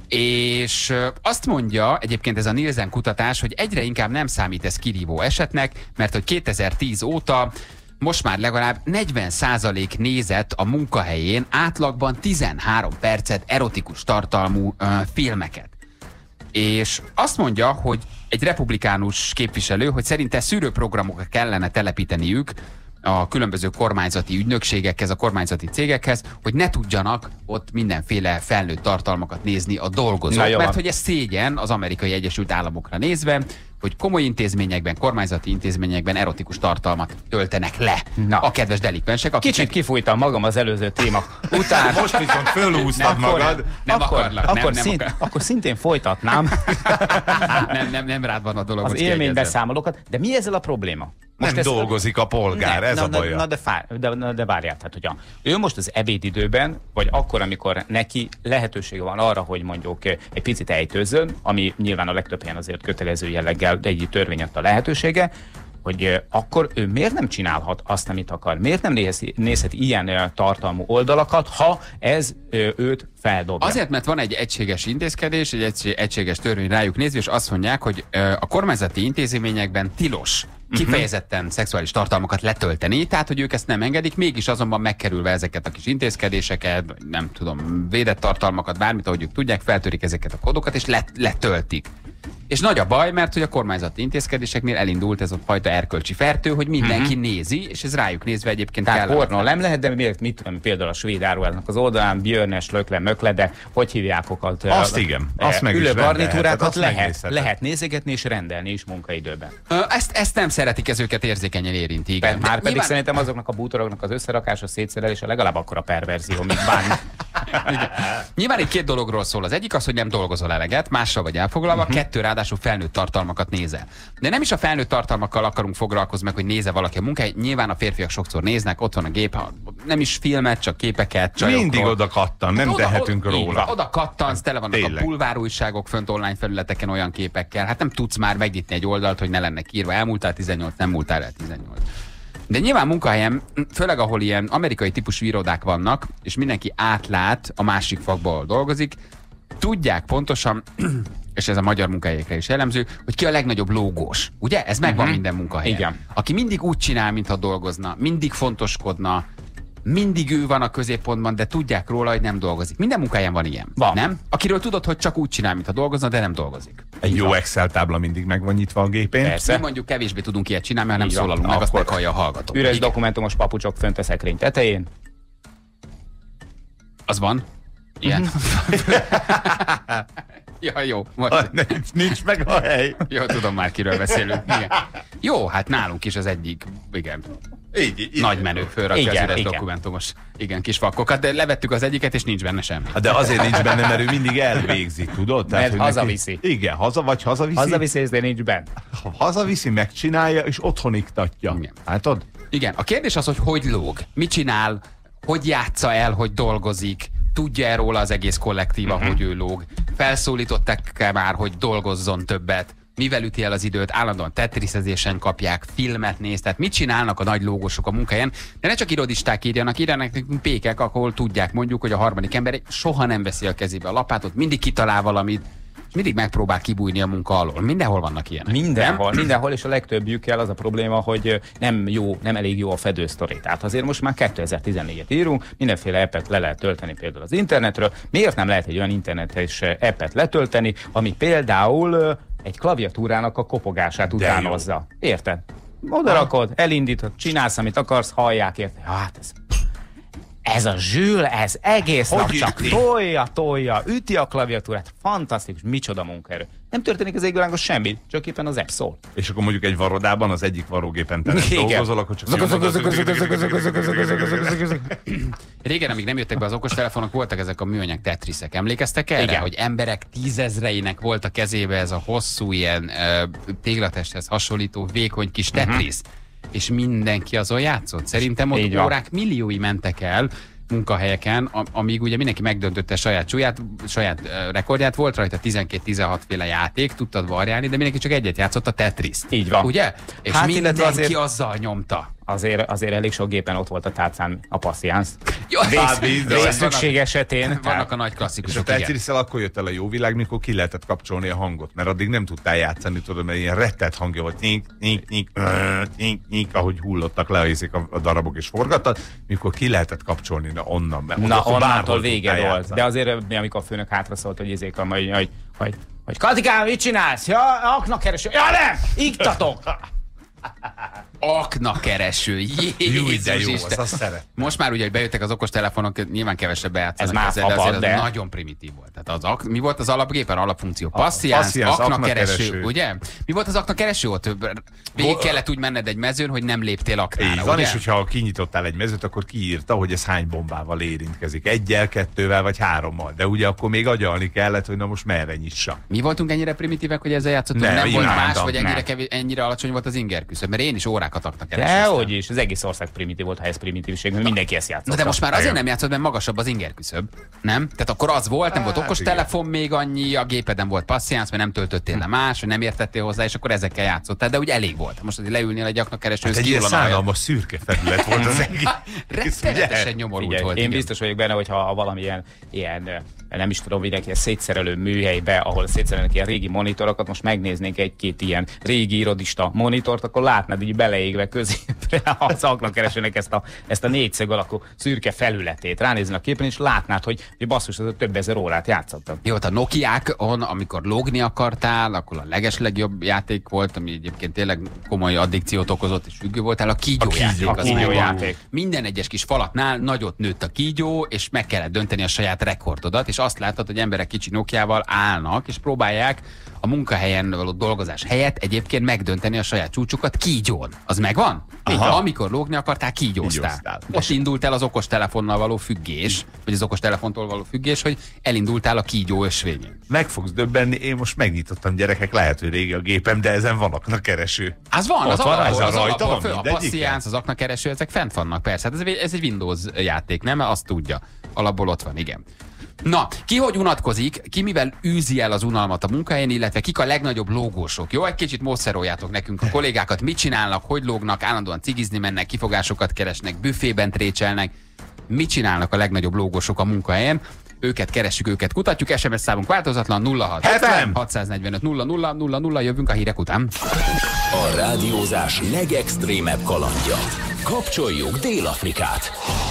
És azt mondja egyébként ez a Nielsen kutatás, hogy egyre inkább nem számít ez kirívó esetnek, mert hogy kétezer-tíz óta most már legalább negyven százalék nézett a munkahelyén átlagban tizenhárom percet erotikus tartalmú uh, filmeket. És azt mondja, hogy egy republikánus képviselő, hogy szerinte szűrőprogramokat kellene telepíteniük a különböző kormányzati ügynökségekhez, a kormányzati cégekhez, hogy ne tudjanak ott mindenféle felnőtt tartalmakat nézni a dolgozók. Na, mert hogy ez szégyen az Amerikai Egyesült Államokra nézve, hogy komoly intézményekben, kormányzati intézményekben erotikus tartalmat töltenek le. Na. A kedves delikvensek. Kicsit meg... kifújtam magam az előző téma után. Most viszont fölhúztad magad. Nem akkor, akarlak. Akkor, nem, nem szint, akar. akkor szintén folytatnám. nem, nem, nem rád van a dolog. Az élménybeszámolókat. De mi ezzel a probléma? Most nem dolgozik a polgár, nem, ez na, a baja. Na de, fá, de, de, de várjál, tehát hogyha ő most az ebédidőben, vagy akkor, amikor neki lehetősége van arra, hogy mondjuk egy picit ejtőzzön, ami nyilván a legtöbb helyen azért kötelező jelleggel, de egy törvény adta lehetősége, hogy akkor ő miért nem csinálhat azt, amit akar? Miért nem nézhet, nézhet ilyen tartalmú oldalakat, ha ez őt feldobja? Azért, mert van egy egységes intézkedés, egy egységes törvény rájuk nézve, és azt mondják, hogy a kormányzati intézményekben tilos kifejezetten uh-huh. szexuális tartalmakat letölteni, tehát, hogy ők ezt nem engedik, mégis azonban megkerülve ezeket a kis intézkedéseket, vagy nem tudom, védett tartalmakat, bármit, ahogy ők tudják, feltörik ezeket a kódokat, és let, letöltik. És nagy a baj, mert hogy a kormányzati intézkedéseknél elindult ez a fajta erkölcsi fertő, hogy mindenki uh-huh. nézi, és ez rájuk nézve egyébként tehát kell. pornó nem lehet, de miért, mit tudom, például a svéd áruháznak az oldalán, Björnes, Lökle, Mökle, de hogy hívják okat? Azt igen, azt meg is ülőgarnitúrákat lehet, lehet nézegetni és rendelni is munkaidőben. Ezt, ezt nem szeretik, ez őket érzékenyen érinti. Igen. Már pedig nyilván... szerintem azoknak a bútoroknak az összerakása, szétszerelése legalább akkora perverzió, mint bármi. Nyilván itt két dologról szól. Az egyik az, hogy nem dolgozol eleget, mással vagy elfoglalva, uh-huh. kettő ráadásul felnőtt tartalmakat nézel. De nem is a felnőtt tartalmakkal akarunk foglalkozni meg, hogy néze valaki a munkáját. Nyilván a férfiak sokszor néznek, ott van a gép, nem is filmet, csak képeket, csajokról. Mindig oda kattan, nem oda, tehetünk oda, róla. Oda kattansz, tele vannak Tényleg. A bulvárújságok fönt online felületeken olyan képekkel. Hát nem tudsz már megnyitni egy oldalt, hogy ne lenne írva, elmúltál tizennyolc, nem múltál el tizennyolc. De nyilván munkahelyen, főleg ahol ilyen amerikai típusú irodák vannak, és mindenki átlát a másik fakból dolgozik, tudják pontosan, és ez a magyar munkahelyekre is jellemző, hogy ki a legnagyobb lógós. Ugye? Ez megvan uh-huh. minden munkahelyen. Igen. Aki mindig úgy csinál, mintha dolgozna, mindig fontoskodna, mindig ő van a középpontban, de tudják róla, hogy nem dolgozik. Minden munkahelyen van ilyen. Van. Nem? Akiről tudod, hogy csak úgy csinál, mintha dolgozna, de nem dolgozik. Egy jó Excel tábla mindig meg van nyitva a gépén. Persze. Mi mondjuk kevésbé tudunk ilyet csinálni, mert nem Így szólalunk van. meg, azt Akkor meghallja a hallgató. Üres Igen. dokumentumos papucsok fönt a szekrény tetején. Az van? Ilyen. Ja, jó. Most... nincs, nincs meg a hely. Jó, tudom már, kiről beszélünk. Igen. Jó, hát nálunk is az egyik, igen, Így, így, nagy menő fölrakja igen, az üres igen. dokumentumos igen, kis fakkokat, de levettük az egyiket, és nincs benne semmi. De azért nincs benne, mert ő mindig elvégzi, tudod? Mert hogy hazaviszi. Neki, igen, haza vagy hazaviszi. Hazaviszi, és de nincs benne. Hazaviszi, megcsinálja, és otthon iktatja. Igen. Látod? Igen, a kérdés az, hogy hogy lóg, mit csinál, hogy játsza el, hogy dolgozik, tudja-e róla az egész kollektíva, uh-huh. hogy ő lóg, felszólították-e már, hogy dolgozzon többet, mivel üti el az időt, állandóan tetriszezésen kapják, filmet néz, tehát mit csinálnak a nagy lógosok a munkahelyen, de ne csak irodisták írjanak, írjanak nekünk pékek, ahol tudják mondjuk, hogy a harmadik ember soha nem veszi a kezébe a lapátot, mindig kitalál valamit, és mindig megpróbál kibújni a munka alól. Mindenhol vannak ilyenek. Mindenhol, nem? mindenhol, és a legtöbbjükkel az a probléma, hogy nem jó, nem elég jó a fedősztori. Tehát azért most már kétezer-tizennégyet írunk, mindenféle appet le lehet tölteni például az internetről. Miért nem lehet egy olyan internetes appet letölteni, ami például egy klaviatúrának a kopogását utánozza. Érted? Oda rakod, elindítod, csinálsz, amit akarsz, hallják, érted? Hát ez... Ez a Zsül, ez egész hogy nap csak üti? tolja, tolja, üti a klaviatúrát. Fantasztikus, micsoda munkaerő. Nem történik az égvilágon semmi, csak éppen az app szól. És akkor mondjuk egy varodában, az egyik varógépen te Igen. dolgozol, akkor csak... Régen, amíg nem jöttek be az okostelefonok, voltak ezek a műanyag tetriszek. Emlékeztek erre? Igen. Hogy emberek tízezreinek volt a kezébe ez a hosszú, ilyen uh, téglatesthez hasonlító, vékony kis tetrisz. Uh-huh. És mindenki azon játszott. Szerintem ott Így van. órák milliói mentek el munkahelyeken, am- amíg ugye mindenki megdöntötte saját súlyát, saját uh, rekordját, volt rajta tizenkét-tizenhat féle játék, tudtad variálni, de mindenki csak egyet játszott, a Tetriszt. Így van. Ugye? És Hát, mindenki illetve azért- azzal nyomta. Azért, azért elég sok gépen ott volt a tárcán a passziánsz. Jó, Hát, bizony. Végszükség esetén. vannak a nagy És a klasszikusok, igen. Tetriszel akkor jött el a jó világ, mikor ki lehetett kapcsolni a hangot, mert addig nem tudtál játszani, tudod, mert ilyen rettett hangja volt, nyink, nyink, nyink, nyink, nyink, ahogy hullottak le a, a darabok és forgattak, mikor ki lehetett kapcsolni na, onnan. Mert Na, akkor onnantól bárhol vége tudtál volt. játszani. De azért, amikor a főnök hátra szólt, hogy izék, hogy, hogy, hogy, hogy Katikám, mit csinálsz? Ja, aknakereső. Ja, nem! Iktatok! Aknakereső. Jó, Jézus de jó, Isten. az azt szeret. Most már ugye, hogy bejöttek az okostelefonok, nyilván kevesebb bejátszanak Ez már ezzel, de szabad, azért az de- nagyon primitív volt. Tehát az, ak- mi volt az alapgépen, alapfunkció? Passziánsz, passziánsz, aknakereső, aknakereső. ugye? Mi volt az aknakereső? Ott végig kellett úgy menned egy mezőn, hogy nem léptél aknára, Így van, ugye? és hogyha kinyitottál egy mezőt, akkor kiírta, hogy ez hány bombával érintkezik. Egyel, kettővel vagy hárommal. De ugye akkor még agyalni kellett, hogy na most merre nyissa. Mi voltunk ennyire primitívek, hogy ezzel játszottunk? Nem, Nem, volt imádtam, más, vagy ennyire, nem. kevés, ennyire alacsony volt az inger küszöb? Mert én is órákat aknakeresőztem. Dehogy is, az egész ország primitív volt, ha ez primitívség, mert mindenki ezt játszott. Na de most már azért nem játszott, mert magasabb az inger küszöb. Nem? Tehát akkor az volt, nem volt okos igen. telefon még annyi, a gépeden volt passziánsz, mert nem töltöttél le más, vagy nem értettél hozzá, és akkor ezekkel játszottál. De úgy elég volt. Most azért leülnél egy aknakeresőhöz, Hát egy ilyen kihullana a szánalmas szürke felület volt az egész. rettenetesen nyomorult Figyelj, volt. én igen. biztos vagyok benne, hogy ha valamilyen ilyen, nem is tudom, mindenki ilyen szétszerelő műhelybe, ahol szétszerelnek ilyen régi monitorokat, most megnéznénk egy-két ilyen régi irodista monitort, akkor látnád így beleégve középre az aknakeresőnek ezt a, ezt a négyszög alakú szürke felületét. Ránézni a képen, és látnád, hogy, hogy basszus, az több ezer órát játszottam. Jó, a Nokiákon, amikor lógni akartál, akkor a legeslegjobb játék volt, ami egyébként tényleg komoly addikciót okozott, és függő voltál, a kígyó, kígyó, játék. a az kígyó megvan. játék. Minden egyes kis falatnál nagyot nőtt a kígyó, és meg kellett dönteni a saját rekordodat, és azt láttad, hogy emberek kicsi Nokiával állnak, és próbálják a munkahelyen való dolgozás helyett egyébként megdönteni a saját csúcsukat kígyón. Az megvan? Aha. Amikor lógni akartál, kígyóztál. Kígyóztál. Most indult el az okostelefonnal való függés, vagy az okostelefontól való függés, hogy elindultál a kígyó ösvényén. Meg fogsz döbbenni, én most megnyitottam, gyerekek, lehet, hogy régi a gépem, de ezen van aknakereső. Az van, Ott az van, alapból, ez az a rajta alapból van föl, a mindegyiken? passziánsz, az aknakereső, ezek fent vannak, persze. Hát ez, egy- ez egy Windows játék, nem? Azt tudja. Alapból ott van, igen. Na, ki hogy unatkozik, ki mivel űzi el az unalmat a munkahelyen, illetve kik a legnagyobb lógósok? Jó, egy kicsit módszeroljátok nekünk a kollégákat, mit csinálnak, hogy lógnak, állandóan cigizni mennek, kifogásokat keresnek, büfében trécselnek. Mit csinálnak a legnagyobb lógósok a munkahelyen? Őket keressük, őket kutatjuk. es em es számunk változatlan nulla hat hetven hatszáznegyvenöt nulla nulla nulla nulla, jövünk a hírek után. A rádiózás legextrémebb kalandja. Kapcsoljuk Dél-Afrikát.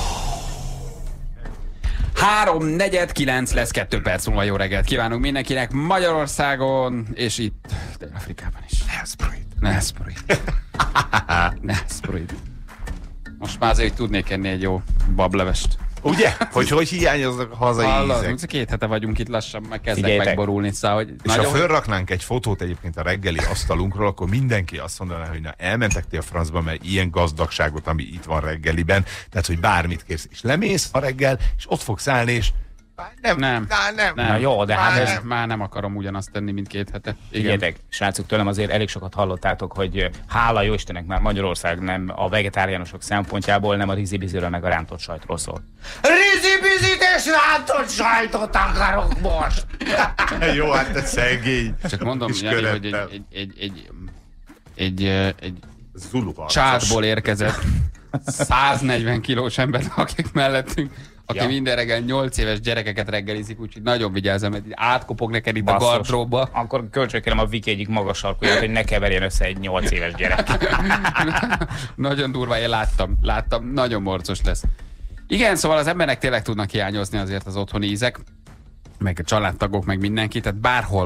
Három, negyed, kilenc lesz, kettő perc múlva. Jó reggelt kívánunk mindenkinek Magyarországon, és itt Dél-Afrikában is. Neszporit. Neszporit. Most már azért tudnék enni egy jó bablevest. Ugye? Hogy hogy hiányoznak a hazai Hallod, ízek. két hete vagyunk itt, lassan meg kezdek Figyeljetek. megborulni, szóval, hogy És ha fölraknánk egy fotót egyébként a reggeli asztalunkról, akkor mindenki azt mondaná, hogy na elmentek ti a francba, mert ilyen gazdagságot, ami itt van reggeliben, tehát hogy bármit kérsz, és lemész a reggel, és ott fogsz állni, és nem, Nem. Á, nem. Nem. Na jó, de hát már, ez- ez... már nem akarom ugyanazt tenni, mint két hete. Igen. Figyeljetek, srácok, tőlem azért elég sokat hallottátok, hogy hála jó Istennek már Magyarország nem a vegetáriánusok szempontjából, nem a rizibizről meg a rántott sajtról szól. Rizibizit és rántott sajtot akarok most! Jó, hát te szegény. Csak mondom, Kis Jani, hogy egy, körettel. egy, egy, egy, egy, egy, egy Zulu harcos. csátból érkezett száznegyven kilós ember, akik mellettünk, aki Ja. minden reggel nyolc éves gyerekeket reggelizik, úgyhogy nagyon vigyázzam, mert így átkopog neked itt a Basszus. gardróbba. Akkor kölcsönkérem a Viki egyik magas sarkúját, hogy ne keverjen össze egy nyolc éves gyerek. Nagyon durva, én láttam, láttam, nagyon morcos lesz. Igen, szóval az embernek tényleg tudnak hiányozni azért az otthoni ízek, meg a családtagok, meg mindenki, tehát bárhol vagy,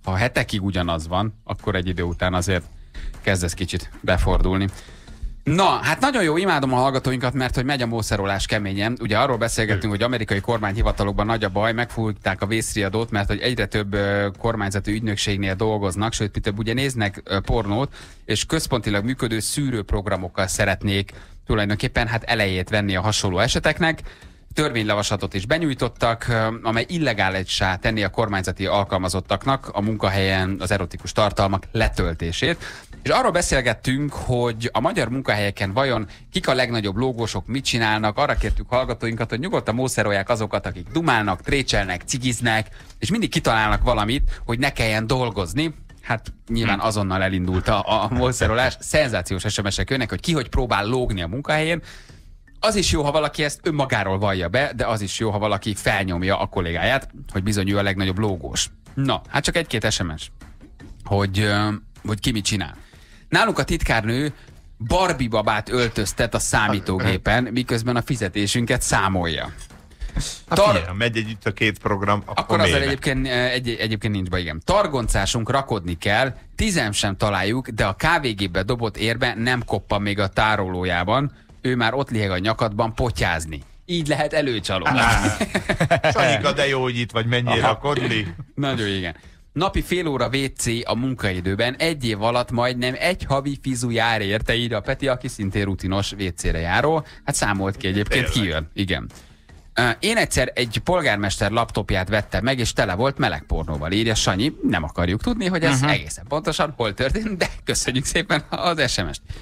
ha hetekig ugyanaz van, akkor egy idő után azért kezd ez kicsit befordulni. Na, hát nagyon jó, imádom a hallgatóinkat, mert hogy megy a mószerolás keményen. Ugye arról beszélgettünk, hogy amerikai kormányhivatalokban nagy a baj, megfújták a vészriadót, mert hogy egyre több uh, kormányzati ügynökségnél dolgoznak, sőt, több ugye néznek uh, pornót, és központilag működő szűrőprogramokkal szeretnék tulajdonképpen hát elejét venni a hasonló eseteknek. Törvényjavaslatot is benyújtottak, amely illegálissá tenni a kormányzati alkalmazottaknak a munkahelyen az erotikus tartalmak letöltését. És arról beszélgettünk, hogy a magyar munkahelyeken vajon kik a legnagyobb lógósok, mit csinálnak. Arra kértük hallgatóinkat, hogy nyugodtan mószerolják azokat, akik dumálnak, trécselnek, cigiznek, és mindig kitalálnak valamit, hogy ne kelljen dolgozni. Hát nyilván azonnal elindult a, a mószerolás. Szenzációs es em es-ek jönnek, hogy ki hogy próbál lógni a munkahelyén. Az is jó, ha valaki ezt önmagáról vallja be, de az is jó, ha valaki felnyomja a kollégáját, hogy bizony ő a legnagyobb lógós. Na, hát csak egy-két es em es, hogy, hogy ki mit csinál. Nálunk a titkárnő Barbie babát öltöztet a számítógépen, miközben a fizetésünket számolja. Hát Tar... figyelj, megy együtt a két program, akkor, akkor azzal egyébként, egy, egyébként nincs baj, igen. Targoncásunk rakodni kell, tízem sem találjuk, de a kávégépbe dobott érbe nem koppan még a tárolójában, ő már ott liheg a nyakadban potyázni. Így lehet előcsalódni. Sanyika, de jó, hogy itt vagy, mennyire rakodni. Nagyon igen. Napi fél óra vé cé a munkaidőben, egy év alatt majdnem egy havi fizu jár érte, írja a Peti, aki szintén rutinos vé cére járó. Hát számolt ki egyébként, kijön. Igen. Én egyszer egy polgármester laptopját vettem meg, és tele volt meleg pornóval, írja Sanyi. Nem akarjuk tudni, hogy ez uh-huh. egészen pontosan hol történt, de köszönjük szépen az es em est.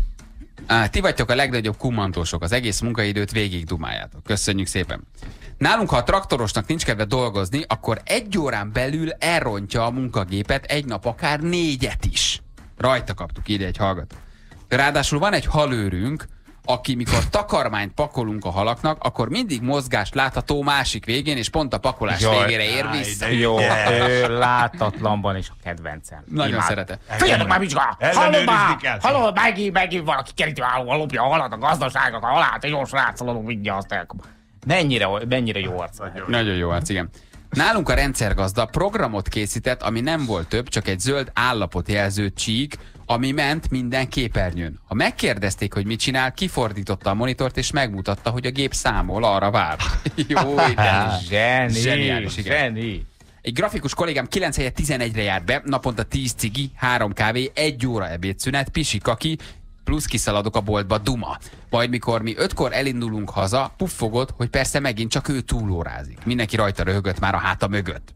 Ah, ti vagytok a legnagyobb kummantósok, az egész munkaidőt végig dumáljátok. Köszönjük szépen. Nálunk, ha a traktorosnak nincs kedve dolgozni, akkor egy órán belül elrontja a munkagépet, egy nap akár négyet is. Rajta kaptuk, írja egy hallgató. Ráadásul van egy halőrünk, aki mikor takarmányt pakolunk a halaknak, akkor mindig mozgást látható másik végén, és pont a pakolás Jaj, végére ér vissza. Jó, ő látatlanban is a kedvencem. Nagyon szeretem. Figyeljetek már, Micska! Hallom már! Hallom, megint, megint valaki kerítőállóval lopja a halat, a gazdaságot, a halát, egy jó srácalom, vigye azt el. Mennyire, mennyire jó arc. Nagyon jó arc, igen. Nálunk a rendszergazda programot készített, ami nem volt több, csak egy zöld állapotjelző csík, ami ment minden képernyőn. Ha megkérdezték, hogy mit csinál, kifordította a monitort, és megmutatta, hogy a gép számol, arra vár. Jó, igen. Zseni, Zseniális, igen. zseni. Egy grafikus kollégám kilenc helyett tizenegyre járt be, naponta tíz cigi, három kávé, egy óra ebédszünet, pisikaki, plusz kiszaladok a boltba, duma. Majd mikor mi ötkor elindulunk haza, puffogott, hogy persze megint csak ő túlórázik. Mindenki rajta röhögött már a háta mögött.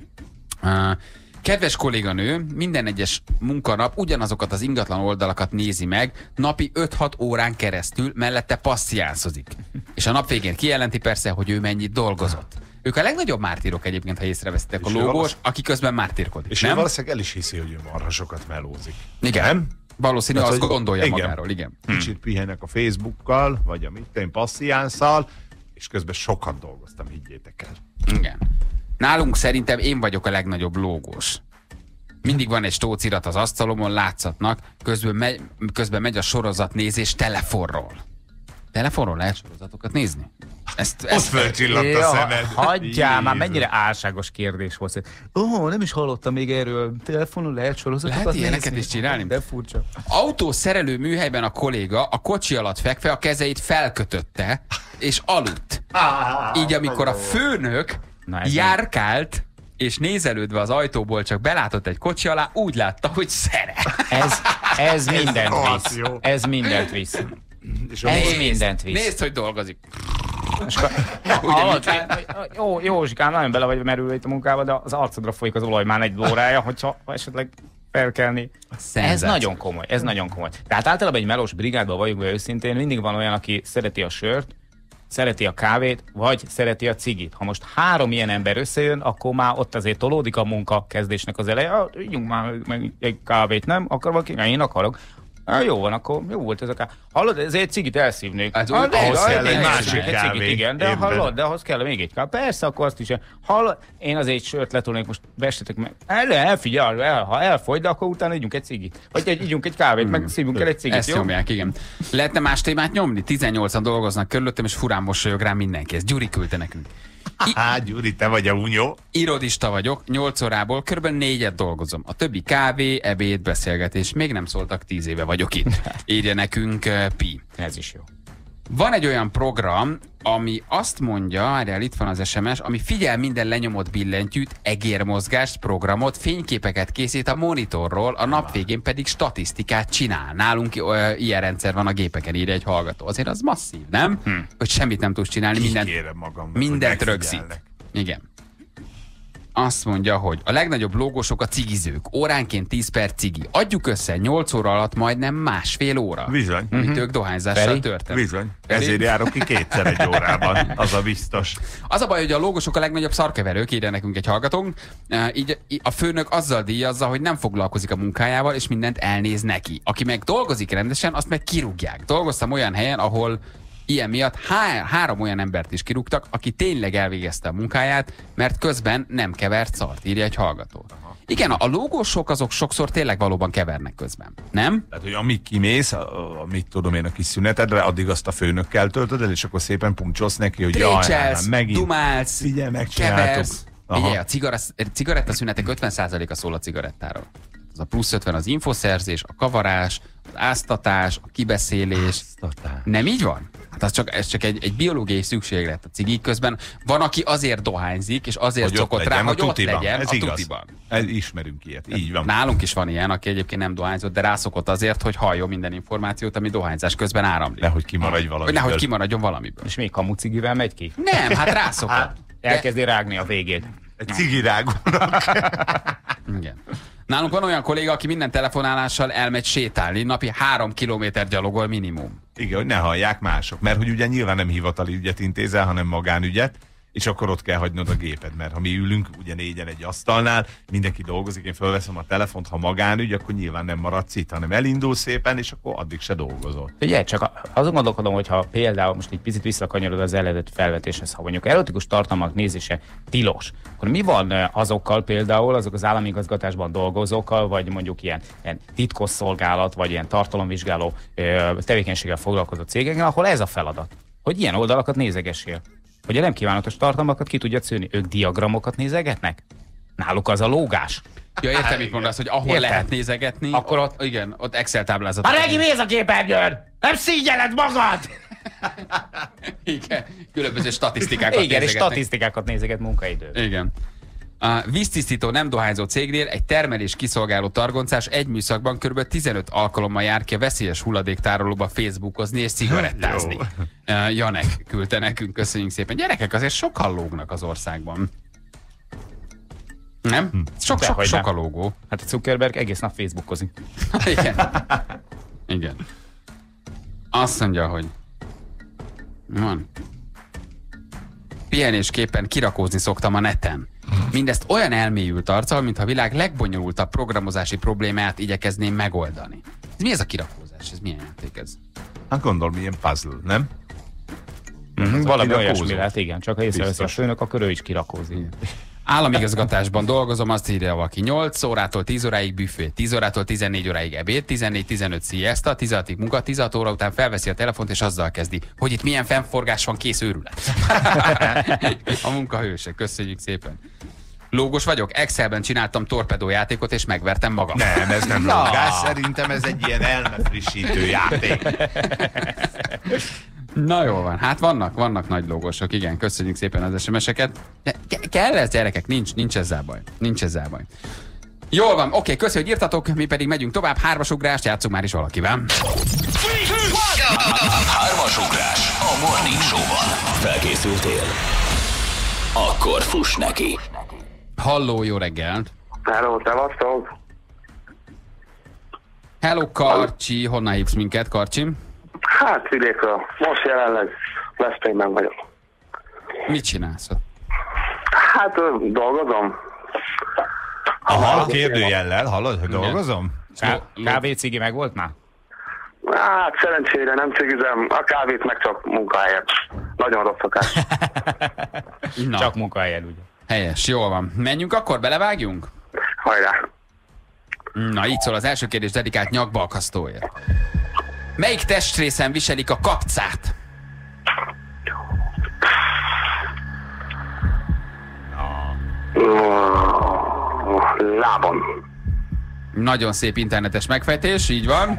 Uh, kedves kolléganő, minden egyes munkanap ugyanazokat az ingatlan oldalakat nézi meg, napi öt-hat órán keresztül, mellette passziánszozik. És a nap végén kijelenti persze, hogy ő mennyit dolgozott. Ők a legnagyobb mártírok egyébként, ha észrevesztek, a lógós, aki közben mártírkodik. És nem? ő valószínűleg el is hiszi, hogy ő marha sokat melózik. Igen. Nem? Valószínű, azt hogy gondolja igen, magáról, igen. Kicsit hmm. pihenek a Facebookkal, vagy a mit passziánszal, és közben sokat dolgoztam, higgyétek el. Igen. Nálunk szerintem én vagyok a legnagyobb lógós. Mindig van egy stócirat az asztalomon, látszatnak, közben megy, közben megy a sorozatnézés telefonról. Telefonról lehet sorozatokat nézni? Ezt, ezt, Ott fölcsillant a szemed. Hagyjál már, mennyire álságos kérdés volt. Ó, oh, nem is hallottam még erről. Telefonon lehet sorozatokat lehet ilyeneket is csinálni? De furcsa. Autószerelő műhelyben a kolléga a kocsi alatt fekve a kezeit felkötötte, és aludt. Így amikor a főnök járkált, és nézelődve az ajtóból csak belátott egy kocsi alá, úgy látta, hogy szere. Ez, ez mindent visz. Ez mindent visz. És ez mindent visz. Nézd, hogy dolgozik. Hallod, jó, Józsikám, nagyon bele vagy merülve itt a munkába, de az arcodra folyik az olaj már egy órája, hogyha esetleg felkelni. Ez nagyon komoly, ez nagyon komoly. Tehát általában egy melós brigádban vagyunk be őszintén, mindig van olyan, aki szereti a sört, szereti a kávét, vagy szereti a cigit. Ha most három ilyen ember összejön, akkor már ott azért tolódik a munka kezdésnek az eleje. Ah, ígyunk már meg egy kávét, nem? Akar valaki? Én akarok. Ah, jó van, akkor jó volt ez a ká... Hallod, ez egy cigit elszívnék. Hát, ah, de ahhoz kell egy, egy másik egy cigit, igen, de hallod, de ahhoz kell még egy ká. Persze, akkor azt is. Hallod, én az egy sört letolnék, most vessetek meg. El, elfigyelj, el, ha elfogy, de akkor utána ígyunk egy cigit. Vagy egy, ígyunk egy kávét, hmm. meg szívunk el egy cigit, ezt jó? nyomják, igen. Lehetne más témát nyomni? tizennyolcan dolgoznak körülöttem, és furán mosolyog rám mindenki. Ez Gyuri küldte nekünk. Hát, Gyuri, te vagy a unyó. Irodista vagyok, nyolc órából kb. négyet dolgozom. A többi kávé, ebéd, beszélgetés. Még nem szóltak, tíz éve vagyok itt. Írja nekünk uh, Pi. Ez is jó. Van egy olyan program, ami azt mondja, várjál, itt van az es em es, ami figyel minden lenyomott billentyűt, egérmozgást, programot, fényképeket készít a monitorról, a nap végén pedig statisztikát csinál. Nálunk ö, ilyen rendszer van a gépeken, írja egy hallgató. Azért az masszív, nem? Hm. Hogy semmit nem tudsz csinálni, mindent, magamnak, mindent rögzít. Igen. Azt mondja, hogy a legnagyobb lógósok a cigizők. Óránként tíz perc cigi. Adjuk össze, nyolc óra alatt majdnem másfél óra. Bizony. Amit uh-huh. ők dohányzással törtek. Bizony. Ezért járok ki kétszer egy órában. Az a biztos. Az a baj, hogy a lógosok a legnagyobb szarkeverők, írja nekünk egy hallgatónk. Így a főnök azzal díjazza, hogy nem foglalkozik a munkájával, és mindent elnéz neki. Aki meg dolgozik rendesen, azt meg kirúgják. Dolgoztam olyan helyen, ahol ilyen miatt há- három olyan embert is kirúgtak, aki tényleg elvégezte a munkáját, mert közben nem kevert szart, írja egy hallgató. Aha. Igen, a lógósok azok sokszor tényleg valóban kevernek közben, nem? Tehát, hogy amíg kimész, a, a, mit tudom én, a kis szünetedre, addig azt a főnökkel töltöd el, és akkor szépen punkcsolsz neki, hogy jaj, megint, dumálsz, figyelj, megcsináltuk. Keversz. Figyelj, a cigarettaszünetek ötven százaléka szól a cigarettáról. Az a plusz ötven az infoszerzés, a kavarás, az áztatás, a kibeszélés. Áztatás. Nem így van? Hát az csak, ez csak egy, egy biológiai szükséglet a cigik közben. Van, aki azért dohányzik, és azért hogy szokott rá, hogy ott legyen ez a igaz. tutiban. Ez, ismerünk ilyet, így van. Nálunk is van ilyen, aki egyébként nem dohányzott, de rászokott azért, hogy halljon minden információt, ami dohányzás közben áramlik. Nehogy kimaradj valamiből. Hogy nehogy kimaradjon valamiből. És még kamucigivel megy ki? Nem, hát rászokott. Hát, elkezdi rágni a végét. Egy cigirágónak. Igen. Nálunk van olyan kolléga, aki minden telefonálással elmegy sétálni, napi három kilométer gyalogol minimum. Igen, hogy ne hallják mások, mert hogy ugye nyilván nem hivatali ügyet intézel, hanem magánügyet, és akkor ott kell hagynod a géped, mert ha mi ülünk ugye négyen egy asztalnál, mindenki dolgozik, én felveszem a telefont, ha magánügy, akkor nyilván nem maradsz itt, hanem elindul szépen, és akkor addig se dolgozol. Ugye, csak azon gondolkodom, hogy ha például most egy picit visszakanyarod az eredeti felvetéshez, ha mondjuk erotikus tartalmak nézése tilos, akkor mi van azokkal például, azok az állami igazgatásban dolgozókkal, vagy mondjuk ilyen, ilyen titkosszolgálat, vagy ilyen tartalomvizsgáló tevékenységgel foglalkozó cégekkel, ahol ez a feladat, hogy ilyen oldalakat nézegessél. Hogy a nem kívánatos tartalmakat ki tudja szűrni. Ők diagramokat nézegetnek? Náluk az a lógás. Ja, értem, mit mondasz, hogy ahol értem. Lehet nézegetni, akkor ott, igen, ott Excel táblázat. Ha regi néz a képernyőn! Nem szígyeled magad! Igen, különböző statisztikákat igen, és statisztikákat nézeget munkaidőben. Igen. A víztisztító nem dohányzó cégnél egy termelés kiszolgáló targoncás egy műszakban kb. tizenöt alkalommal jár ki a veszélyes hulladéktárolóba facebookozni és cigarettázni. uh, Janek küldte nekünk, köszönjük szépen. Gyerekek, azért sokan lógnak az országban. Nem? Hm. Sok, sok, sok a lógó. Hát a Zuckerberg egész nap facebookozik. Igen. Igen. Azt mondja, hogy van. Pihenésképpen kirakózni szoktam a neten. Mindezt olyan elmélyült arccal, mintha a világ legbonyolultabb programozási problémáját igyekezném megoldani. Ez mi ez a kirakózás? Ez milyen játék ez? Hát gondolom, milyen puzzle, nem? Mm-hmm, valami olyasmi lehet, igen. Csak ha észreveszi a főnök, akkor ő is kirakózik. Államigazgatásban dolgozom, azt írja valaki. nyolc órától tíz óráig büfé, tíz órától tizennégy óráig ebéd, tizennégy-tizenöt siesta, tizenhatig munka, tizenhat óra után felveszi a telefont és azzal kezdi, hogy itt milyen fennforgás van, kész őrület. A munkahőse, köszönjük szépen. Lógos vagyok, Excelben csináltam torpedójátékot és megvertem magam. Nem, ez nem lógás, szerintem ez egy ilyen elmefrissítő játék. Na jól van, hát vannak, vannak nagy logosok, igen, köszönjük szépen az es em es-eket. Ke- kell ez, gyerekek, nincs, nincs ezzel baj, nincs ezzel baj. Jól van, oké, köszi, hogy írtatok, mi pedig megyünk tovább, hármasugrást játszunk már is valakivel. Hármasugrás a Morning Show-ban. Felkészültél? Akkor fuss neki. Halló, jó reggelt! Hello, szevasztok! Hello, Karcsi, honnan hívsz minket, Karcsi? Hát vidékről. Most jelenleg Veszprémben vagyok. Mit csinálsz? Hát dolgozom. Aha, kérdőjellel, hallod, hogy dolgozom? Kávé cigi meg volt már? Hát szerencsére nem cigizem, a kávét meg csak munkahelyen. Nagyon rossz szokás. Csak munkahelyen, ugye? Helyes, jól van. Menjünk akkor, belevágjunk? Hajrá! Na, így szól az első kérdés dedikált nyakbalkasztóért. Melyik testrészen viselik a kapcát? lábon. Nagyon szép internetes megfejtés, így van.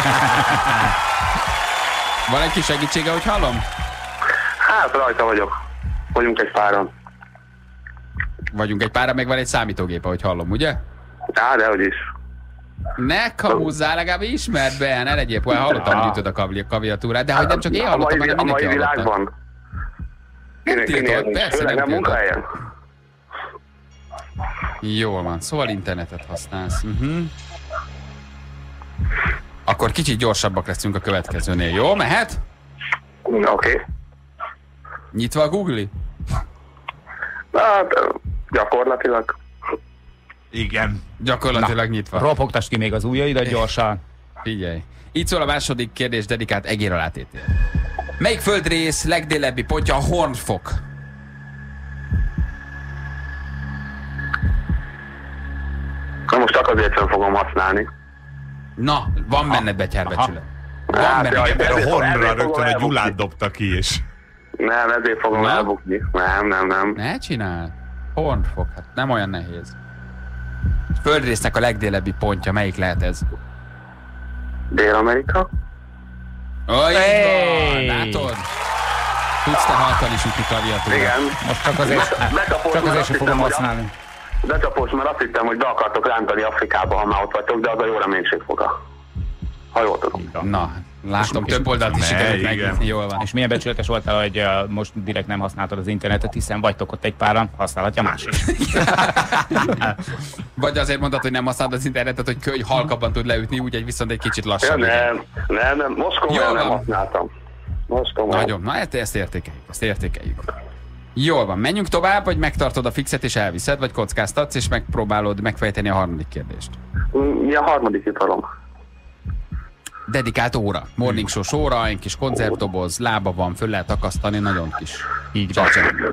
Van egy kis segítsége, hogy hallom? Hát rajta vagyok. Vagyunk egy páran. Vagyunk egy pára, meg van egy számítógép, ahogy hallom, ugye? Á, dehogy is. Ne kamuzzál, legalább ismerd be, ne legyél poén, hallottam, hogy ütöd a kavi- klaviatúrát, de hogy nem csak én A hallottam, mai, meg a mindenki mai hallotta. világban? Nem tiltott, persze nem tiltott. Munkahelyen. Jól van, szóval internetet használsz. Uh-huh. Akkor kicsit gyorsabbak leszünk a következőnél, jó? Mehet? Oké. Okay. Nyitva a Google? Hát, gyakorlatilag. Igen. Gyakorlatilag nyitva. Ropogtasd ki még az ujjaidat gyorsan. Figyelj. Így szól a második kérdés dedikált egér alátétél. Melyik földrész legdélebbi pontja a Hornfok? Na most csak azért sem fogom használni. Na, van benned betyárbecsület. Van Hát, benned. jaj, Mert a ezért- Hornra ezért fogom rögtön a elbukni. Gyulát dobta ki, és... Nem, ezért fogom Na? elbukni. Nem, nem, nem. Ne csinál. Hornfok, hát nem olyan nehéz. Földrésznek a legdélebbi pontja, melyik lehet ez? Dél-Amerika? Oh, Hey! látod? Tudsz te halkan is ütni klaviatúrát. Igen. Most csak azért, Becsapós, csak mert azért azt sem hittem, fogom hogy használni. a- Becsapós, mert azt hittem, hogy be akartok rántani Afrikába, ha már ott vagytok, de az a jó reménységfoga. Ha jól tudom. Na, látom, És- több oldalt is Ne, sikerült igen. megnyitni, jól van. És milyen becsületes voltál, hogy uh, most direkt nem használtad az internetet, hiszen vagytok ott egy páran, használhatja más is. Vagy azért mondtad, hogy nem használod az internetet, hogy könny halkabban tud leütni, úgy egy viszont egy kicsit Ja, lassabb. nem, nem, nem, most komolyan Jól nem van. használtam. Most komolyan. Nagyon, na ezt, ezt értékeljük, ezt értékeljük. Jól van, menjünk tovább, vagy megtartod a fixet és elviszed, vagy kockáztatsz, és megpróbálod megfejteni a harmadik kérdést. Mi a harmadik jutalom? Dedikált óra, morning show óra, egy kis koncertdoboz, lába van, föl lehet akasztani, nagyon kis. Így van.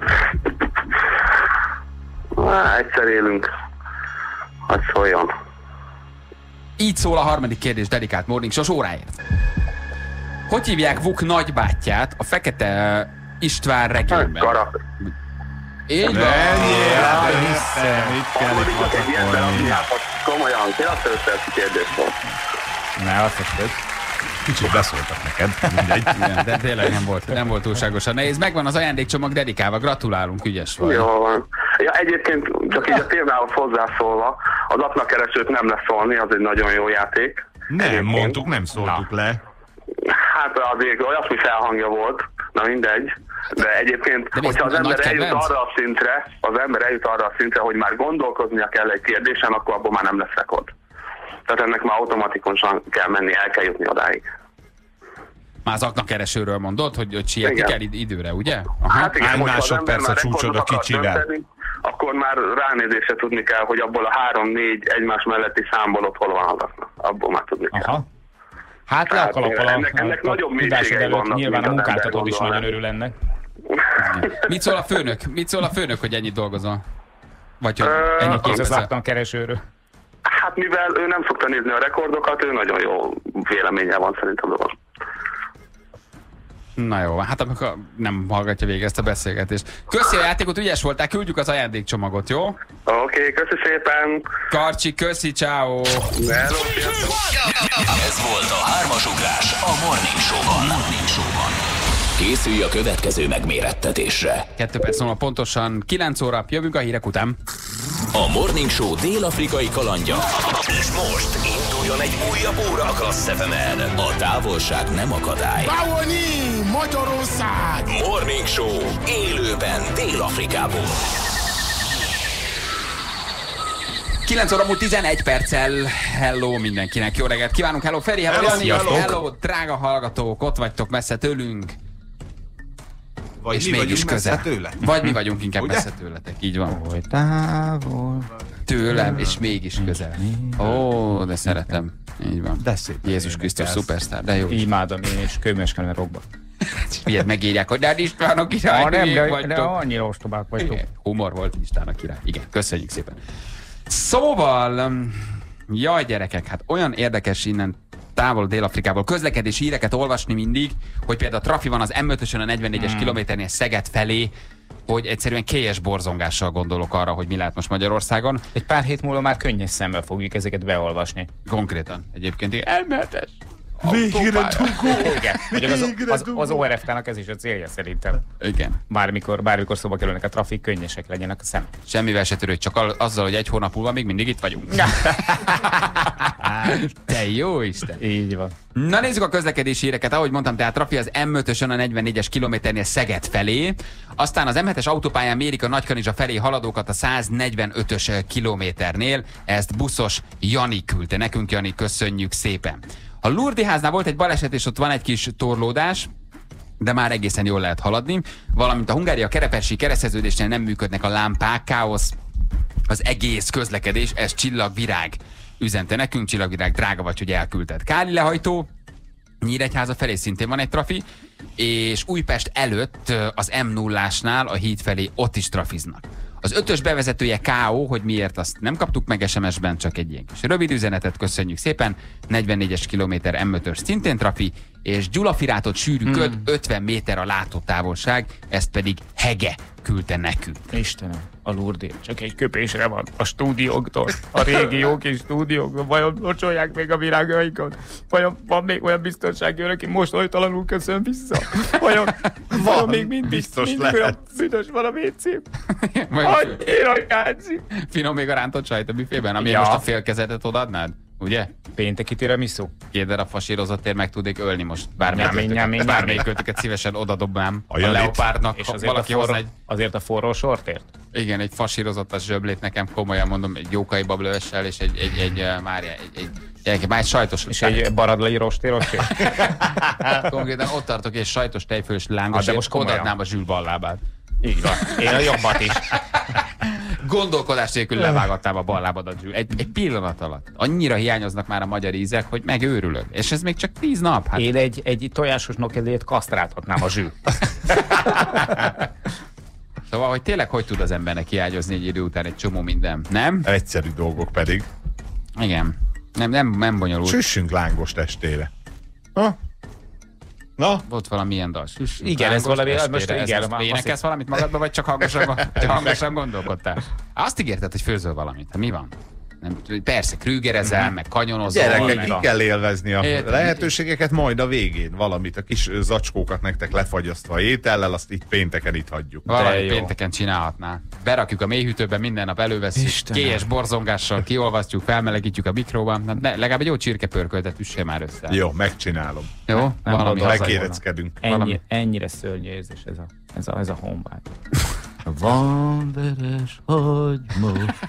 Á, egyszer élünk. Hadd szóljon. Így szól a harmadik kérdés dedikált morning show óráért. Hogy hívják Vuk nagybátyját a Fekete István regényben? Karak. Így van. Ennyi, hiszem, itt kell itt Harmadikot egy ilyenben, ami hatakolni. hát komolyan, én azt összeeszi kérdés volt. Ne, azt hiszed. Kicsit beszóltak neked, mindegy. Igen, de tényleg nem volt, nem volt túlságosan nehéz. Megvan az ajándékcsomag dedikálva, gratulálunk, ügyes vagy. Jó van. Ja, egyébként csak így a témához hozzászólva, az aknakeresőt nem lesz szólni, az egy nagyon jó játék. Nem Egyébként. mondtuk, nem szóltuk le. Hát azért olyasmi felhangja volt, na mindegy. De egyébként, De hogyha az nagy ember eljut kedvenc? arra a szintre, az ember eljut arra a szintre, hogy már gondolkoznia kell egy kérdésen, akkor abból már nem lesz rekord. Tehát ennek már automatikusan kell menni, el kell jutni odáig. Már az aknakeresőről mondod, hogy, hogy sietni Igen. kell id- időre, ugye? Aha. Hát igen, Hány hogyha az ember másodperc már a csúcsod a rekordot akar kicsivel? dönteni, akkor már ránézésre tudni kell, hogy abból a három-négy egymás melletti számból ott hol van az akna. Abból már tudni kell. Aha. Hát le a Hát, kalappal a, ennek- ennek a, nagyobb a tudásod mélységei előtt, vannak, nyilván a mint az munkáltatód ember is gondolná. nagyon örül ennek. Mit szól a főnök? Mit szól a főnök, hogy ennyit dolgozol? Vagy hogy Ö, ennyit Kész az készítesz? aktan keresőről. Hát mivel ő nem szokta nézni a rekordokat, ő nagyon jó véleménye van szerintem dolgon. Na jó, hát akkor nem hallgatja végig ezt a beszélgetést. Köszi a játékot, ügyes voltál, küldjük az ajándékcsomagot, jó? Oké, okay, köszi szépen! Karcsi, köszi, ciao. Hello, sziasztok! Ez volt a hármas ugrás a Morning Show-ban. Morning Show-ban. Készülj a következő megmérettetésre. Kettő perc múlva pontosan kilenc óra, jövünk a hírek után. A Morning Show dél-afrikai kalandja. És most induljon egy újabb óra a Klassz ef emen. A távolság nem akadály. Bávolni, Magyarország! Morning Show élőben Dél-Afrikából. kilenc óra múlt tizenegy perccel. Hello mindenkinek, jó reggelt kívánunk. Hello Feri, hello, Hello, Jani, sziasztok. hello, drága hallgatók, ott vagytok messze tőlünk. Vagy És mi mégis vagyunk közel. messze tőle? Vagy mi vagyunk inkább Ugye? messze tőletek, így van. Oly távol. Tőlem, és mégis közel. Ó, de szeretem. Így van. De szép. Jézus Krisztus szupersztár, de jó. Imádom én, és könyveskelem rockba. Ilyet megírják, hogy Dán István a király, Ha nem, hülyék de, vagytok. de annyira ostobák vagytok. Igen, humor volt István a király. Igen, köszönjük szépen. Szóval, um, jaj gyerekek, hát olyan érdekes innen távol Dél-Afrikából közlekedési híreket olvasni mindig, hogy például a trafi van az em ötösön a negyvennégyes Hmm. kilométernél Szeged felé, hogy egyszerűen kélyes borzongással gondolok arra, hogy mi lehet most Magyarországon. Egy pár hét múlva már könnyes szemmel fogjuk ezeket beolvasni. Konkrétan. Egyébként elmehetes. Végre dugó! Igen. Az, az, az o er ef ká-nak ez is a célja szerintem. Igen. Bármikor, bármikor szóba kerülnek a trafik, könnyesek legyenek a szem. Semmivel se törődj, csak azzal, hogy egy hónap múlva még mindig itt vagyunk. Te jó Isten! Így van. Na nézzük a közlekedési híreket. Ahogy mondtam, tehát trafi az em ötösön a negyvennégyes kilométernél Szeged felé. Aztán az em hetes autópályán mérik a Nagykanizsa felé haladókat a száznegyvenötös kilométernél. Ezt buszos Jani küldte nekünk. Jani, köszönjük szépen. A Lurdiháznál volt egy baleset, és ott van egy kis torlódás, de már egészen jól lehet haladni. Valamint a Hungária Kerepesi kereszteződésnél nem működnek a lámpák, káosz az egész közlekedés, ez Csillagvirág üzente nekünk. Csillagvirág, drága vagy, hogy elküldted. Káli lehajtó, Nyíregyháza felé szintén van egy trafi, és Újpest előtt az em nullásnál a híd felé ott is trafiznak. Az ötös bevezetője ká ó, hogy miért, azt nem kaptuk meg es em es-ben, csak egy ilyen kis rövid üzenetet, köszönjük szépen. negyvennégyes kilométer em ötös szintén trafi, és Gyulafirátot sűrű köd, hmm. ötven méter a látótávolság, ezt pedig Hege küldte nekünk. Istenem, a Lurdi csak egy köpésre van a stúdióktól, a régi jó kis stúdióktól. Vajon locsolják még a virágaikat? Vajon van még olyan biztonsági őr, aki mosolytalanul köszön vissza? Vajon, vajon még mind biztos mind lehet. olyan büdös van a vécém? Annyira kácsi. Finom még a rántott sajt a büfében, amiért Ja. most a félkezetet odaadnád? Ugye? Pénteki tiramisu. Két darab fasírozatért meg tudnék ölni most. Bármelyik bármelyikőtöket szívesen odadobnám a, a Janit. Leopárdnak. És Ha azért, valaki a forró, hozna egy, azért a forró sortért? igen, egy fasírozatas zsöblét nekem, komolyan mondom, egy jókai bablövessel, és egy, egy, egy, egy Mária, egy, egy, egy, egy sajtos. És egy baradlai rosti rosti? Konkrétan ott tartok, és sajtos tejfős Ah, lángos, de és most komolyan. odaadnám a Zsül ballábát. Így van. Én a jobbat is. Gondolkodás nélkül levágattam a ballábadat, Zsül. Egy, egy pillanat alatt. Annyira hiányoznak már a magyar ízek, hogy megőrülök. És ez még csak tíz nap. Hát Én egy, egy tojásos nokedét kasztráltatnám a Zsül. Szóval, hogy tényleg hogy tud az embernek hiányozni egy idő után egy csomó minden, nem? Egyszerű dolgok pedig. Igen. Nem, nem, nem bonyolult. Süssünk lángos testére. Ha? Na? Volt valamilyen dal. Süss, Igen, ez valami- estére. most Ez igen, most már énekelsz azt- valamit magadba, vagy csak hangosan, csak hangosan gondolkodtál? Azt ígérted, hogy főzöl valamit. Hát mi van? Nem, persze, krügerezel, meg kanyonozol. Gyerekek, meg ki a- kell élvezni a Értem. lehetőségeket, majd a végén valamit, a kis zacskókat nektek lefagyasztva étellel, azt itt pénteken itt hagyjuk. Valami jó. pénteken csinálhatná. Berakjuk a mélyhűtőben, minden nap előveszünk, Istenem. kélyes borzongással kiolvasztjuk, felmelegítjük a mikróban. Na, ne, legalább egy jó csirkepörköltet üssél már össze. Jó, megcsinálom. Jó? Nem Valami gondolom. hazai. Megkéreckedünk. Ennyi, Valami. ennyire szörnyű érzés ez a, ez a, ez a honvágy. Van veres hagyma.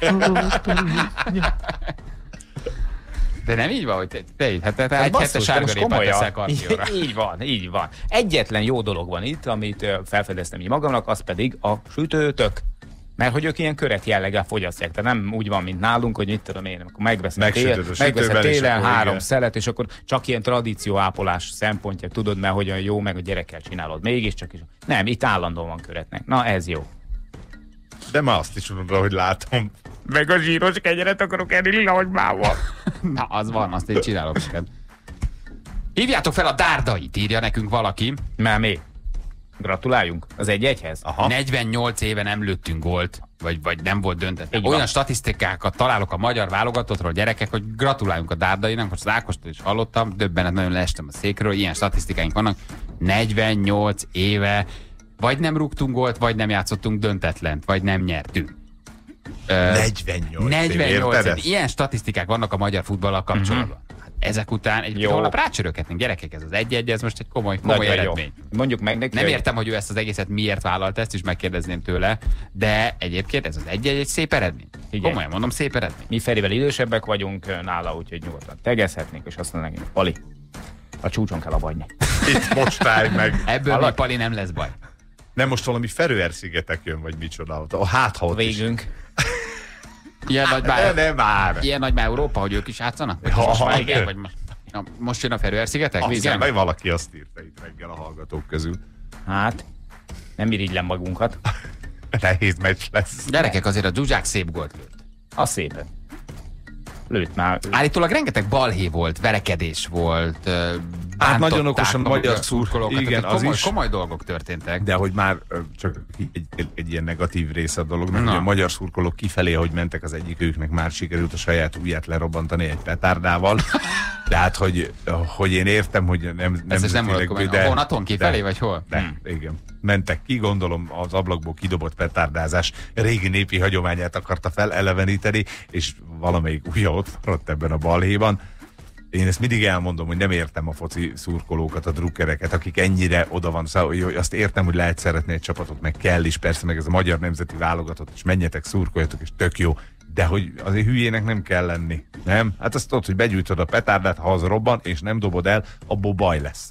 De nem így van, hogy te, te így, hát te, te Hát egy basszus, hete de sárga most répát komolyan. teszel kardióra. Így van, így van. Egyetlen jó dolog van itt, amit ö, felfedeztem így magamnak, az pedig a sütőtök. Mert hogy ők ilyen köret jelleggel fogyasztják. Tehát nem úgy van, mint nálunk, hogy mit tudom én, akkor megveszed, Megsütöd tél, a megveszed sütőben, és télen akkor három igen. szelet, és akkor csak ilyen tradícióápolás szempontja, tudod, mert hogyan jó, meg a gyerekkel csinálod. Mégiscsak is. Nem, itt állandóan van köretnek. Na, ez jó. De már azt is mondod, hogy látom. Meg a zsíros kenyeret akarok enni lilahagymával. Na, az van, azt én csinálok neked. Hívjátok fel a Dárdait, írja nekünk valaki. Mert mi? Gratuláljunk az egy-egyhez. Aha. negyvennyolc éve nem lőttünk gólt, vagy, vagy nem volt döntetlen. Így Olyan van. statisztikákat találok a magyar válogatottról, gyerekek, hogy gratuláljunk a Dárdainak, most az Ákostól is hallottam, döbbenet, nagyon leestem a székről, ilyen statisztikáink vannak. negyvennyolc éve vagy nem rúgtunk gólt, vagy nem játszottunk döntetlent, vagy nem nyertünk. Ö, negyvennyolc, negyvennyolc év, év. érted? Ilyen statisztikák vannak a magyar futballal kapcsolatban. Hát ezek után egy Jó. holnap rácsöröghetnénk, gyerekek, ez az egy-egy, ez most egy komoly, komoly Nagyon jó. eredmény. Mondjuk meg neki, Nem hogy- értem, hogy ő ezt az egészet miért vállalt, ezt is megkérdezném tőle, de egyébként ez az egy-egy egy szép eredmény. Igen. Komolyan mondom, szép eredmény. Mi Ferivel idősebbek vagyunk nála, úgyhogy nyugodtan tegezhetnénk, és azt mondanak, hogy Pali, a csúcson kell abbagyni. Itt most állj meg. Ebből Hallod? még Pali nem lesz baj. Nem, most valami Feröer-szigetek jön, vagy micsoda. A hát, ha ott is. Végünk. Ilyen nagy De már, ne már. ilyen nagy már Európa, hogy ők is játszanak? Vagy Ha, most ha, már igen, igen. vagy most, na, most jön a Feröer-szigetek? Azt Igen? hiszem, valaki azt írta itt reggel a hallgatók közül. Hát, nem irigylem magunkat. Nehéz meccs lesz. Gyerekek, azért a Zsuzsák szép gólt lőtt. A szépen. Lőtt már. Állítólag rengeteg balhé volt, verekedés volt, ö, Hát nagyon okosan magyar szurkolókat. Igen, az komoly, is. komoly dolgok történtek. De hogy már csak egy, egy, egy ilyen negatív része a dolognak, hogy a magyar szurkolók kifelé, ahogy mentek, az egyik őknek már sikerült a saját ujját lerobbantani egy petárdával. Tehát, hogy, hogy én értem, hogy nem... nem Ez nem volt de, a vonaton kifelé, de, vagy hol? De, hmm. igen. Mentek ki, gondolom az ablakból kidobott petárdázás régi népi hagyományát akarta feleleveníteni, és valamelyik ujja ott maradt ebben a balhéban. Én ezt mindig elmondom, hogy nem értem a foci szurkolókat, a drukkereket, akik ennyire oda van. Szóval, azt értem, hogy lehet szeretni egy csapatot, meg kell is, persze, meg ez a magyar nemzeti válogatott, és menjetek, szurkoljatok, és tök jó. De hogy azért hülyének nem kell lenni, nem? Hát azt tudod, hogy begyújtod a petárdát, ha az robban, és nem dobod el, abból baj lesz.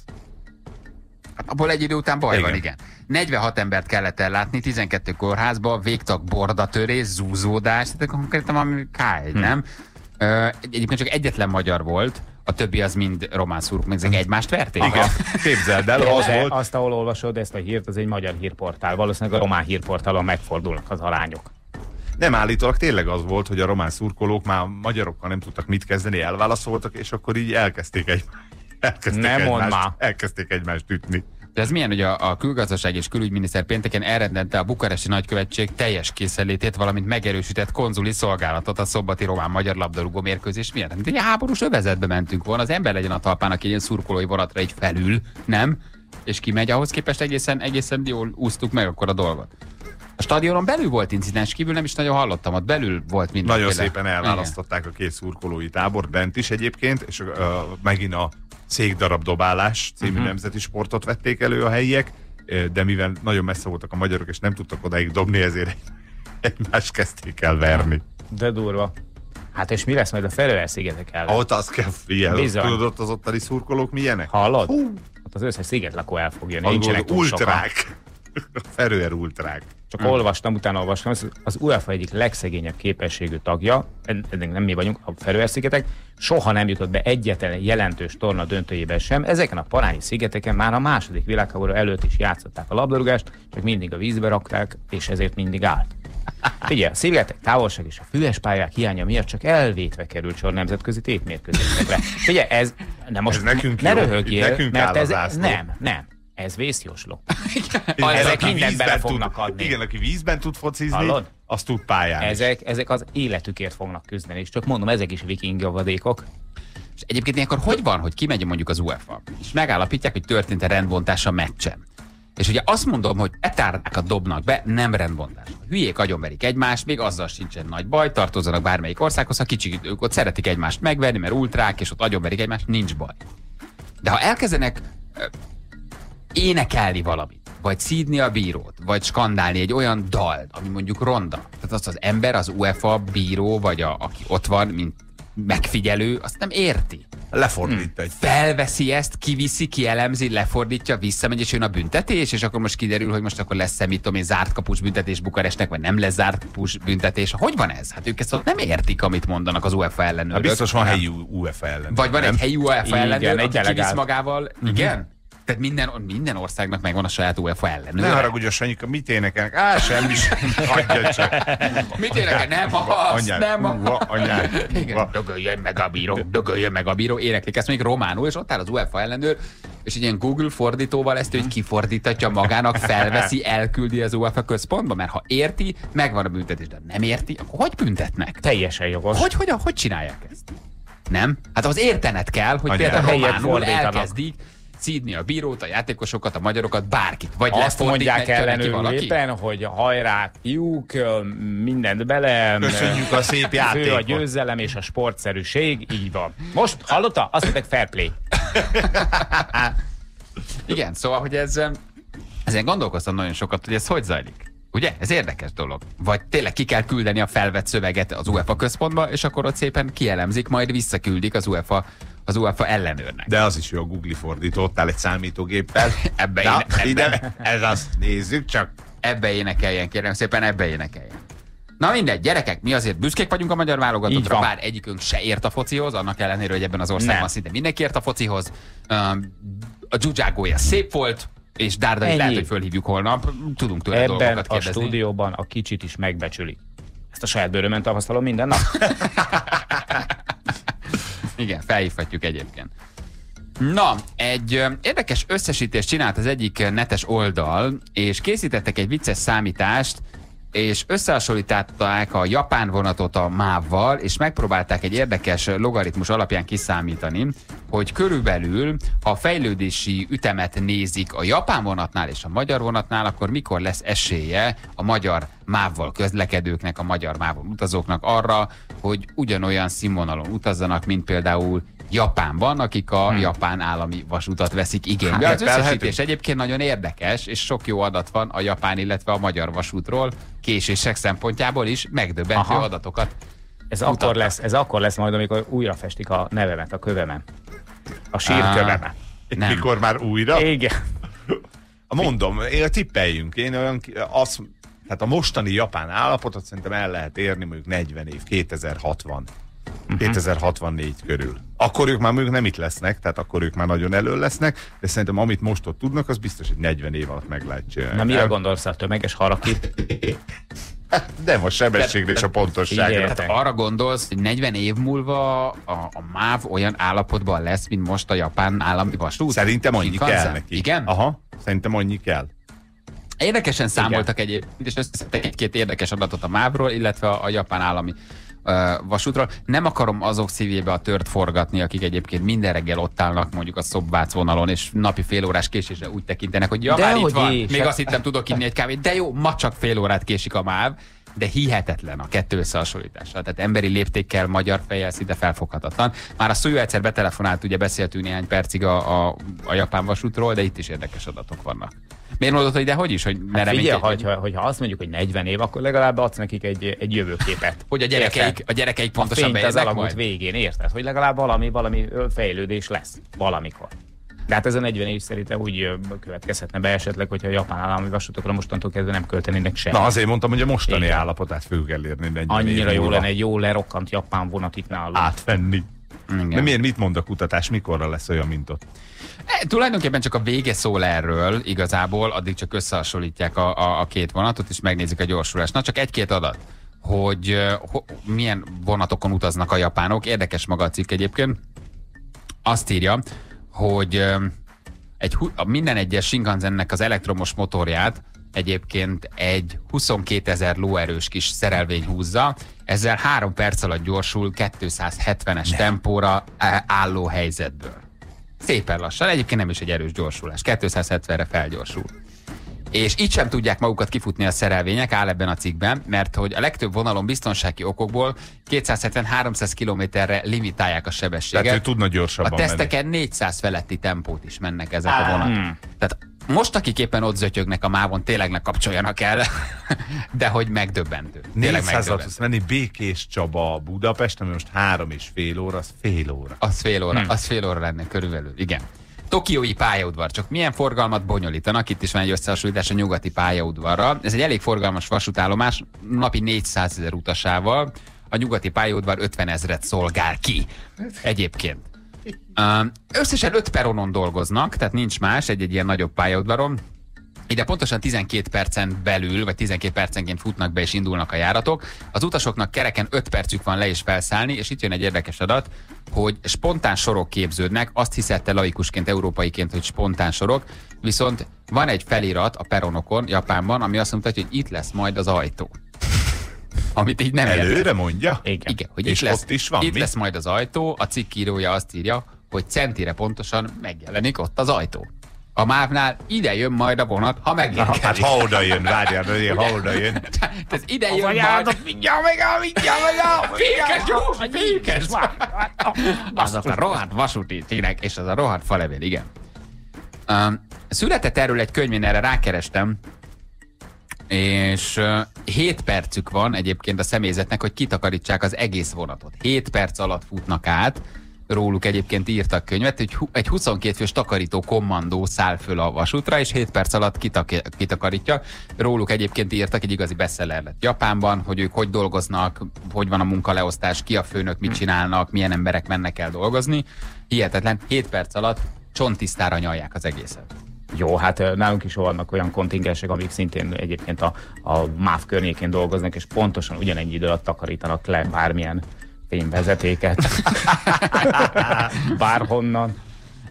Hát abból egy idő után baj igen. van, igen. negyvenhat embert kellett ellátni, tizenkettő kórházba, végtag bordatörés, zúzódás, tehát konkrétan valami ká egy, hm. nem? Ö, egyébként csak egyetlen magyar volt, a többi az mind román szurk, meg ezek egymást verték. Igen, képzeld el, az volt. Azt, ahol olvasod ezt a hírt, az egy magyar hírportál. Valószínűleg a román hírportálon megfordulnak az arányok. Nem, állítólag tényleg az volt, hogy a román szurkolók már magyarokkal nem tudtak mit kezdeni, elválaszoltak, és akkor így elkezdték, egy, elkezdték, nem egymást, elkezdték egymást ütni. De ez milyen, hogy a, a külgazdaság és külügyminiszter pénteken elrendente a bukaresti nagykövetség teljes készenlétét, valamint megerősített konzuli szolgálatot a szombati román-magyar labdarúgó mérkőzés miatt. Mint egy háborús övezetbe mentünk volna, az ember legyen a talpának egy ilyen szurkolói vonatra egy felül, nem? És kimegy, ahhoz képest egészen, egészen jól úsztuk meg akkor a dolgot. A stadionon belül volt incidens, kívül nem is nagyon hallottam, ott belül volt minden. Nagyon szépen elválasztották igen. a két szurkolói tábor, bent is egyébként, és uh, megint a székdarab dobálás című uh-huh. nemzeti sportot vették elő a helyiek, de mivel nagyon messze voltak a magyarok, és nem tudtak odáig dobni, ezért egymást kezdték el verni. De durva. Hát és mi lesz majd a Feröer-szigetek ellen? Ott az kell figyelni. Tudod, ott az ottani szurkolók milyenek? Hallod? Hú. Ott az összes szigetlakó el fog jönni. Nincsenek túl ultrák. Feröer ultrák. Csak hmm. olvastam, utána olvastam, az UEFA egyik legszegényebb képességű tagja, ennek nem mi vagyunk, a Feröer-szigetek, soha nem jutott be egyetlen jelentős torna döntőjében sem. Ezeken a parányi szigeteken már a második világháború előtt is játszották a labdarúgást, csak mindig a vízbe rakták, és ezért mindig állt. Figyelj, a szigetek távolság és a füves pályák hiánya miatt csak elvétve került sor nemzetközi tétmérkőzésekre. Figyelj, ez, nem most ez nekünk ne jó, röhögjél, nekünk mert ez, nem, nem. Ez vészjósló. Ezek mindent bele fognak tud, adni. Igen, aki vízben tud focizni, hallod? Az tud pályán ezek, ezek az életükért fognak küzdeni, és csak mondom, ezek is viking javadékok. És egyébként ilyenkor hogy van, hogy kimegy mondjuk az UEFA, és megállapítják, hogy történt-e rendbontás a meccsen. És ugye azt mondom, hogy petárdákat dobnak be, nem rendbontás. A hülyék agyonverik egymást, még azzal sincsen nagy baj, tartozzanak bármelyik országhoz, ha kicsik, ők ott szeretik egymást megverni, mert ultrák, és ott agyonverik egymást, nincs baj. De ha elkezdenek énekelni valamit, vagy szídni a bírót, vagy skandálni egy olyan dalt, ami mondjuk ronda. Tehát azt az ember, az UEFA bíró, vagy a, aki ott van, mint megfigyelő, azt nem érti. Lefordít egy. Felveszi ezt, kiviszi, kielemzi, lefordítja, visszamegy, és jön a büntetés, és akkor most kiderül, hogy most akkor lesz-e, mit tudom én, zárt kapus büntetés Bukarestnek, vagy nem lesz zárt kapus büntetés. Hogy van ez? Hát ők ezt ott nem értik, amit mondanak az UEFA ellenőrök. Hát biztos van helyi UEFA ellenőr. Vagy van nem? Egy helyi UEFA ellenőr, aki delegált. kivisz magával. Uh-huh. Igen? Tehát minden, minden országnak megvan a saját UEFA ellenőre. Ne haragudj, a Sanyika, mit énekelnek? Á, semmi sem. Hagyja csak. Mit énekel? Nem azt, nem azt. Dögöljön meg a bíró, dögöljön meg a bíró. Éneklik ezt még románul, és ott áll az UEFA ellenőr, és egy ilyen Google fordítóval ezt, hogy kifordítatja magának, felveszi, elküldi az UEFA központba, mert ha érti, megvan a büntetés, de nem érti, akkor hogy büntetnek? Teljesen jogos. Hogy, hogy, hogy csinálják ezt? Nem? Hát az értenet kell, hogy Anyára. például románul elkezdik szídni a bírót, a játékosokat, a magyarokat, bárkit. Vagy azt mondják ellenőrül éppen, hogy hajrá, fiúk, mindent bele. Köszönjük a szép játékot. Fő a győzelem és a sportszerűség, így van. Most hallotta? Azt mondták, fair play. Igen, szóval, hogy ez, ezen gondolkoztam nagyon sokat, hogy ez hogy zajlik. Ugye? Ez érdekes dolog. Vagy tényleg ki kell küldeni a felvett szöveget az UEFA központba, és akkor ott szépen kielemzik, majd visszaküldik az UEFA az UEFA ellenőrnek. De az is jó, a Google fordító, ott áll egy számítógéppel. Ebbe, Na, éne, ebbe, ide, ez az, nézzük csak. Ebbe énekeljen, kérem szépen, ebbe énekeljen. Na mindegy, gyerekek, mi azért büszkék vagyunk a magyar válogatottra, bár egyikünk se ért a focihoz, annak ellenére, hogy ebben az országban nem. Szinte mindenki ért a focihoz. A dzsuzságója szép volt, és Dárdai lehet, hogy fölhívjuk holnap, tudunk tőle ebben dolgokat kérdezni. Ebben a stúdióban a kicsit is megbecsüli. Ezt a saját bőrömön tapasztalom minden nap. Igen, felhívhatjuk egyébként. Na, egy ö, érdekes összesítést csinált az egyik netes oldal, és készítettek egy vicces számítást, és összehasonlították a japán vonatot a mávval, és megpróbálták egy érdekes logaritmus alapján kiszámítani, hogy körülbelül, ha a fejlődési ütemet nézik a japán vonatnál és a magyar vonatnál, akkor mikor lesz esélye a magyar mávval közlekedőknek, a magyar mávon utazóknak arra, hogy ugyanolyan színvonalon utazzanak, mint például Japánban, akik a hmm. japán állami vasutat veszik igénybe. Az összesítés egyébként nagyon érdekes, és sok jó adat van a japán, illetve a magyar vasútról, késések szempontjából is megdöbbentő Aha. adatokat. Ez akkor, lesz, ez akkor lesz majd, amikor újra festik a nevemet a kövemen. A sírkövemen. Nem. Mikor már újra? Igen. Mondom, én tippeljünk. Én olyan, az, hát a mostani japán állapotot szerintem el lehet érni mondjuk negyven év, kétezer-hatvan. Uh-huh. kétezer-hatvannégy körül. Akkor ők már mondjuk nem itt lesznek, tehát akkor ők már nagyon elő lesznek, de szerintem amit most ott tudnak, az biztos, hogy negyven év alatt meg lehet csinálni. Na mire El... gondolsz a tömeges harakit? Nem a sebességre és a pontosságra. Tehát arra gondolsz, hogy negyven év múlva a, a MÁV olyan állapotban lesz, mint most a japán állami vasút? Szerintem annyi kell neki. Igen? Aha, szerintem annyi kell. Érdekesen számoltak egyébként, és összeszedtek egy-két érdekes adatot a mávról, illetve a, a japán állami vasútról. Nem akarom azok szívébe a tört forgatni, akik egyébként minden reggel ott állnak mondjuk a Szobvác vonalon, és napi fél órás késésre úgy tekintenek, hogy ja, már itt van, is. Még azt hittem, tudok inni egy kávét, de jó, ma csak fél órát késik a MÁV, de hihetetlen a kettő összehasonlítása. Tehát emberi léptékkel, magyar fejjel szinte felfoghatatlan. Már a Szújó egyszer betelefonált, ugye beszéltünk néhány percig a, a, a japán vasútról, de itt is érdekes adatok vannak. Miért mondod, hogy de hogy is, hogy ne hát figyelj, hogyha, hogyha azt mondjuk, hogy negyven év, akkor legalább adsz nekik egy, egy jövőképet. Hogy a gyerekeik, a gyerekeik pontosan bejönnek az majd végén, érted? Hogy legalább valami, valami fejlődés lesz valamikor. De hát ez a negyven év szerintem úgy következhetne be esetleg, hogyha a japán állami vasútokra mostantól kezdve nem költenének semmit. Na azért mondtam, hogy a mostani Igen. állapotát föl kell érni negyven Annyira év jó lenne egy jó lerokkant japán vonat itt nálunk. Átvenni. De miért, mit mond a kutatás, mikorra lesz olyan, mint ott? E, tulajdonképpen csak a vége szól erről igazából, addig csak összehasonlítják a, a, a két vonatot, és megnézik a gyorsulást. Na, csak egy-két adat, hogy ho, milyen vonatokon utaznak a japánok. Érdekes maga a cikk egyébként. Azt írja, hogy egy, minden egyes Shinkansennek az elektromos motorját egyébként egy huszonkétezer lóerős kis szerelvény húzza, ezzel három perc alatt gyorsul kétszázhetvenes ne. tempóra álló helyzetből. Szépen lassan, egyébként nem is egy erős gyorsulás, kétszázhetvenre felgyorsul. És így sem tudják magukat kifutni a szerelvények, áll ebben a cikkben, mert hogy a legtöbb vonalon biztonsági okokból kétszázhetven-háromszáz kilométerre limitálják a sebességet. Tehát ő tudna gyorsabban A teszteken menni. négyszáz feletti tempót is mennek ezek ah. a vonatok. Hmm. Tehát most, akik éppen ott zötyögnek a mávon, tényleg ne kapcsoljanak el, de hogy megdöbbentő. négyszázat menni Békés Csaba Budapest, ami most három és fél óra, az fél óra. Az fél óra, hmm. az fél óra lenne körülbelül, igen. Tokiói pályaudvar, csak milyen forgalmat bonyolítanak, itt is van egy összehasonlítás a nyugati pályaudvarra. Ez egy elég forgalmas vasútállomás, napi négyszázezer utasával, a nyugati pályaudvar ötvenezret szolgál ki egyébként. Összesen öt peronon dolgoznak, tehát nincs más, egy-egy ilyen nagyobb pályaudvaron. Ide pontosan tizenkét percen belül, vagy tizenkét percenként futnak be és indulnak a járatok. Az utasoknak kereken öt percük van le és felszállni, és itt jön egy érdekes adat, hogy spontán sorok képződnek, azt hiszette laikusként, európaiként, hogy spontán sorok, viszont van egy felirat a peronokon, Japánban, ami azt mondta, hogy itt lesz majd az ajtó. Amit így nem Előre értem. mondja? Igen. Igen, hogy és itt lesz, ott is van, itt mi? lesz majd az ajtó, a cikk írója azt írja, hogy centire pontosan megjelenik ott az ajtó. A mávnál ide jön majd a vonat, ha megérkezik. Hát ha oda jön, várjál, ha oda jön. Ez ide jön majd. Mindjárt meg, mindjárt meg, Fékes gyors, fékes. Azok a rohadt vasúti cínek, és az a rohadt falevél, igen. Um, született erről egy könyv, én erre rákerestem, és uh, hét percük van egyébként a személyzetnek, hogy kitakarítsák az egész vonatot. hét perc alatt futnak át, róluk egyébként írtak könyvet, hogy egy huszonkét fős takarító kommandó száll föl a vasútra, és hét perc alatt kitak- kitakarítja. Róluk egyébként írtak, egy igazi bestseller lett Japánban, hogy ők hogy dolgoznak, hogy van a munkaleosztás, ki a főnök, mit csinálnak, milyen emberek mennek el dolgozni. Hihetetlen, hét perc alatt csonttisztára nyalják az egészet. Jó, hát nálunk is vannak olyan kontingensek, amik szintén egyébként a, a MÁV környékén dolgoznak, és pontosan ugyanennyi idő alatt takarítanak le bármilyen fényvezetéket. Bárhonnan.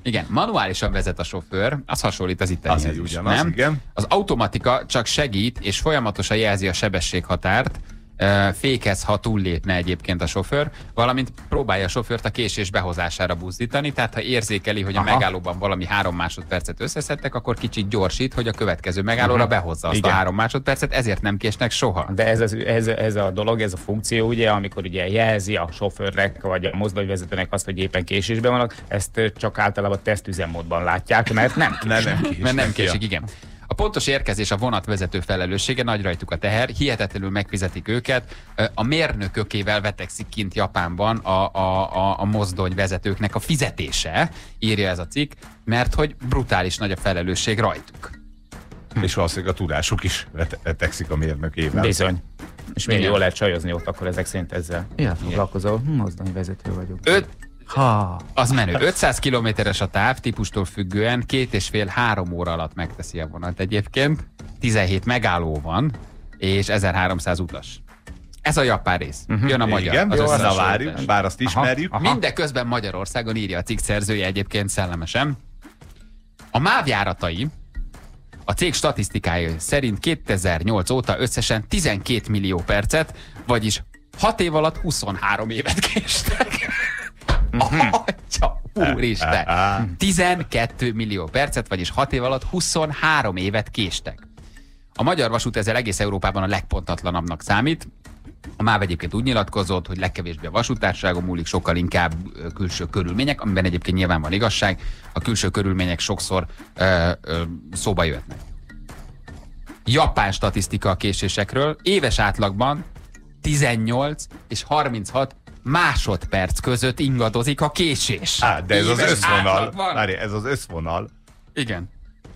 Igen, manuálisan vezet a sofőr, az hasonlít az ittenihez Az is, ugyanaz, nem? igen. Az automatika csak segít, és folyamatosan jelzi a sebességhatárt, fékez, ha túllépne egyébként a sofőr, valamint próbálja a sofőrt a késés behozására buzdítani, tehát ha érzékeli, hogy a Aha. megállóban valami három másodpercet összeszedtek, akkor kicsit gyorsít, hogy a következő megállóra Uh-huh. behozza azt Igen. a három másodpercet, ezért nem késnek soha. De ez, az, ez, ez a dolog, ez a funkció, ugye, amikor ugye jelzi a sofőrnek, vagy a mozdonyvezetőnek azt, hogy éppen késésben vannak, ezt csak általában tesztüzemmódban látják, mert nem Ne, nem késnek. Mert nem késik, igen. A pontos érkezés a vonatvezető felelőssége, nagy rajtuk a teher, hihetetlenül megfizetik őket. A mérnökökével vetekszik kint Japánban a, a, a, a mozdonyvezetőknek a fizetése, írja ez a cikk, mert hogy brutális nagy a felelősség rajtuk. És valószínűleg a tudásuk is vete- vetekszik a mérnökével. Bizony. És még Igen. jól lehet csajozni ott, akkor ezek szerint ezzel. Ilyen foglalkozol, mozdonyvezető vagyok. Öt, Ha. az menő. ötszáz kilométeres a táv, típustól függően, két és fél három óra alatt megteszi a vonat egyébként. tizenhét megálló van, és ezerháromszáz utas. Ez a japán rész. Uh-huh. Jön a magyar. Igen, az jó, na összehasonlítás. várjuk, bár azt ismerjük. Aha. Mindeközben Magyarországon, írja a cikk szerzője egyébként szellemesen. A MÁV járatai a cég statisztikája szerint kétezer-nyolc óta összesen tizenkét millió percet, vagyis hat év alatt huszonhárom évet késtek. Atya, úristen! tizenkét millió percet, vagyis hat év alatt huszonhárom évet késtek. A Magyar Vasút ezzel egész Európában a legpontatlanabbnak számít. A MÁV egyébként úgy nyilatkozott, hogy legkevésbé a vasútárságon múlik, sokkal inkább ö, külső körülmények, amiben egyébként nyilván van igazság, a külső körülmények sokszor ö, ö, szóba jöhetnek. Japán statisztika a késésekről, éves átlagban tizennyolc és harminchat másodperc között ingadozik a késés. Á, de ez az Éves összvonal. átlagban. Várj, ez az összvonal. Igen.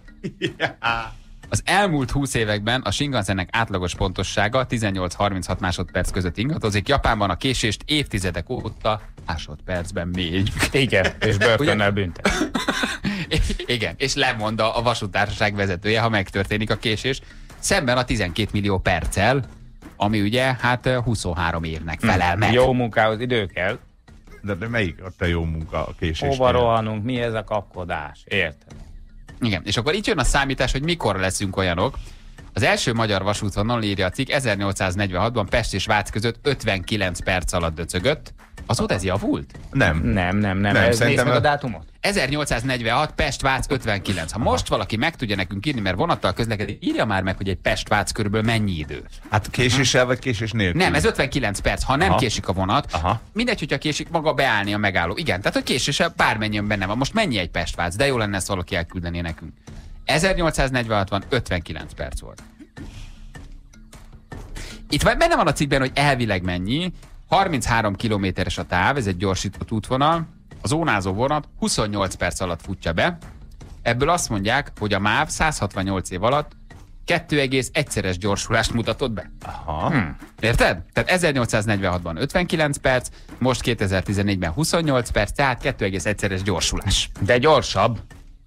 Az elmúlt húsz években a Shinkansennek átlagos pontossága tizennyolc harminchat másodperc között ingadozik. Japánban a késést évtizedek óta másodpercben mérjük. Igen, és börtönnel büntet. Igen, és lemond a, a vasútársaság vezetője, ha megtörténik a késés, szemben a tizenkét millió perccel, ami ugye hát huszonhárom évnek felel meg. Jó munkához idő kell. De, de melyik a te jó munka a késésnél? Hova rohanunk, mi ez a kapkodás? Érted? Igen, és akkor itt jön a számítás, hogy mikor leszünk olyanok. Az első magyar vasútvonal, írja a cikk, ezernyolcszáznegyvenhatban Pest és Vác között ötvenkilenc perc alatt döcögött. Azóta ez javult? Nem. Nem, nem, nem. Nem, ez szerintem nézd meg a a- dátumot. ezernyolcszáznegyvenhat, Pest-Vác ötvenkilenc. Ha most valaki meg tudja nekünk írni, mert vonattal közlekedik, írja már meg, hogy egy Pest-Vác körülbelül mennyi idő. Hát késéssel vagy késés nélkül? Nem, ez ötvenkilenc perc. Ha nem Aha. késik a vonat, Aha. mindegy, hogyha késik, maga beállni a megálló. Igen, tehát a késése bármennyien benne van. Most mennyi egy Pest-Vác? De jó lenne ezt valaki elküldeni nekünk. ezernyolcszáznegyvenhat van, ötvenkilenc perc volt. Itt vagy benne van a cikkben, hogy elvileg mennyi. harminchárom kilométeres a táv, ez egy gyorsított útvonal. A zónázó vonat huszonnyolc perc alatt futja be. Ebből azt mondják, hogy a MÁV száz hatvannyolc év alatt kettő egész egyszeres gyorsulást mutatott be. Aha. Hm. Érted? Tehát ezernyolcszáznegyvenhatban ötvenkilenc perc, most kétezer-tizennégyben huszonnyolc perc, tehát kettő egész egyszeres gyorsulás. De gyorsabb.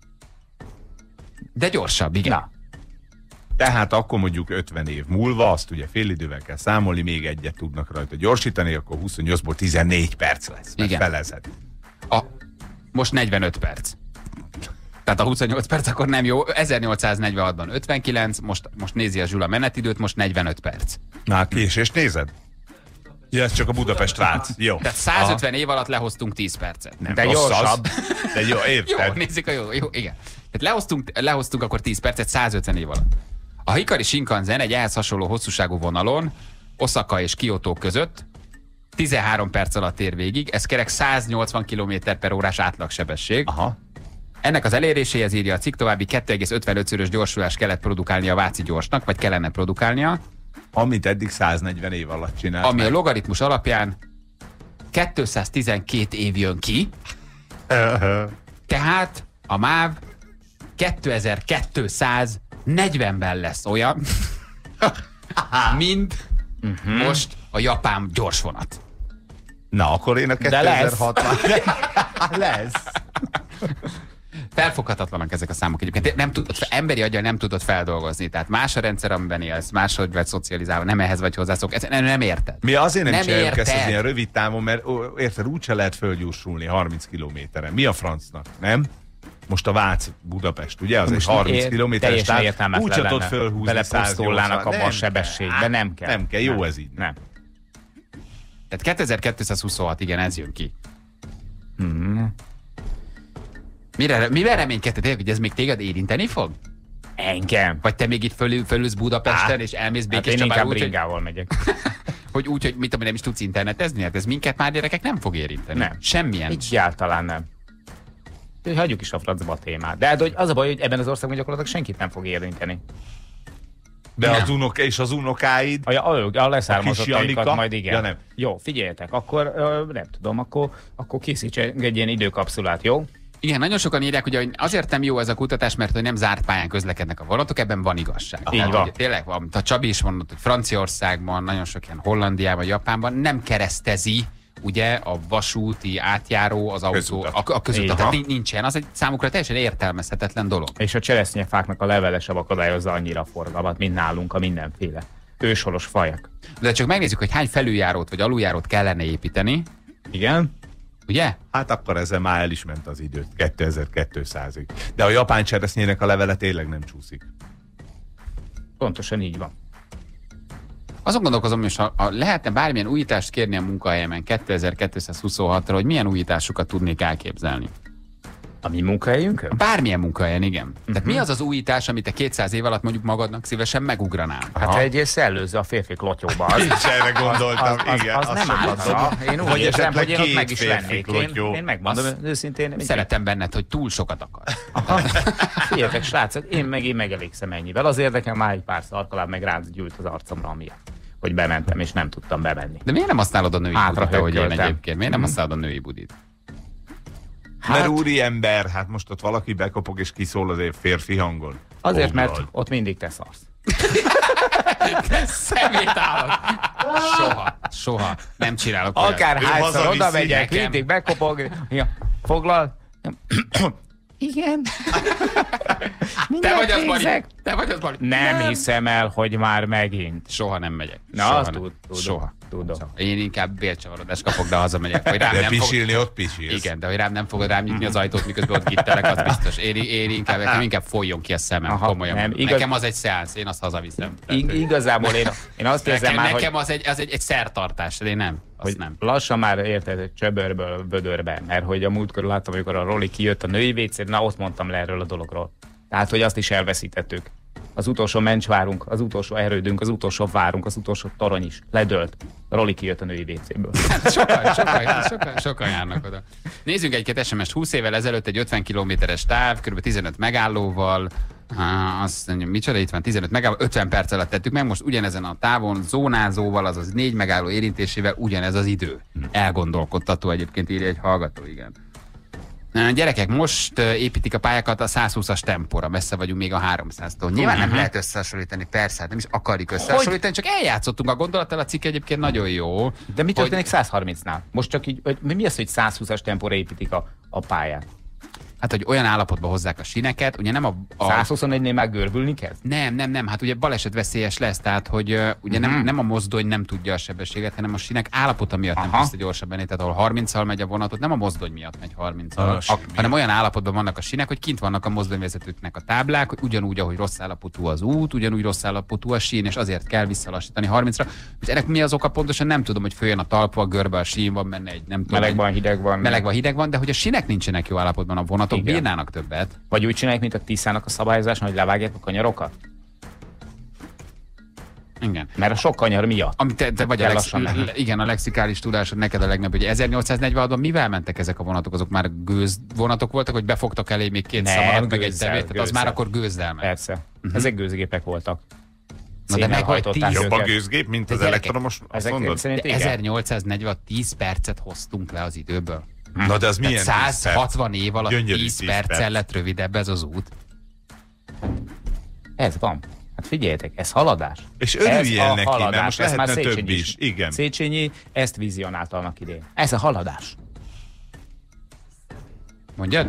De gyorsabb, igen. Na. Tehát akkor mondjuk ötven év múlva, azt ugye fél idővel kell számolni, még egyet tudnak rajta gyorsítani, akkor huszonnyolcból tizennégy perc lesz. Mert Igen. felezed. A, most negyvenöt perc. Tehát a huszonnyolc perc akkor nem jó. ezernyolcszáznegyvenhatban ötvenkilenc, most, most nézi a Zsula menetidőt, most negyvenöt perc. Na, a késést nézed? Ja, ez csak a Budapest-Vác. Jó. Tehát százötven év alatt lehoztunk tíz percet. Nem De rossz gyorsabb. az. De jó, Jó, érted? nézzük a jó, jó, igen. Tehát lehoztunk, lehoztunk akkor tíz percet százötven év alatt. A Hikari Shinkansen egy ehhez hasonló hosszúságú vonalon, Osaka és Kyoto között tizenhárom perc alatt ér végig, ez kerek száznyolcvan kilométer per órás átlagsebesség. Aha. Ennek az eléréséhez, írja a cikk, további kettő egész ötvenötszörös gyorsulást kellett produkálnia a váci gyorsnak, vagy kellene produkálnia, Amit eddig száznegyven év alatt csinált. ami a meg. logaritmus alapján kétszáztizenkét év jön ki, tehát a MÁV kétezer-kétszáznegyvenben lesz olyan, mint most a japán gyorsvonat. Na, akkor én a De lesz. kétezer-hatvan lesz. Felfoghatatlanak ezek a számok egyébként. Nem tudod, emberi aggyal nem tudod feldolgozni. Tehát más a rendszer, amiben élsz, máshogy vagy szocializálva, nem ehhez vagy hozzászok. Ezt nem, nem érted. Mi azért nem, Nem nem csináljuk ezt az érted. ilyen rövid távon, mert ó, érted, úgyse lehet fölgyorsulni harminc kilométeren. Mi a francnak, nem? most a Vác-Budapest, ugye? Az Most egy harminc ér- kilométeres teljesen táv. értelmetlen Úgy csatod lenne. fölhúzni Belepusztulnának száznyolcvan. abba a sebességbe, nem kell. Nem kell, jó Nem. ez így. Nem. Tehát kétezer-kétszázhuszonhat, igen, ez jön ki. Hmm. Mire, mivel reménykedted, hogy ez még téged érinteni fog? Engem. Vagy te még itt fölül, fölülsz Budapesten, és elmész Hát Békés én Csabára inkább úgy, hogy, bringával megyek. hogy úgy, hogy mit tudom, nem is tudsz internetezni, hát ez minket már gyerekek nem fog érinteni. Nem. Semmilyen. Egyáltalán nem. Úgyhogy hagyjuk is a francba a témát. De hát, hogy az a baj, hogy ebben az országban gyakorlatilag senkit nem fog érinteni. De Nem. az unok és az unokáid, A, a, a Janika? leszármazottaikat majd igen. Ja, nem. Jó, figyeljetek, akkor ö, nem tudom, akkor, akkor készítsek egy ilyen időkapszulát, jó? Igen, nagyon sokan írják, ugye, hogy azért nem jó ez a kutatás, mert hogy nem zárt pályán közlekednek a vonatok, ebben van igazság. Így Tehát, van. ugye, tényleg van, a Csabi is mondott, hogy Franciaországban, nagyon sok ilyen Hollandiában, Japánban nem keresztezi ugye a vasúti átjáró, az autó, Közutat. a, a között, Így tehát van. nin- nincsen. Az egy számukra teljesen értelmezhetetlen dolog. És a cseresznyefáknak a levele sem akadályozza annyira a forgalmat, mint nálunk a mindenféle őshonos fajak. De csak megnézzük, hogy hány felüljárót vagy aluljárót kellene építeni, Igen? ugye? hát akkor ezzel már el is ment az időt, kétezer-kétszázig. De a japán cseresznyének a levele tényleg nem csúszik. Pontosan így van. Azon gondolkozom, és ha, ha lehetne bármilyen újítást kérni a munkahelyemen kétezer-kétszázhuszonhatra, hogy milyen újításokat tudnék elképzelni. A mi munkahelyünkön? Bármilyen munkahelyen, igen. Uh-huh. Tehát Mhm. mi az az újítás, amit te kétszáz év alatt mondjuk magadnak szívesen megugranál? Hát ha egy szellőző a férfi klotyóba, az, Én is erre gondoltam, az, az, igen. az, az nem sokat ártana. dob. Én úgy Vagy érzem, esetleg hogy én ott két meg is férfi lennék. klotyó. Én, én megmondom Azt őszintén. mindig- Szeretem benned, hogy túl sokat akar. Figyeljetek, srácok, én meg én megelégszem ennyivel. Az érdekel már egy pár szarkaláb meg ránc gyűlt az arcomra amiatt, hogy bementem, és nem tudtam bemenni. De miért nem használod a női Hátra budit, ahogy én hökköltem. egyébként? Miért nem Mhm. használod a női budit? Hát, mert úri ember, hát most ott valaki bekopog és kiszól azért férfi hangon. Azért, mert Foglald. ott mindig te szarsz. Szemét állok. Soha, soha. Nem csinálok olyat. Akár Ő hányszor hazaviszi oda megyek, nekem. mindig bekopog. Ja, foglal. Igen. Te vagy az, Bali. nézek. Te vagy az, Bali. Nem hiszem el, hogy már megint. Soha nem megyek. Na, Soha azt nem. tud- tudom. Soha. Tudom. Én inkább bélcsavarodást kapok, de hazamegyek. Hogy rám De nem fog... pisilni ott pisilsz. Igen, de hogy rám nem fogod rám nyitni az ajtót, miközben ott gittelek, az biztos. Én, én inkább, nekem inkább folyjon ki a szemem, Aha, komolyan. nem, Nem, igaz- Nekem az egy szeánsz, én azt hazaviszem. Tehát, Ig- igazából én, én azt érzem nekem, már, nekem hogy, az, egy, az egy, egy szertartás, de én nem. Azt hogy nem. lassan már érted, hogy csöbörből bödörbe, mert hogy a múltkor láttam, amikor a Roli kijött a női vécét, na ott mondtam le erről a dologról. Tehát, hogy azt is elveszítettük. Az utolsó mencsvárunk, az utolsó erődünk, az utolsó várunk, az utolsó torony is ledőlt. Roli kijött a női vécéből. Sokan, sokan, sokan, sokan járnak oda. Nézzünk egy-két es em es-t. húsz évvel ezelőtt egy ötven kilométeres táv, kb. tizenöt megállóval, Há, azt mondja, micsoda, itt van tizenöt megálló, ötven perc alatt tettük meg, most ugyanezen a távon zónázóval, azaz négy megálló érintésével ugyanez az idő. Elgondolkodtató egyébként, írja egy hallgató, igen. Gyerekek, most építik a pályákat a százhúszas tempóra, messze vagyunk még a háromszáztól. Nyilván nem lehet összehasonlítani, persze, hát nem is akarjuk összehasonlítani, csak eljátszottunk a gondolattal, a cikk egyébként nagyon jó. De mi történik hogy, száz harmincnál? Most csak így, hogy mi az, hogy százhúszas tempóra építik a, a pályát? Hát, hogy olyan állapotba hozzák a sineket, ugye nem a... a százhuszonegynél már görbülni kezd? Nem, nem, nem, hát ugye balesetveszélyes lesz, tehát hogy uh, ugye Mhm. nem, nem a mozdony nem tudja a sebességet, hanem a sinek állapota miatt nem Aha. tudsz gyorsabban menni. Tehát ahol harminccal megy a vonatot, nem a mozdony miatt megy harminccal, A a, sín hanem olyan állapotban vannak a sinek, hogy kint vannak a mozdonyvezetőknek a táblák, hogy ugyanúgy, ahogy rossz állapotú az út, ugyanúgy rossz állapotú a sín, és azért kell visszalassítani harmincra. És ennek mi az oka pontosan nem tudom, hogy följön a talpa, a görbe, a sín van benne egy, nem tudom. Meleg egy- van, hideg van. Meleg van, hideg van, de hogy a sinek nincsenek jó állapotban, a vonatok Igen. bírnának többet. Vagy úgy csinálják, mint a Tiszának a szabályozáson, hogy levágják a kanyarokat? Igen. Mert a sok kanyar miatt. Ami te, te vagy a Kell lex, lassan menni. le- igen, a lexikális tudásod neked a legnagyobb, hogy ezernyolcszáznegyvenhatban mivel mentek ezek a vonatok? Azok már gőz vonatok voltak, hogy befogtak elé még két Nem, szamarat, meg egy gőzzel, tevét, tehát az gőzzel. már akkor gőzzel ment. Persze. Uh-huh. Ezek gőzgépek voltak. Na de Szénnel meg vagy hajtották tíz. Jobb a őket. gőzgép, mint De az gyerekek, elektromos, azt Ezek mondod? szerint De igen. ezernyolcszáznegyven tíz percet hoztunk le az időből. Na de az milyen Tehát tíz perc? száz hatvan év alatt Gyönyörű tíz tíz perccel perc. lett rövidebb ez az út. Ez van. Hát figyeljetek, ez haladás. És Ez örüljél a neki, haladás. mert most Ezt már lehetne több Széchenyi is. Igen. Széchenyi ezt vizionálta annak idején. Ez a haladás. Mondjad?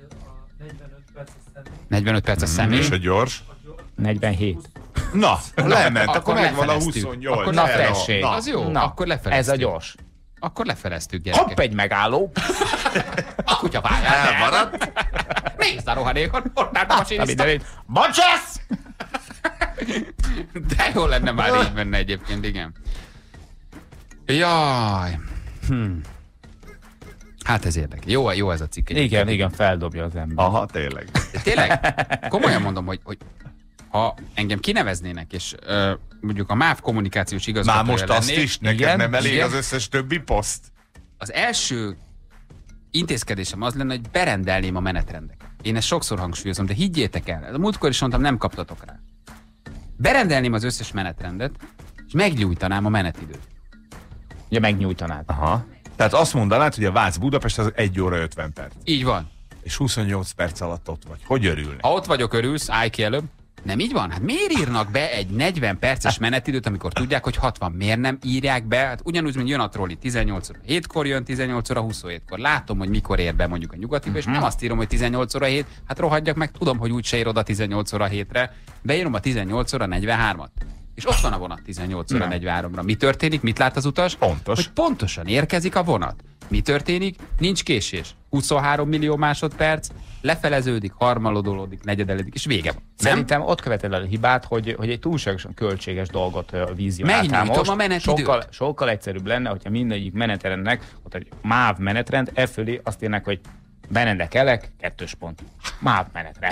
negyvenöt perc a személy. És a gyors? negyvenhét. Na, lement, akkor, akkor megvan a lefeleztük. huszonnyolc. Akkor Na Hello. tessék. Na. Az jó, Na, akkor lefeleztük. Ez a gyors. Akkor lefeleztük, gyerekek. Hopp, egy megálló. A kutyapályán. Elmaradt. Mi Nézd a rohadékon, ott állt a masinista. Bocsász! De jó lenne már így menne egyébként, igen. Jaj. Hm. Hát ez érdekes. Jó, jó ez a cikk. Igen, igen, igen, feldobja az ember. Aha, tényleg. De tényleg, komolyan mondom, hogy, hogy ha engem kineveznének, és uh, mondjuk a MÁV kommunikációs igazgatója Már most lennék, azt is, neked igen, nem elég igen. az összes többi poszt? Az első intézkedésem az lenne, hogy berendelném a menetrendeket. Én ezt sokszor hangsúlyozom, de higgyétek el, a múltkor is mondtam, nem kaptatok rá. Berendelném az összes menetrendet, és meggyújtanám a menetidőt. Ugye megnyújtanád. Aha. Tehát azt mondanád, hogy a Vác-Budapest az egy óra ötven perc. Így van. És huszonnyolc perc alatt ott vagy. Hogy örülnek? Ha ott vagyok, örülsz, állj ki előbb. Nem így van? Hát miért írnak be egy negyven perces menetidőt, amikor tudják, hogy hatvan? Miért nem írják be? Hát ugyanúgy, mint jön a trolli, tizennyolc óra hétkor jön, tizennyolc óra huszonhétkor. Látom, hogy mikor ér be mondjuk a nyugatiba, és nem azt írom, hogy tizennyolc óra hét. Hát rohadjak meg, tudom, hogy úgyse írod a tizennyolc óra hétre. Beírom a tizennyolc óra negyvenhármat. És ott van a vonat tizennyolc óra negyvenháromra. Mi történik? Mit lát az utas? Pontos. Hogy pontosan érkezik a vonat. Mi történik? Nincs késés. huszonhárom millió másodperc, lefeleződik, harmadolódik, negyedelődik, és vége van. Szerintem ott követed el a hibát, hogy, hogy egy túlságosan költséges dolgot uh, vízionáltál Megnyújtom most. a menetidőt. Sokkal, sokkal egyszerűbb lenne, hogyha mindegyik menetrendnek, ott egy MÁV menetrend, e fölé azt írnak, hogy berendekelek, kettős pont. MÁV menetrend.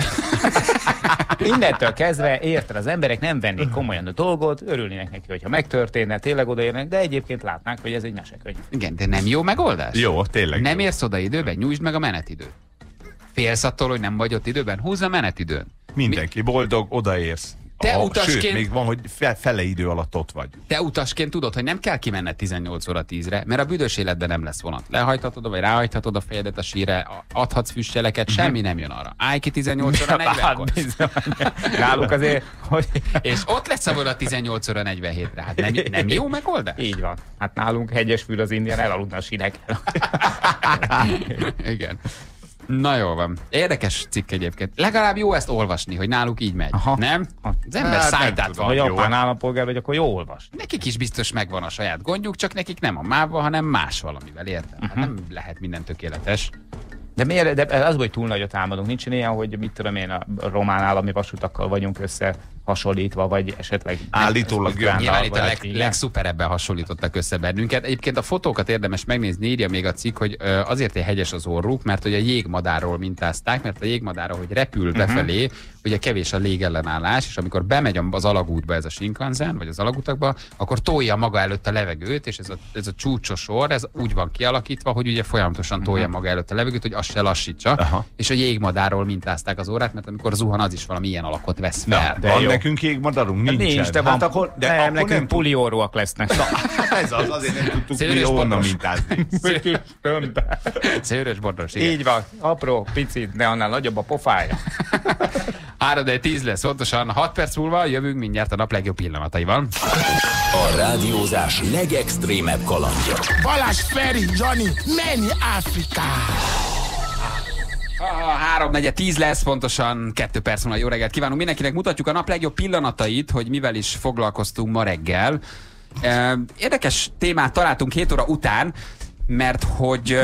Innentől kezdve érted, az emberek nem vennék komolyan a dolgot, örülnének neki, hogyha megtörténne, tényleg odaérnek, de egyébként látnák, hogy ez egy mesekönyv. Igen, de nem jó megoldás? Jó, tényleg Nem jó. érsz oda időben, nyújtsd meg a menetidőt. Félsz attól, hogy nem vagy ott időben? Húzz a menetidőn. Mindenki boldog, odaérsz. Te Aha, utasként- Sőt, még van, hogy fe, fele idő alatt ott vagy. Te utasként tudod, hogy nem kell kimenned tizennyolc óra tízre, mert a büdös életben nem lesz vonat. Lehajthatod, vagy ráhajthatod a fejedet a sírre, adhatsz füstjeleket, semmi nem jön arra. Állj ki tizennyolc óra negyvenkor. Náluk azért, hogy... És ott lesz a vonat tizennyolc óra negyvenhétre. Hát nem, nem jó megoldás? Így van. Hát nálunk hegyes fül az Indián, elaludna a sínekkel. Igen. Na jól van. Érdekes cikk egyébként. Legalább jó ezt olvasni, hogy náluk így megy. Aha. Nem? Az ember Hát, nem szájtát tudom. van. Ha Jó. japán állampolgár vagy, akkor jó olvas. Nekik is biztos megvan a saját gondjuk, csak nekik nem a mávval, hanem más valamivel, érted? Hát nem lehet minden tökéletes. De miért? De az, hogy túl nagyot álmodunk. Nincsen ilyen, hogy mit tudom én, a román állami vasutakkal vagyunk össze hasonlítva, vagy esetleg... Állítólag Ukránnal, Nyilván itt a vagy- leg, igen. legszuperebben hasonlítottak össze bennünket. Egyébként a fotókat érdemes megnézni, írja még a cikk, hogy ö, azért egy hegyes az orruk, mert hogy a jégmadárról mintázták, mert a jégmadár, ahogy repül uh-huh. befelé, ugye kevés a légellenállás, és amikor bemegy az alagútba ez a Shinkansen, vagy az alagutakba, akkor tolja maga előtt a levegőt, és ez a, ez a csúcsos orr, ez úgy van kialakítva, hogy ugye folyamatosan tolja uh-huh. maga előtt a levegőt, hogy azt se lassítsa, Aha. és a jégmadárról mintázták az órát, mert amikor zuhan, az is valami ilyen alakot vesz fel. De van jó. Nekünk jégmadarunk? Nincsen. Nincs, de van. Hát akkor, de nem, akkor nekünk nem puliorúak lesznek. Na, hát ez az, azért nem tudtuk Szőrös mi onnan boros. mintázni. Szőrös borros, igen. Így van, apró, picit, de annál nagyobb a pofája. három tíz lesz, pontosan hat perc múlva jövünk mindjárt a nap legjobb pillanataival. A rádiózás legextrémebb kalandja. Balázs, Feri, Johnny, menj Afrikára! három negyed tíz lesz, pontosan kettő perc múlva. Jó reggelt kívánunk mindenkinek, mutatjuk a nap legjobb pillanatait, hogy mivel is foglalkoztunk ma reggel. Érdekes témát találtunk hét óra után, mert hogy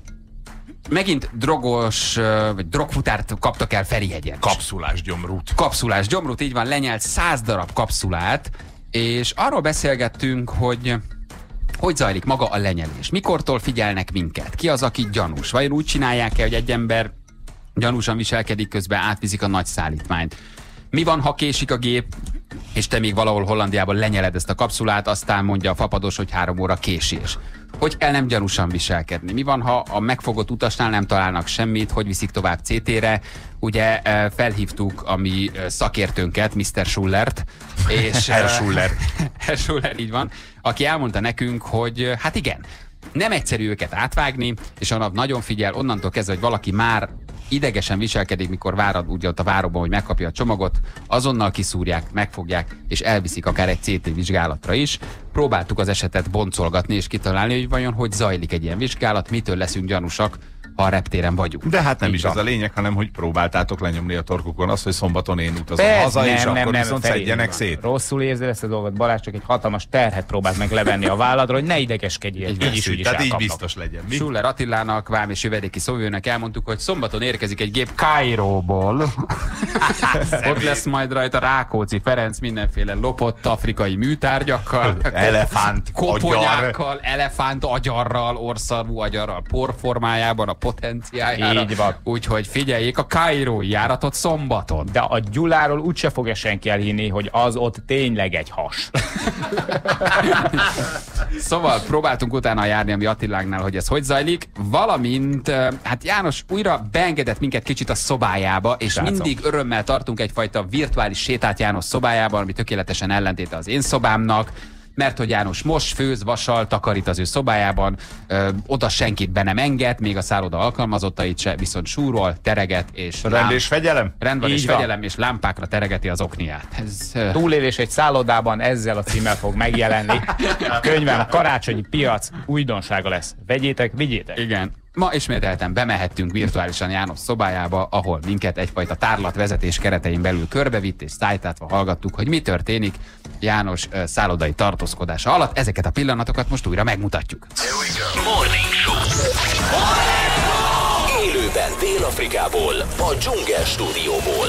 megint drogos, vagy drogfutárt kaptak el Ferihegyen. Kapszulás gyomrút. Kapszulás gyomrút, így van, lenyelt száz darab kapszulát, és arról beszélgettünk, hogy hogy zajlik maga a lenyelés? Mikortól figyelnek minket? Ki az, aki gyanús? Vajon úgy csinálják-e, hogy egy ember gyanúsan viselkedik, közben átviszik a nagy szállítmányt? Mi van, ha késik a gép, és te még valahol Hollandiában lenyeled ezt a kapszulát, aztán mondja a fapados, hogy három óra késés? Hogy kell nem gyanúsan viselkedni? Mi van, ha a megfogott utasnál nem találnak semmit, hogy viszik tovább cé té-re? Ugye felhívtuk a mi szakértőnket, miszter Schullert, és Herr Schuller. Herr Schuller, így van, aki elmondta nekünk, hogy hát igen, nem egyszerű őket átvágni, és a nap nagyon figyel, onnantól kezdve, hogy valaki már idegesen viselkedik, mikor várad ugye ott a váróban, hogy megkapja a csomagot, azonnal kiszúrják, megfogják, és elviszik akár egy cé té vizsgálatra is. Próbáltuk az esetet boncolgatni és kitalálni, hogy vajon hogy zajlik egy ilyen vizsgálat, mitől leszünk gyanúsak, ha a reptéren vagyunk. De hát nem Így is van. ez a lényeg, hanem hogy próbáltátok lenyomni a torkukon azt, hogy szombaton én utazom Persze, haza, és nem, akkor nem, nem, viszont Feri, szedjenek szét. Rosszul érzed ezt a dolgot, Balázs, csak egy hatalmas terhet próbált meg levenni a válladra, hogy ne idegeskedjél. Így is, úgy is Tehát így elkapnak. biztos legyen. Mi? Schuller Attilának, Vám és Jövedéki szóvivőnek elmondtuk, hogy szombaton érkezik egy gép Kairóból. Ott lesz majd rajta Rákóczi Ferenc mindenféle lopott afrikai műtárgyakkal, Elefánt, koponyákkal, elefánt agyarral, orszarvú agyarral, porformájában a potenciáljára. Így van. Úgyhogy figyeljék a kairói járatot szombaton. De a Gyuláról úgyse fogja senki elhinni, hogy az ott tényleg egy has. Szóval próbáltunk utána járni a mi Attilánknál, hogy ez hogy zajlik, valamint, eh, hát János újra beengedett minket kicsit a szobájába, és Srácok. mindig örömmel tartunk egyfajta virtuális sétát János szobájában, ami tökéletesen ellentéte az én szobámnak, mert hogy János most főz, vasal, takarít az ő szobájában, ö, oda senkit be nem enged, még a szálloda alkalmazottait se, viszont súrol, tereget, és Rend és fegyelem? Rend van, Így és van. fegyelem, és lámpákra teregeti az okniát. Ez, ö, Túlélés egy szállodában ezzel a címmel fog megjelenni. A könyvem, a karácsonyi piac újdonsága lesz. Vegyétek, vigyétek. igen. Ma ismételten bemehettünk virtuálisan János szobájába, ahol minket egyfajta tárlatvezetés keretein belül körbevitt, és szájtátva hallgattuk, hogy mi történik János ö, szállodai tartózkodása alatt. Ezeket a pillanatokat most újra megmutatjuk. Morning Show. Élőben Dél-Afrikából, a Dzsungel stúdióból.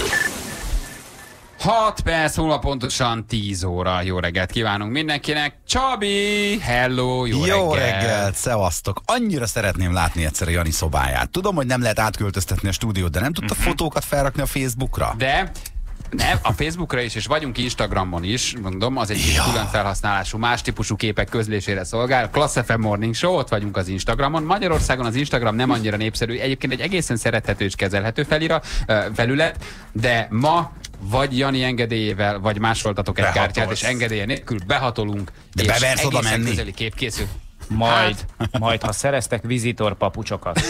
hat perc múlva pontosan tíz óra. Jó reggelt kívánunk mindenkinek. Csabi! Hello! Jó, Jó reggelt! reggelt, szevasztok! Annyira szeretném látni egyszer a Jani szobáját. Tudom, hogy nem lehet átköltöztetni a stúdiót, de nem tudta Mhm. fotókat felrakni a Facebookra? De nem, a Facebookra is, és vagyunk Instagramon is, mondom, az egy kis Ja. külön felhasználású, más típusú képek közlésére szolgál. Class ef em Morning Show, ott vagyunk az Instagramon. Magyarországon az Instagram nem annyira népszerű, egyébként egy egészen szerethető és kezelhető felira, ö, felület, de ma vagy Jani engedélyével, vagy másoltatok egy Behatolsz. kártyát, és engedélye nélkül behatolunk, De és beversz oda egészen menni? közeli kép készül. Majd, majd, ha szereztek vizitor papucsokat.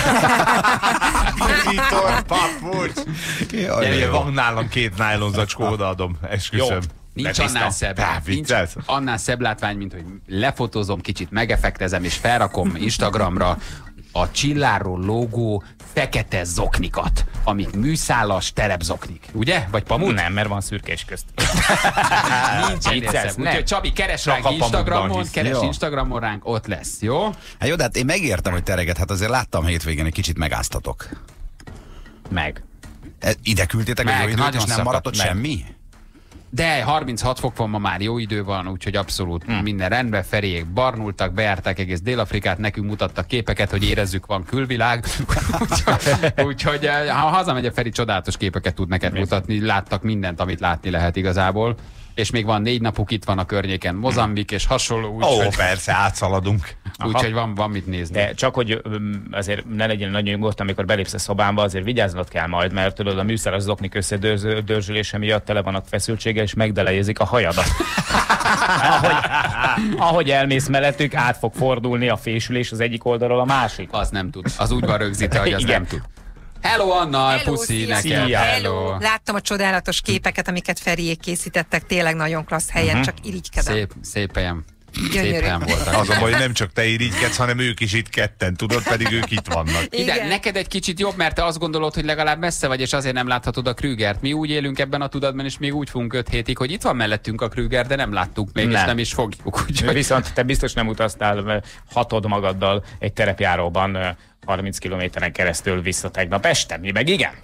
Vizitor, papucs! Jaj, Gyere, jó. van nálam két nylon zacskó, odaadom, esküszöm. Nincs Betiszta. annál szebb, Tá, nincs viccelsz? annál szebb látvány, mint hogy lefotózom, kicsit megefektezem és felrakom Instagramra a Csillárról lógó fekete zoknikat, amik műszálas terepzoknik. Ugye? Vagy pamut? Nem, mert van szürkés közt. Nincs ennél Viccelsz, szebb. nem. Úgyhogy Csabi, keres Csak ránk a pamutban Instagramon, hisz. keres Jó. Instagramon ránk, ott lesz, jó? Hát jó, de hát én megértem, hogy tereget, hát azért láttam hétvégén, egy kicsit megáztatok. Meg. E, Ide küldtétek Meg, a jó időt, nagyon és nem szakadt maradott meg. semmi? De harminchat fok van, ma már jó idő van, úgyhogy abszolút hmm. minden rendben. Feriék barnultak, bejárták egész Dél-Afrikát, nekünk mutattak képeket, hogy érezzük, van külvilág. úgyhogy, úgyhogy ha hazamegy a Feri, csodálatos képeket tud neked mutatni, láttak mindent, amit látni lehet igazából. És még van négy napuk, itt van a környéken Mozambik és hasonló, Ó, úgyhogy persze, átszaladunk. úgy, van, van mit nézni. De csak, hogy öm, azért ne legyen nagyon nyugodt, amikor belépsz a szobámba, azért vigyáznod kell majd, mert tudod, a műszálas zoknik összedörzsülése miatt tele vannak feszültséggel, és megdelejezik a hajadat. ahogy, ahogy elmész mellettük, át fog fordulni a fésülés az egyik oldalról a másik. Az nem tud. Az úgy van rögzítve, hogy az Igen. nem tud. Hello Anna, Hello, puszi szia. neked. Szia. Hello. Láttam a csodálatos képeket, amiket Feriék készítettek, tényleg nagyon klassz helyen, Mhm. csak irigykedem. Szép, szép helyen. Szép Gyönyörű. helyen voltak. Az a baj, hogy nem csak te irigykedsz, hanem ők is itt ketten, tudod, pedig ők itt vannak. Ide, Igen. neked egy kicsit jobb, mert te azt gondolod, hogy legalább messze vagy, és azért nem láthatod a Krügert. Mi úgy élünk ebben a tudatban, és még úgy fogunk öt hétig, hogy itt van mellettünk a Krüger, de nem láttuk még, nem. és Nem. nem is fogjuk. Úgyhogy... Viszont te biztos nem utaztál ö, hatod magaddal egy terepjáróban ö, harminc kilométeren keresztül vissza tegnap este, mi meg igen.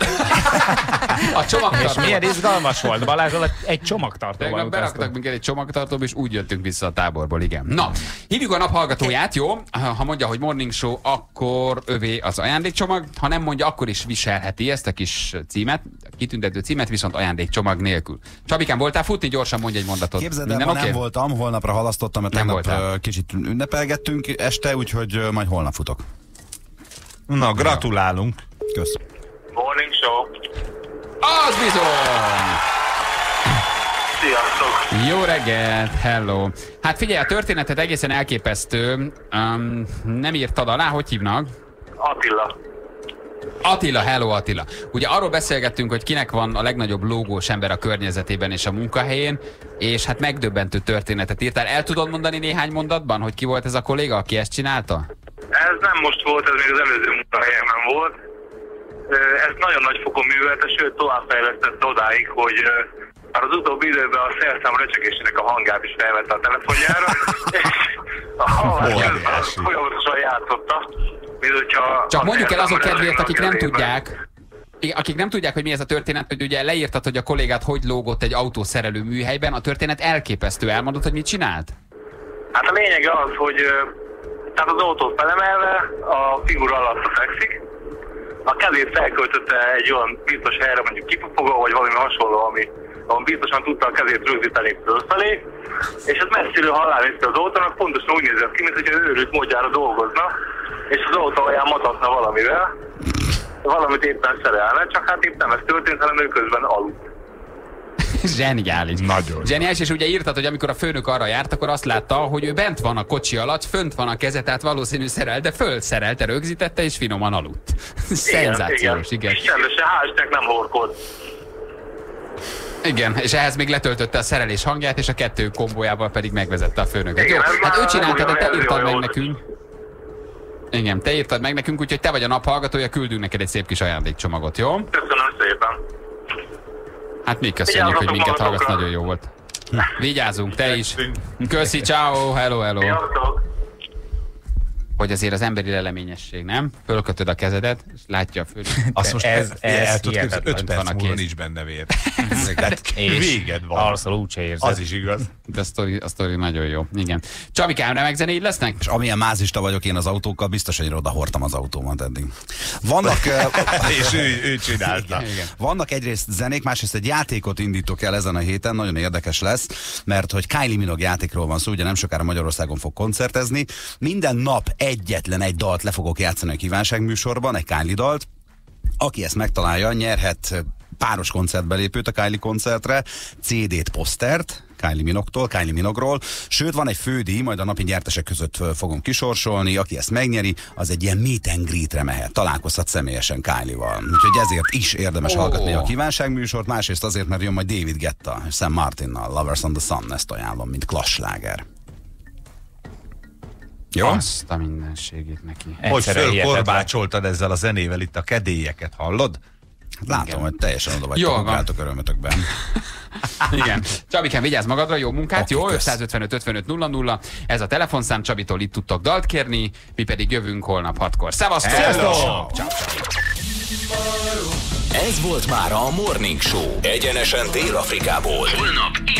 A És csomagtartó. milyen izgalmas volt, Balázsral egy csomagtartóval Tegnap beraktak utaztunk. minket egy csomagtartóba, és úgy jöttünk vissza a táborból, igen. Na, hívjuk a naphallgatóját, jó? Ha mondja, hogy Morning Show, akkor övé az ajándékcsomag. Ha nem mondja, akkor is viselheti ezt a kis címet, kitüntető címet, viszont ajándékcsomag nélkül. Csabikán, voltál futni? Gyorsan mondj egy mondatot. Képzeld el, Minden ma oké? nem voltam, holnapra halasztottam, mert Nem tegnap voltál. ö, kicsit ünnepelgettünk este, úgyhogy ö, majd holnap futok. Na, gratulálunk. Kösz. Morning Show. Az bizony! Sziasztok! Jó reggelt, hello. Hát figyelj, a történetet egészen elképesztő. Um, nem írtad alá, hogy hívnak? Attila. Attila, hello Attila. Ugye arról beszélgettünk, hogy kinek van a legnagyobb lógós ember a környezetében és a munkahelyén, és hát megdöbbentő történetet írtál. El tudod mondani néhány mondatban, hogy ki volt ez a kolléga, aki ezt csinálta? Ez nem most volt, ez még az előző munkahelyemen volt. Ez nagyon nagy fokon művelte, sőt továbbfejlesztette odáig, hogy már az utóbbi időben a szerszám recsegésének a hangját is felvette a telefonjára, és a hallás folyamatosan játszotta. Csak mondjuk el azok kedvéért, akik nem tudják, akik nem tudják, hogy mi ez a történet, hogy ugye leírtad, hogy a kollégát hogy lógott egy autószerelő műhelyben, a történet elképesztő. Elmondod, hogy mit csinált? Hát a lényeg az, hogy tehát az autót felemelve, a figura alatt fekszik, a kezét felköltötte egy olyan biztos helyre, mondjuk kipufogó, vagy valami hasonló, ami, ami biztosan tudta a kezét rögzíteni fölfelé, és ez messziről halálnézte az autónak, pontosan úgy nézett ki, mint hogy őrült módjára dolgozna, és az autó alján matatna valamivel, valamit éppen szerelne, csak hát épp nem ez történt, hanem ő közben aludt. Zseniális. Nagyon. Zseniális, és ugye írtad, hogy amikor a főnök arra járt, akkor azt látta, hogy ő bent van a kocsi alatt, fönt van a keze, tehát valószínű szerel, de fölszerelte, rögzítette, és finoman aludt. Szenzációs, igen. És rendesen házsnek nem horkod. Igen, és ehhez még letöltötte a szerelés hangját, és a kettő kombójával pedig megvezette a főnöket. Igen, jó, hát ő csinálta, de te írtad meg nekünk. Igen, te írtad meg nekünk, úgyhogy te vagy a naphallgatója, küldünk neked egy szép kis ajándékcsomagot, jó? Köszönöm szépen. Hát mi köszönjük, hogy minket hallgatsz, nagyon jó volt. Vigyázzunk, te is. Köszi, ciao, hello, hello. Hogy azért az emberi leleményesség, nem? Fölkötöd a kezedet, és látja a főnök. Azt most ez, ez, ez hihetetlen. öt perc múlva nincs benne vér. Véged van. Alszol úgyse érzed. Az is igaz. De a sztori, a sztori nagyon jó. Igen. Csabikám, remek zenéid lesznek? És amilyen mázista vagyok én az autókkal, biztos, hogy oda hordtam az autómat eddig. Vannak... és ő, ő csinálta. Igen, igen. Vannak egyrészt zenék, másrészt egy játékot indítok el ezen a héten, nagyon érdekes lesz, mert hogy Kylie Minogue játékról van szó, ugye nem sokára Magyarországon fog koncertezni. Minden nap egyetlen egy dalt le fogok játszani a kívánságműsorban, egy Kylie dalt. Aki ezt megtalálja, nyerhet páros koncertbelépőt a Kylie koncertre, cé dét, posztert, Kylie Minogue-tól, Kylie Minogue-ról. Sőt, van egy fődíj, majd a napi nyertesek között fogom kisorsolni. Aki ezt megnyeri, az egy ilyen meet and greetre mehet. Találkozhat személyesen Kylie-val. Úgyhogy ezért is érdemes oh. hallgatni a kívánságműsort, másrészt azért, mert jön majd David Guetta és Sam Martinnal, Lovers on the Sun, ezt ajánlom, mint klassláger. Jó? Azt a mindenségét neki. Hogy fölkorbácsoltad ezzel a zenével itt a kedélyeket, hallod? Látom, igen, hogy teljesen oda vagytok, ugráltok örömötökben. Igen. Csabikán, vigyázz magadra, jó munkát, okay, jó? ötszázötvenöt ötvenöt nulla nulla, ez a telefonszám, Csabitól itt tudtok dalt kérni, mi pedig jövünk holnap hatkor. Szevasztok! Sziasztok! Ez volt már a Morning Show. Egyenesen Dél-Afrikából. Holnap